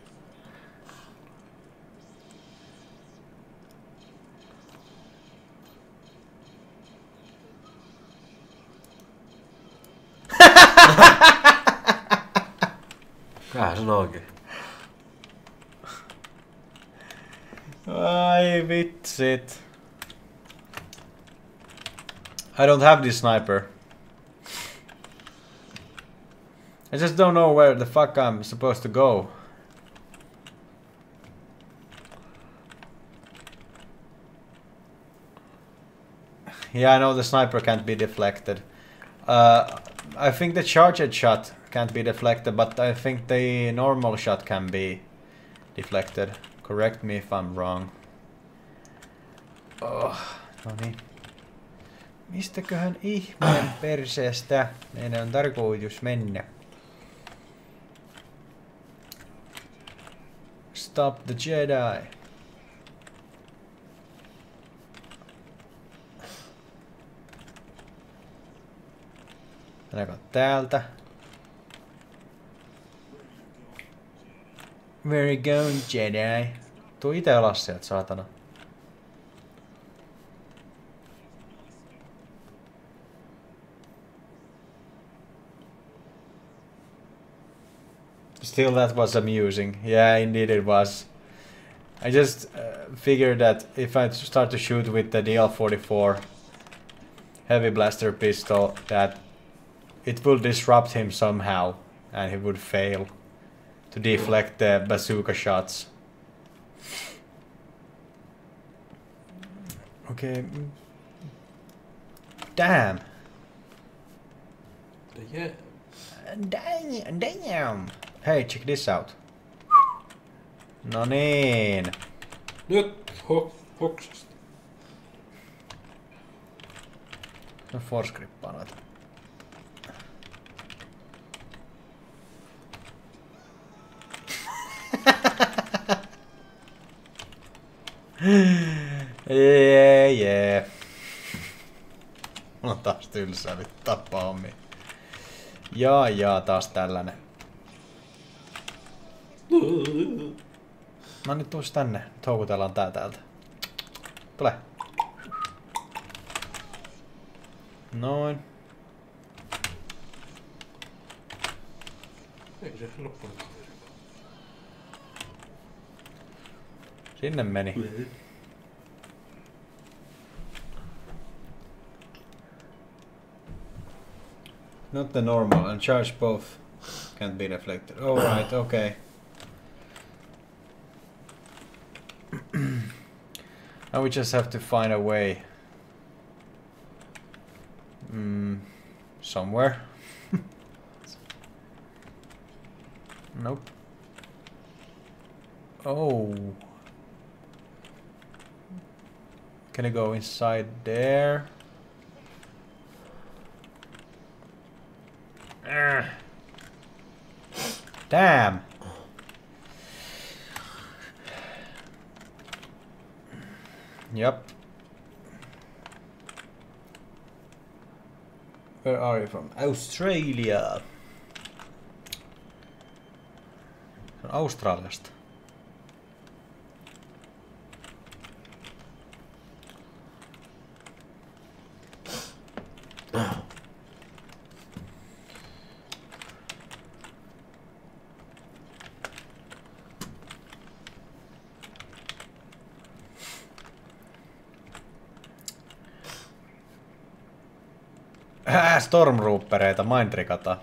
Käähän sen oikein. Ai vitsit. I don't have this sniper. I just don't know where the fuck I'm supposed to go. Yeah, I know the sniper can't be deflected. Uh, I think the charged shot can't be deflected, but I think the normal shot can be deflected. Correct me if I'm wrong. Oh, no niin. Mistäköhän ihmeen perseestä meidän on tarkoitus mennä? Stop the Jedi. Mennäänkö täältä? Where you going, Jedi? Tuu ite alas sieltä, saatana. Still, that was amusing. Yeah, indeed it was. I just uh, figured that if I start to shoot with the D L forty-four heavy blaster pistol, that it will disrupt him somehow. And he would fail to deflect the bazooka shots. Okay. Damn. Yeah. Damn. Damn. Hey, check this out. No niin. Nyt ho hoksasta. No force grippaa noita. Jee, jee. Mulla on taas tylsää, vittu tappaa hommia. Jaa, jaa, taas tällainen. No nyt tuus tänne. Nyt houkutellaan tää täältä. Tule. Noin. Ei se loppunut. Sinne meni. Not the normal, and charge both can't be deflected. Oh right, okay. Now we just have to find a way. Mm, somewhere. Nope. Oh. Can I go inside there? Ugh. Damn. Yep. Where are you from? Australia. Se on Australiasta. Äh, Stormtroopereita, mindrikata.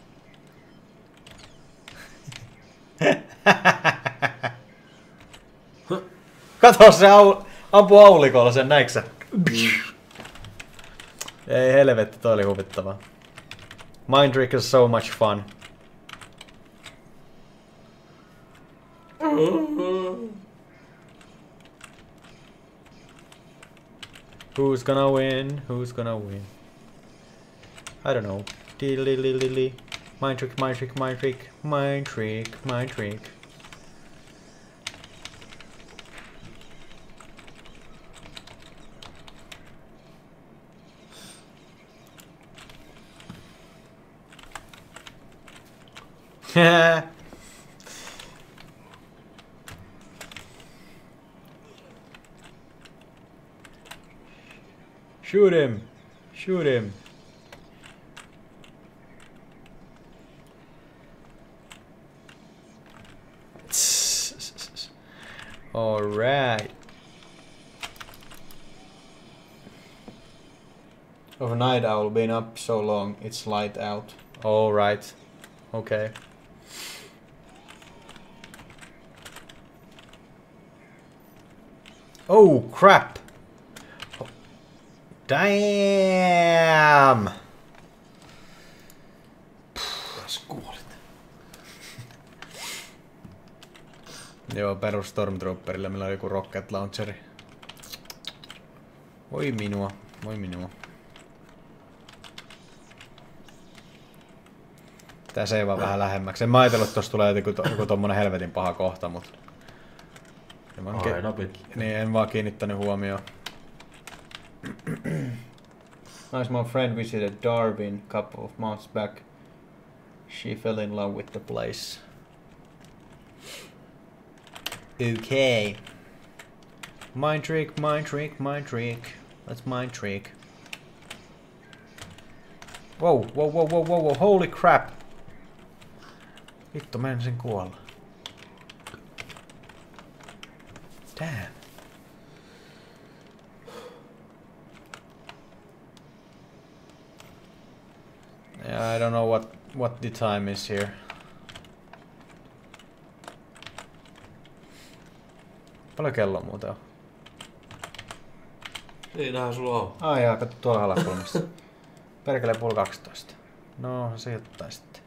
Kato, se au ampuu aulikolla sen, näiksä? Ei helvetti, toi oli huvittavaa. Mindrick is so much fun. Who's gonna win? Who's gonna win? I don't know. Dilly-lily-lily. Mind trick, mind trick, mind trick, mind trick, mind trick. Shoot him! Shoot him! All right. Overnight owl been up so long it's light out. All right. Okay. Oh crap. Damn. Kas kuolit. Joo, perus Stormtrooperilla meillä on joku rocket launcheri. Voi minua, voi minua. Tää seivaa vähän lähemmäksi. En mä ajatellut, että tossa tulee joku, to, joku tommonen helvetin paha kohta, mut... En vaan, niin, en vaan kiinnittänyt huomioon. Nice, my friend visited Darwin a couple of months back. She fell in love with the place. Okay. Mind trick, mind trick, mind trick. Let's mind trick. Whoa, whoa, whoa, whoa, whoa, whoa, holy crap! Vittu, mä en sen kuolla. Damn. Yeah, I don't know what what the time is here. Paljon kello muuten on? Siinähän sulla on. Ai jaa, katso tuolla alakulmassa. Perkele puoli kaksitoista. No, se jotain sitten.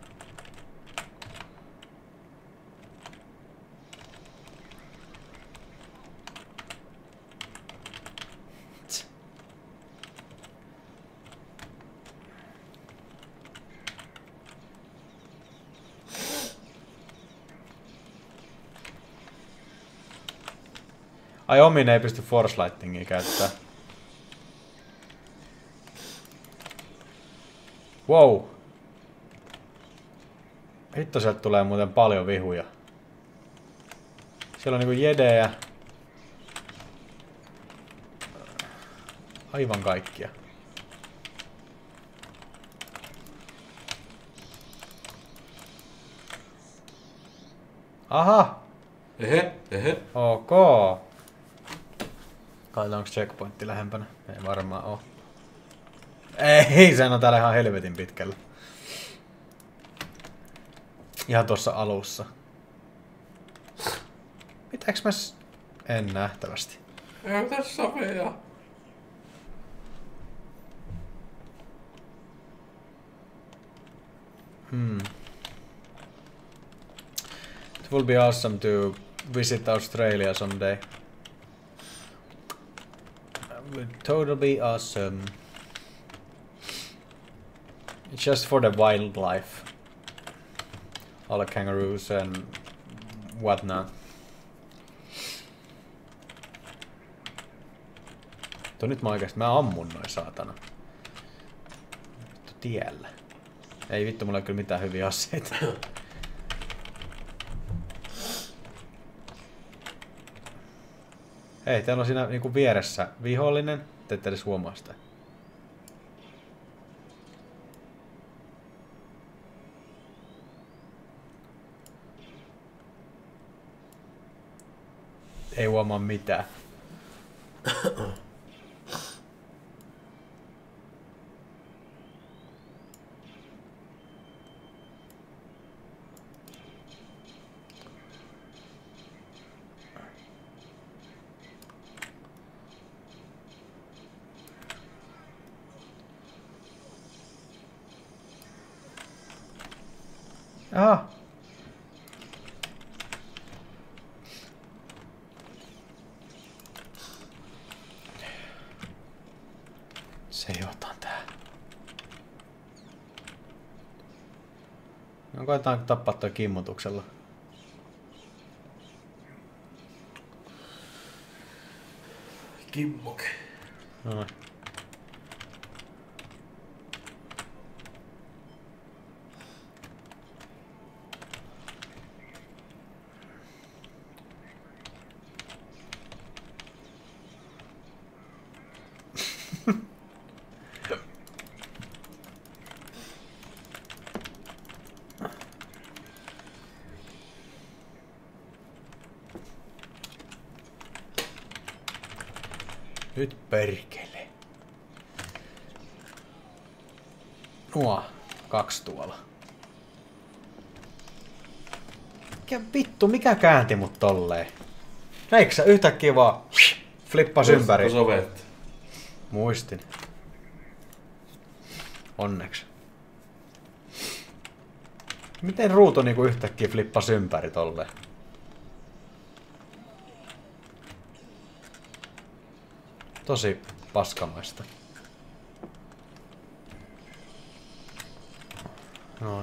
Ai omin ei pysty Force Lightingia käyttää. Wow. Hitto, sieltä tulee muuten paljon vihuja. Siellä on niinku jedejä. Aivan kaikkia. Aha! Ehe, ehe. Ok. Katsotaan, onko checkpointti lähempänä. Ei varmaan oo. Ei, sehän on täällä ihan helvetin pitkällä. Ihan tuossa alussa. Mitäks mä s... En nähtävästi. Ei tässä vielä. Hmm. It will be awesome to visit Australia someday. It would totally be awesome. It's just for the wildlife. All the kangaroos and whatnot. Tuo nyt mä oikeesti, mä ammun noin saatana. Vittu tiellä. Ei vittu, mulla ei kyllä mitään hyviä aseita. Hei, täällä on siinä niinku vieressä vihollinen. Te ette edes huomaa sitä. Ei huomaa mitään. Aha. Se jotain tää. No koetaan tappaa toi kimmotuksella. Kimmoke. Noin. Nyt perkele. Nuo, kaksi tuolla. Mikä vittu, mikä käänti mut tolleen? Näikö sä yhtäkkiä vaan flippas ympäri? Sovet. Muistin. Onneksi. Miten ruutu niinku yhtäkkiä flippas ympäri tolleen? Tosi paskamaista. Noin.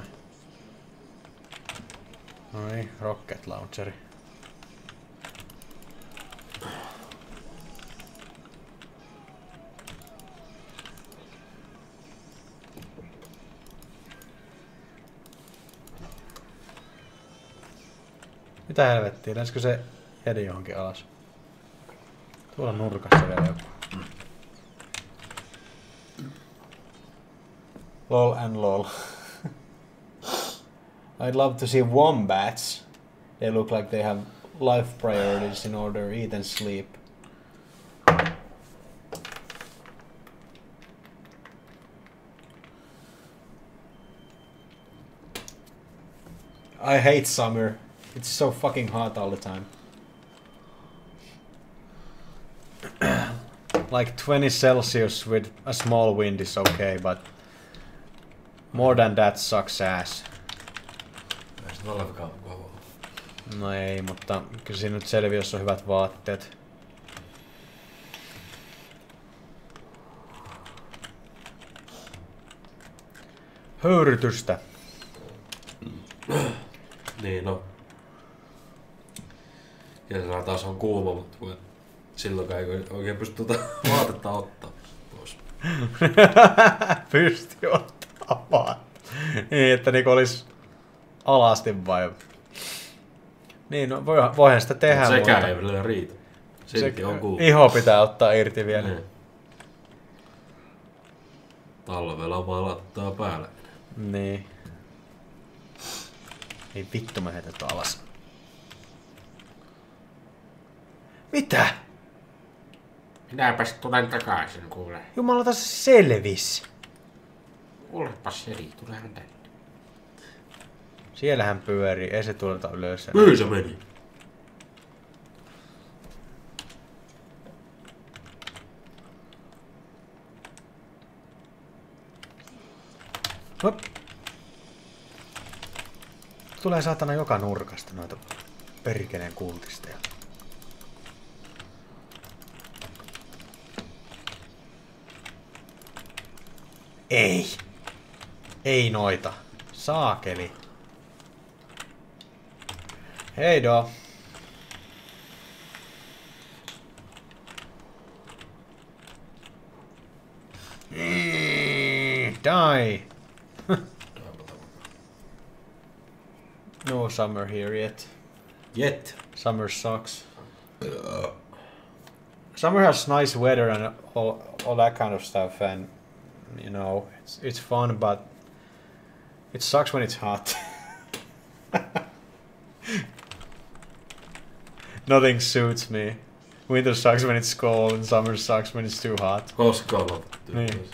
Noin, rocket launcheri. Mitä helvettiä, lenskö se hedi johonkin alas? Tuolla nurkassa vielä joku. Lol and lol. I'd love to see wombats. They look like they have life priorities in order to eat and sleep. I hate summer. It's so fucking hot all the time. Like twenty Celsius with a small wind is okay, but more than that sucks ass. Ei se ole kauan. No ei, mutta kyllä siinä nyt selviää, jos on hyvät vaatteet. Höyrytystä. Niin no. Kesällä taas on kuuma, mutta kun silloinkaan ei oikein pysty tuota vaatetta ottaa pois. Pysty ottaa vaatetta. Niin, että niinku olis alasti vai... Niin, no voihan sitä tehdä, mutta sekään mutta... ei vielä riitä. Silti se, on kuuma. Iho pitää ottaa irti vielä. Niin. Talvella valattaa päälle. Niin. Ei vittu, mä heität alas. Mitä? Minäpäs tulen takaisin, kuule. Jumalata, se selvis. Kuulepas Jeri, tulehan tänne. Siellähän pyörii, ei se tuleta ylös. Mihin se meni? Hop. Tulee saatana joka nurkasta noita perkeleen kultisteja. Ei. Ei noita. Saakeli. Hei do. Die. No summer here yet. Yet. Summer sucks. Summer has nice weather and all, all that kind of stuff, and you know, it's it's fun, but it sucks when it's hot. Nothing suits me. Winter sucks when it's cold, and summer sucks when it's too hot. Koska on otettu. Niin.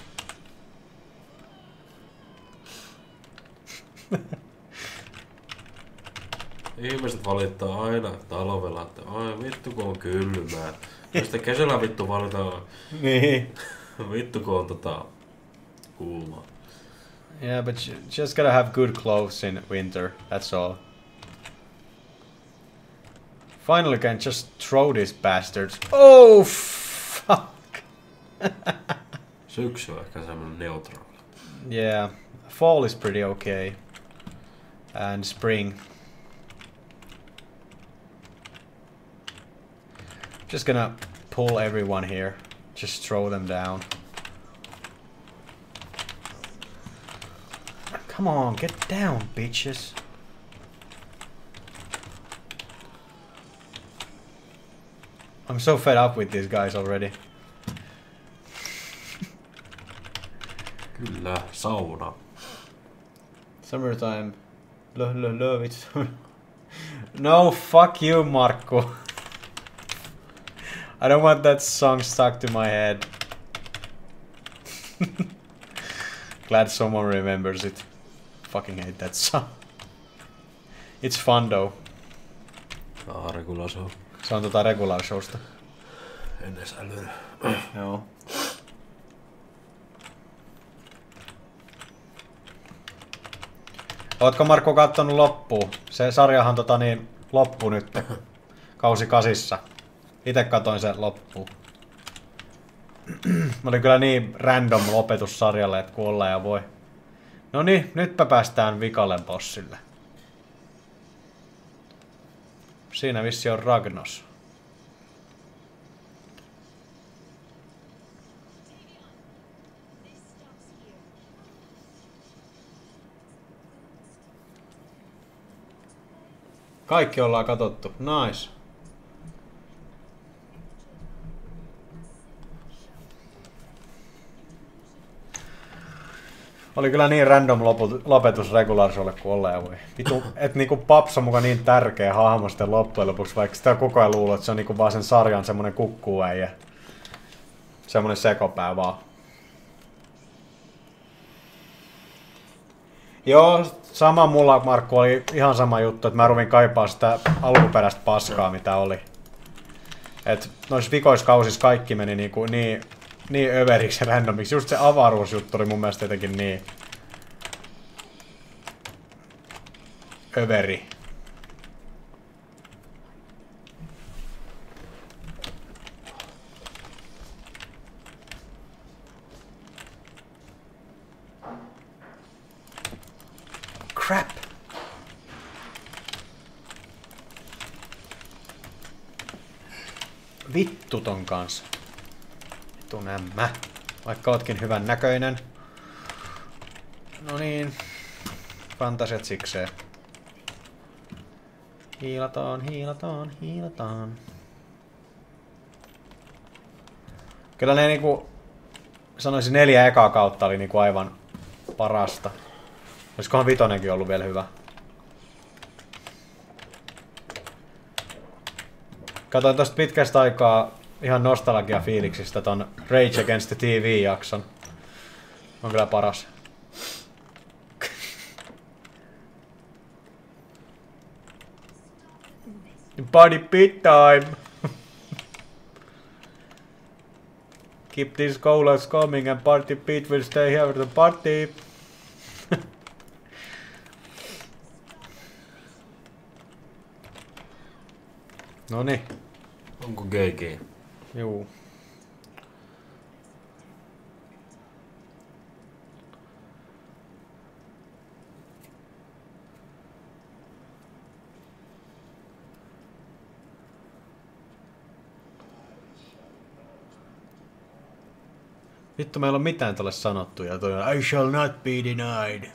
Ihmiset valittaa aina talvella, että ai vittu kun on kylmää. Ja sitten kesällä vittu valitaan Niin. vittu kun on tota kuumaa. Yeah, but you just gotta have good clothes in winter, that's all. Finally can just throw these bastards. Oh, fuck! Syksy on ehkä semmonen neutraali. Yeah, fall is pretty okay. And spring. Just gonna pull everyone here. Just throw them down. Come on, get down, bitches. I'm so fed up with these guys already. Kyllä, sauna. Summertime. Lo, lo, love it. No, fuck you, Markku. I don't want that song stuck to my head. Glad someone remembers it. Fucking hate that song. It's fun though. Ah, regular show. Se on tota regular showsta. En edes älynyt. Joo. Ootko Markku kattonut loppuun? Se sarjahan tota niin loppu nyt. Kausi kasissa. Ite katoin sen loppuun. Mä olin kyllä niin random lopetus sarjalle, että kuolla ja voi. No niin, nytpä päästään vikalle bossille. Siinä vissi on Ragnos. Kaikki ollaan katottu. Nice. Oli kyllä niin random lopetus regular showlle kuin olleen voi. Vitu, et niinku Paps on muka niin tärkeä hahmo sitten loppujen lopuksi, vaikka sitä koko ajan luulee, että se on niinku vaan sen sarjan semmonen kukkuäijä. Semmonen sekopää vaan. Joo, sama mulla, Markku, oli ihan sama juttu, että mä ruvin kaipaa sitä alkuperäistä paskaa, mitä oli. Et noissa vikoiskausissa kaikki meni niinku niin, niin överiksi ja randomiksi. Just se avaruusjuttu oli mun mielestä jotenkin niin överi. Crap! Vittu ton kanssa. Vittu nämä. Vaikka ootkin hyvän näköinen. No niin. Fantasiat sikseen. Hiilataan, hiilataan, hiilataan. Kyllä ne niinku... Sanoisin neljä ekaa kautta oli niinku aivan parasta. Olisikohan vitonenkin ollut vielä hyvä. Katoin tosta pitkästä aikaa ihan nostalgia fiiliksistä ton Rage Against the T V-jakson. On kyllä paras. Party pit time! Keep these colas coming and Party Pit will stay here for the party. Noniin. Onko G G? Juu. Vittu, meillä on mitään tälle sanottu ja toi on I shall not be denied.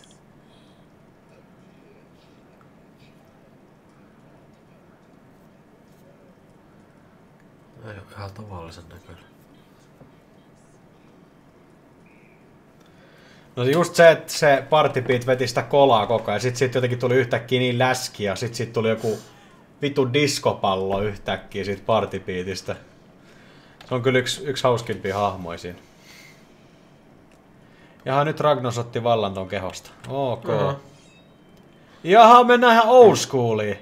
Ei ole ihan tavallisen näköinen. No just se, että se Party Pit veti sitä kolaa koko ajan. Sit siitä jotenkin tuli yhtäkkiä niin läski ja sit siitä tuli joku vitu diskopallo yhtäkkiä siitä Party Pitistä. Se on kyllä yksi, yksi hauskimpia hahmoja siinä. Jaha, nyt Ragnos otti vallan ton kehosta. Ok. Uh-huh. Jaha, mennään ihan old schooliin.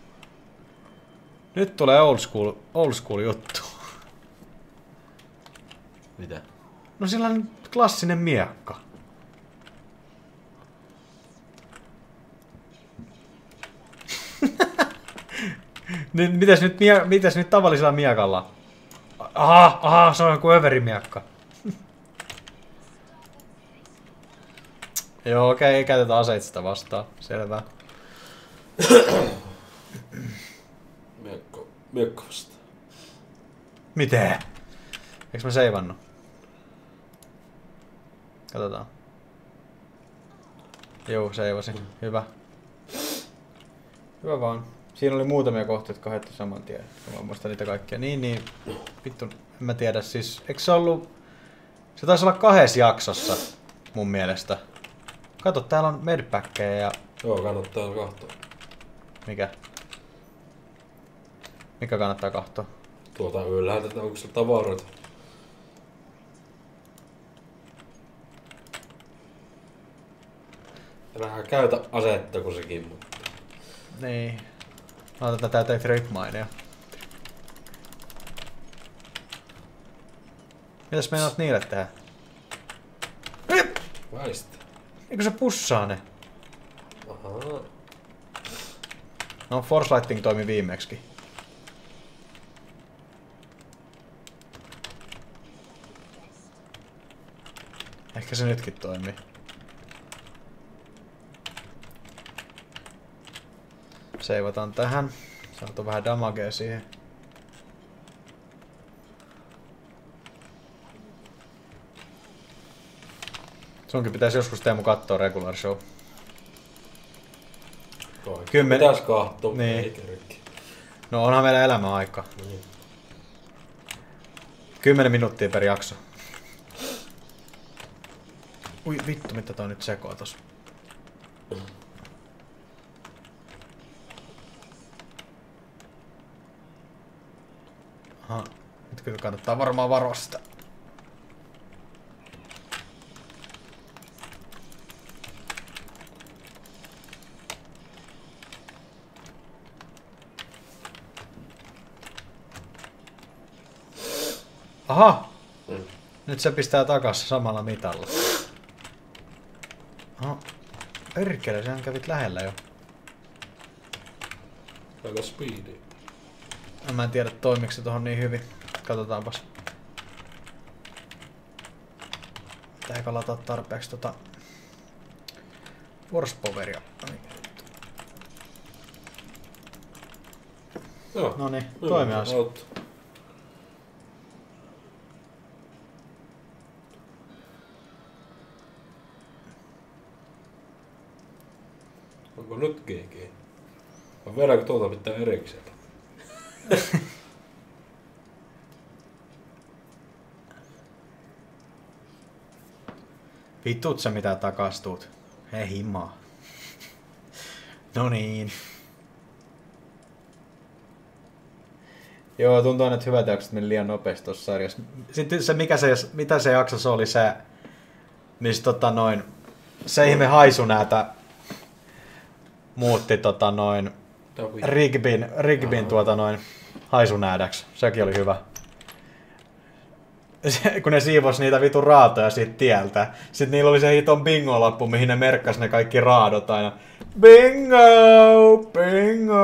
Nyt tulee old school, old school juttu. Mitä? No sillä on klassinen miekka. Nyt, mitäs, nyt, mitäs nyt tavallisella miekalla? Aha, aha, se on joku överimiekka. Joo, okei, ei käytetä aseita sitä vastaan. Selvä. Miekko, miekko vastaan. Miten? Eiks mä seivannut? Katsotaan. Joo, seivasin. Mm. Hyvä. Hyvä vaan. Siinä oli muutamia kohtia, jotka haettu saman tien. Mä muistan niitä kaikkia. Niin, niin. Vittu, en mä tiedä. Siis, eikö se ollut... Se taisi olla kahdessa jaksossa, mun mielestä. Kato, täällä on medpackkejä ja... Joo, kannattaa katsoa. Mikä? Mikä kannattaa katsoa? Tuota ylhäältä, onko se tavaroita? Älä käytä asetta kun sekin, mutta... Niin. Mä otan tätä täytyy tripminea. Mitäs meinaat niille tehdä? Väistä. Eikö se pussaa ne? Ahaa. No, Force Lighting toimi viimeksikin. Ehkä se nytkin toimii. Seivataan tähän. Saatu vähän damagea siihen. Sunkin pitäisi joskus Teemu kattoo Regular Show. Kymmen... Pitäis kahtoo. Niin. No onhan meillä elämä aika. Niin. Kymmenen minuuttia per jakso. Ui vittu, mitä toi nyt sekoo tossa. Aha, nyt kyllä kannattaa varmaan varoa sitä. Aha! Mm. Nyt se pistää takas samalla mitalla. Aha. Perkele, sehän kävit lähellä jo. Aika speedy. Mä en tiedä toimiko se tohon niin hyvin. Katsotaanpas. Pitääkö lataa tarpeeksi tota... Force Poweria. Joo. Noniin, toimii se. Onko nyt G G? Vai vedäänkö tuolta pitää erikseen? Vitut sä mitä takastuut. Hei himaa. No niin. Joo, tuntuu aina, että hyvät jaksot meni liian nopeasti tuossa sarjassa. Sitten se, mikä se, mitä se jaksossa oli se, missä tota noin, se ihme haisunäätä muutti tota noin, Rigbin, Rigbin tuota noin, haisunäädäksi. Sekin oli hyvä. Se, kun ne siivos niitä vitun raatoja siitä tieltä. Sitten niillä oli se hiton bingo-lappu, mihin ne merkkas ne kaikki raadot aina. Bingo! Bingo!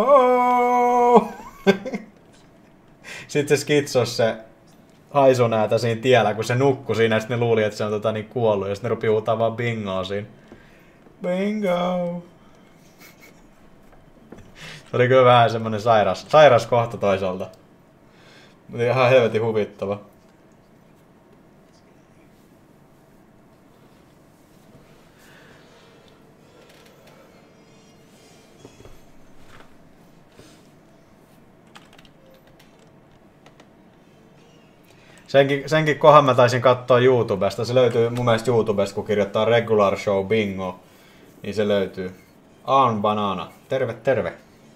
Sitten se skitsos se haisunäätä siinä tiellä, kun se nukkui siinä, ja sitten ne luuli, että se on tota niin kuollut, ja sitten ne rupi huutaa vaan bingoa siinä. Bingo! Se oli kyllä vähän semmonen sairas, sairas kohta toisaalta. Mutta ihan helvetin huvittava. Senkin, senkin kohan mä taisin katsoa YouTubesta. Se löytyy mun mielestä YouTubesta, kun kirjoittaa Regular Show Bingo. Niin se löytyy. Aan Banana. Terve, terve.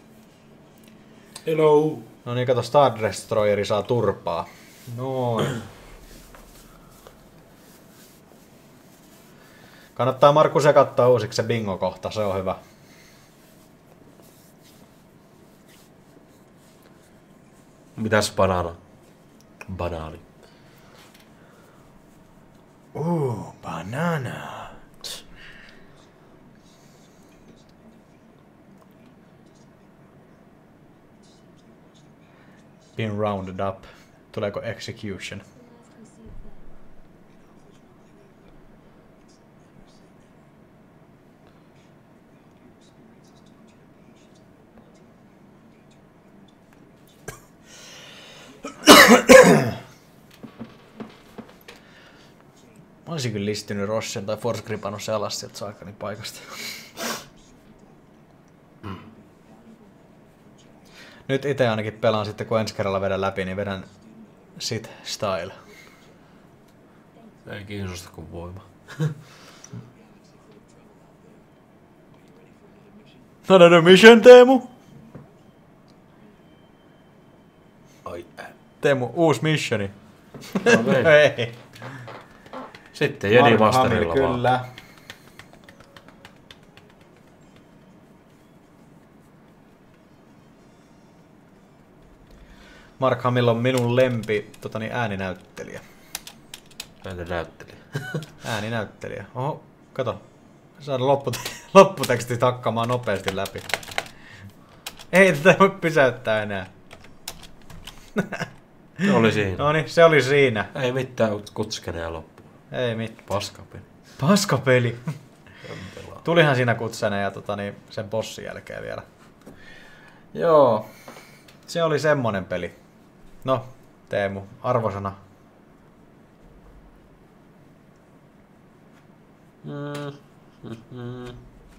Hello. No niin, kato, Star Destroyeri saa turpaa. Noin. Kannattaa Markku se katsoa uusiksi se bingo-kohta, se on hyvä. Mitäs banana? Banaani. Uh, banana. Been rounded up. Tuleeko execution? Mä olisin kyllä listynyt Rossen tai Force Gripanussen alas sieltä saakani paikasta. Mm. Nyt itse ainakin pelaan sitten, kun ensi kerralla vedän läpi, niin vedän sit style. Ei kiinnosta kuin voima. Another mission, Teemu! Ai äh. Teemu, uusi missioni. No, ei. Sitten Jedi Masterilla vaan. Kyllä. Mark Hamill on minun lempi totani, ääninäyttelijä. Ääninäyttelijä. Ääninäyttelijä. Oho, kato. Saadaan loppute- lopputeksti takkamaan nopeasti läpi. Ei tätä voi pysäyttää enää. Se oli siinä. No niin, se oli siinä. Ei mitään kutskenea loppuun. Ei mitään. Paskapeli. Paskapeli. Tulihan siinä kutsene ja tota, niin, sen bossin jälkeen vielä. Joo. Se oli semmonen peli. No, Teemu, arvosana. Mm. Mm-hmm.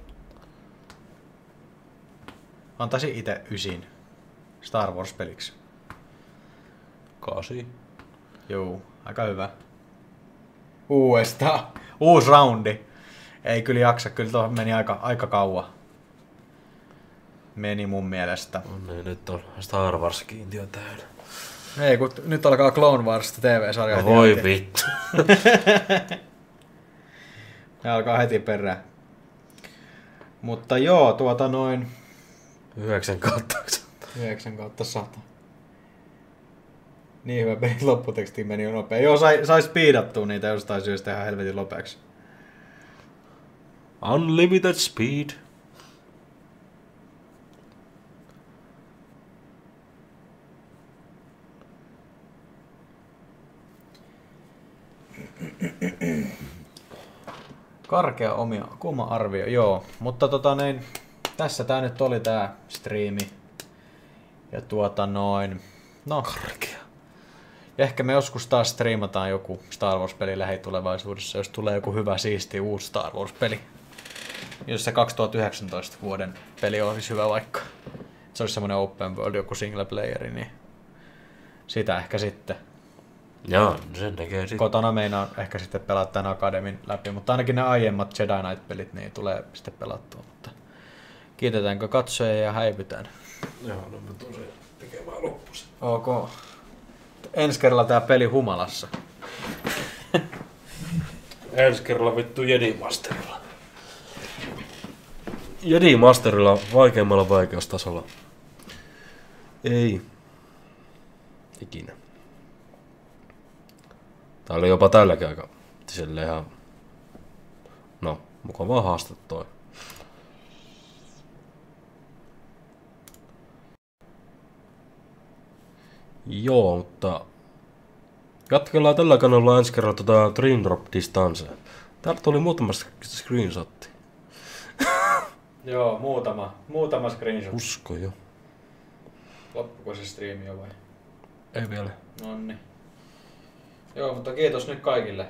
Antaisin itse ysin Star Wars-peliksi. Kasi. Joo, aika hyvä. Uudestaan. Uusi roundi. Ei kyllä jaksa, kyllä tuohon meni aika, aika kauan. Meni mun mielestä. No niin, nyt on Star Wars-kiintiö täynnä. Ei, kun nyt alkaa Clone Wars T V-sarja. No voi vittu. Ne alkaa heti perään. Mutta joo, tuota noin... Yhdeksän kautta. Yhdeksän kautta sata. Niin hyvä peli, lopputeksti meni jo nopea. Joo, sai, sai speedattua niitä jostain syystä ihan helvetin lopeaksi. Unlimited speed. Karkea omia, kuuma arvio, joo. Mutta tota niin, tässä tää nyt oli tää striimi. Ja tuota noin, no. Karkea. Ja ehkä me joskus taas striimataan joku Star Wars-peli lähitulevaisuudessa, jos tulee joku hyvä siisti uusi Star Wars-peli. Jos se kaksituhattayhdeksäntoista vuoden peli olisi hyvä vaikka. Se olisi semmonen open world, joku single playeri, niin sitä ehkä sitten. Joo, sen tekee sitten. Kotona meinaan ehkä sitten pelata tämän Akademin läpi, mutta ainakin ne aiemmat Jedi Knight-pelit niin tulee sitten pelattua. Mutta kiitetäänkö katsoja ja häipytään? Joo, no mä tuun sen tekemään loppuun. Ok. Ensi kerralla tää peli humalassa. Ensi kerralla vittu Jedi Masterilla. Jedi Masterilla vaikeimmalla vaikeustasolla. Ei. Ikinä. Tää oli jopa tälläkin aika silleen ihan... No, mukavaa haaste toi. Joo, mutta... Jatkellaan tällä kanavalla ensi kerralla tota Dream Drop Distance. Täältä tuli muutama screenshotti. Joo, muutama. Muutama screenshot. Usko jo. Loppuko se striimi jo vai? Ei vielä. Nonni. Joo, mutta kiitos nyt kaikille.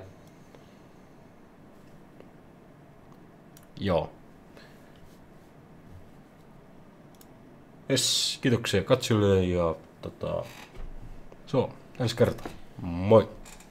Joo. Yes, kiitoksia katsojille ja tota... Se on ensi kertaa. Moi!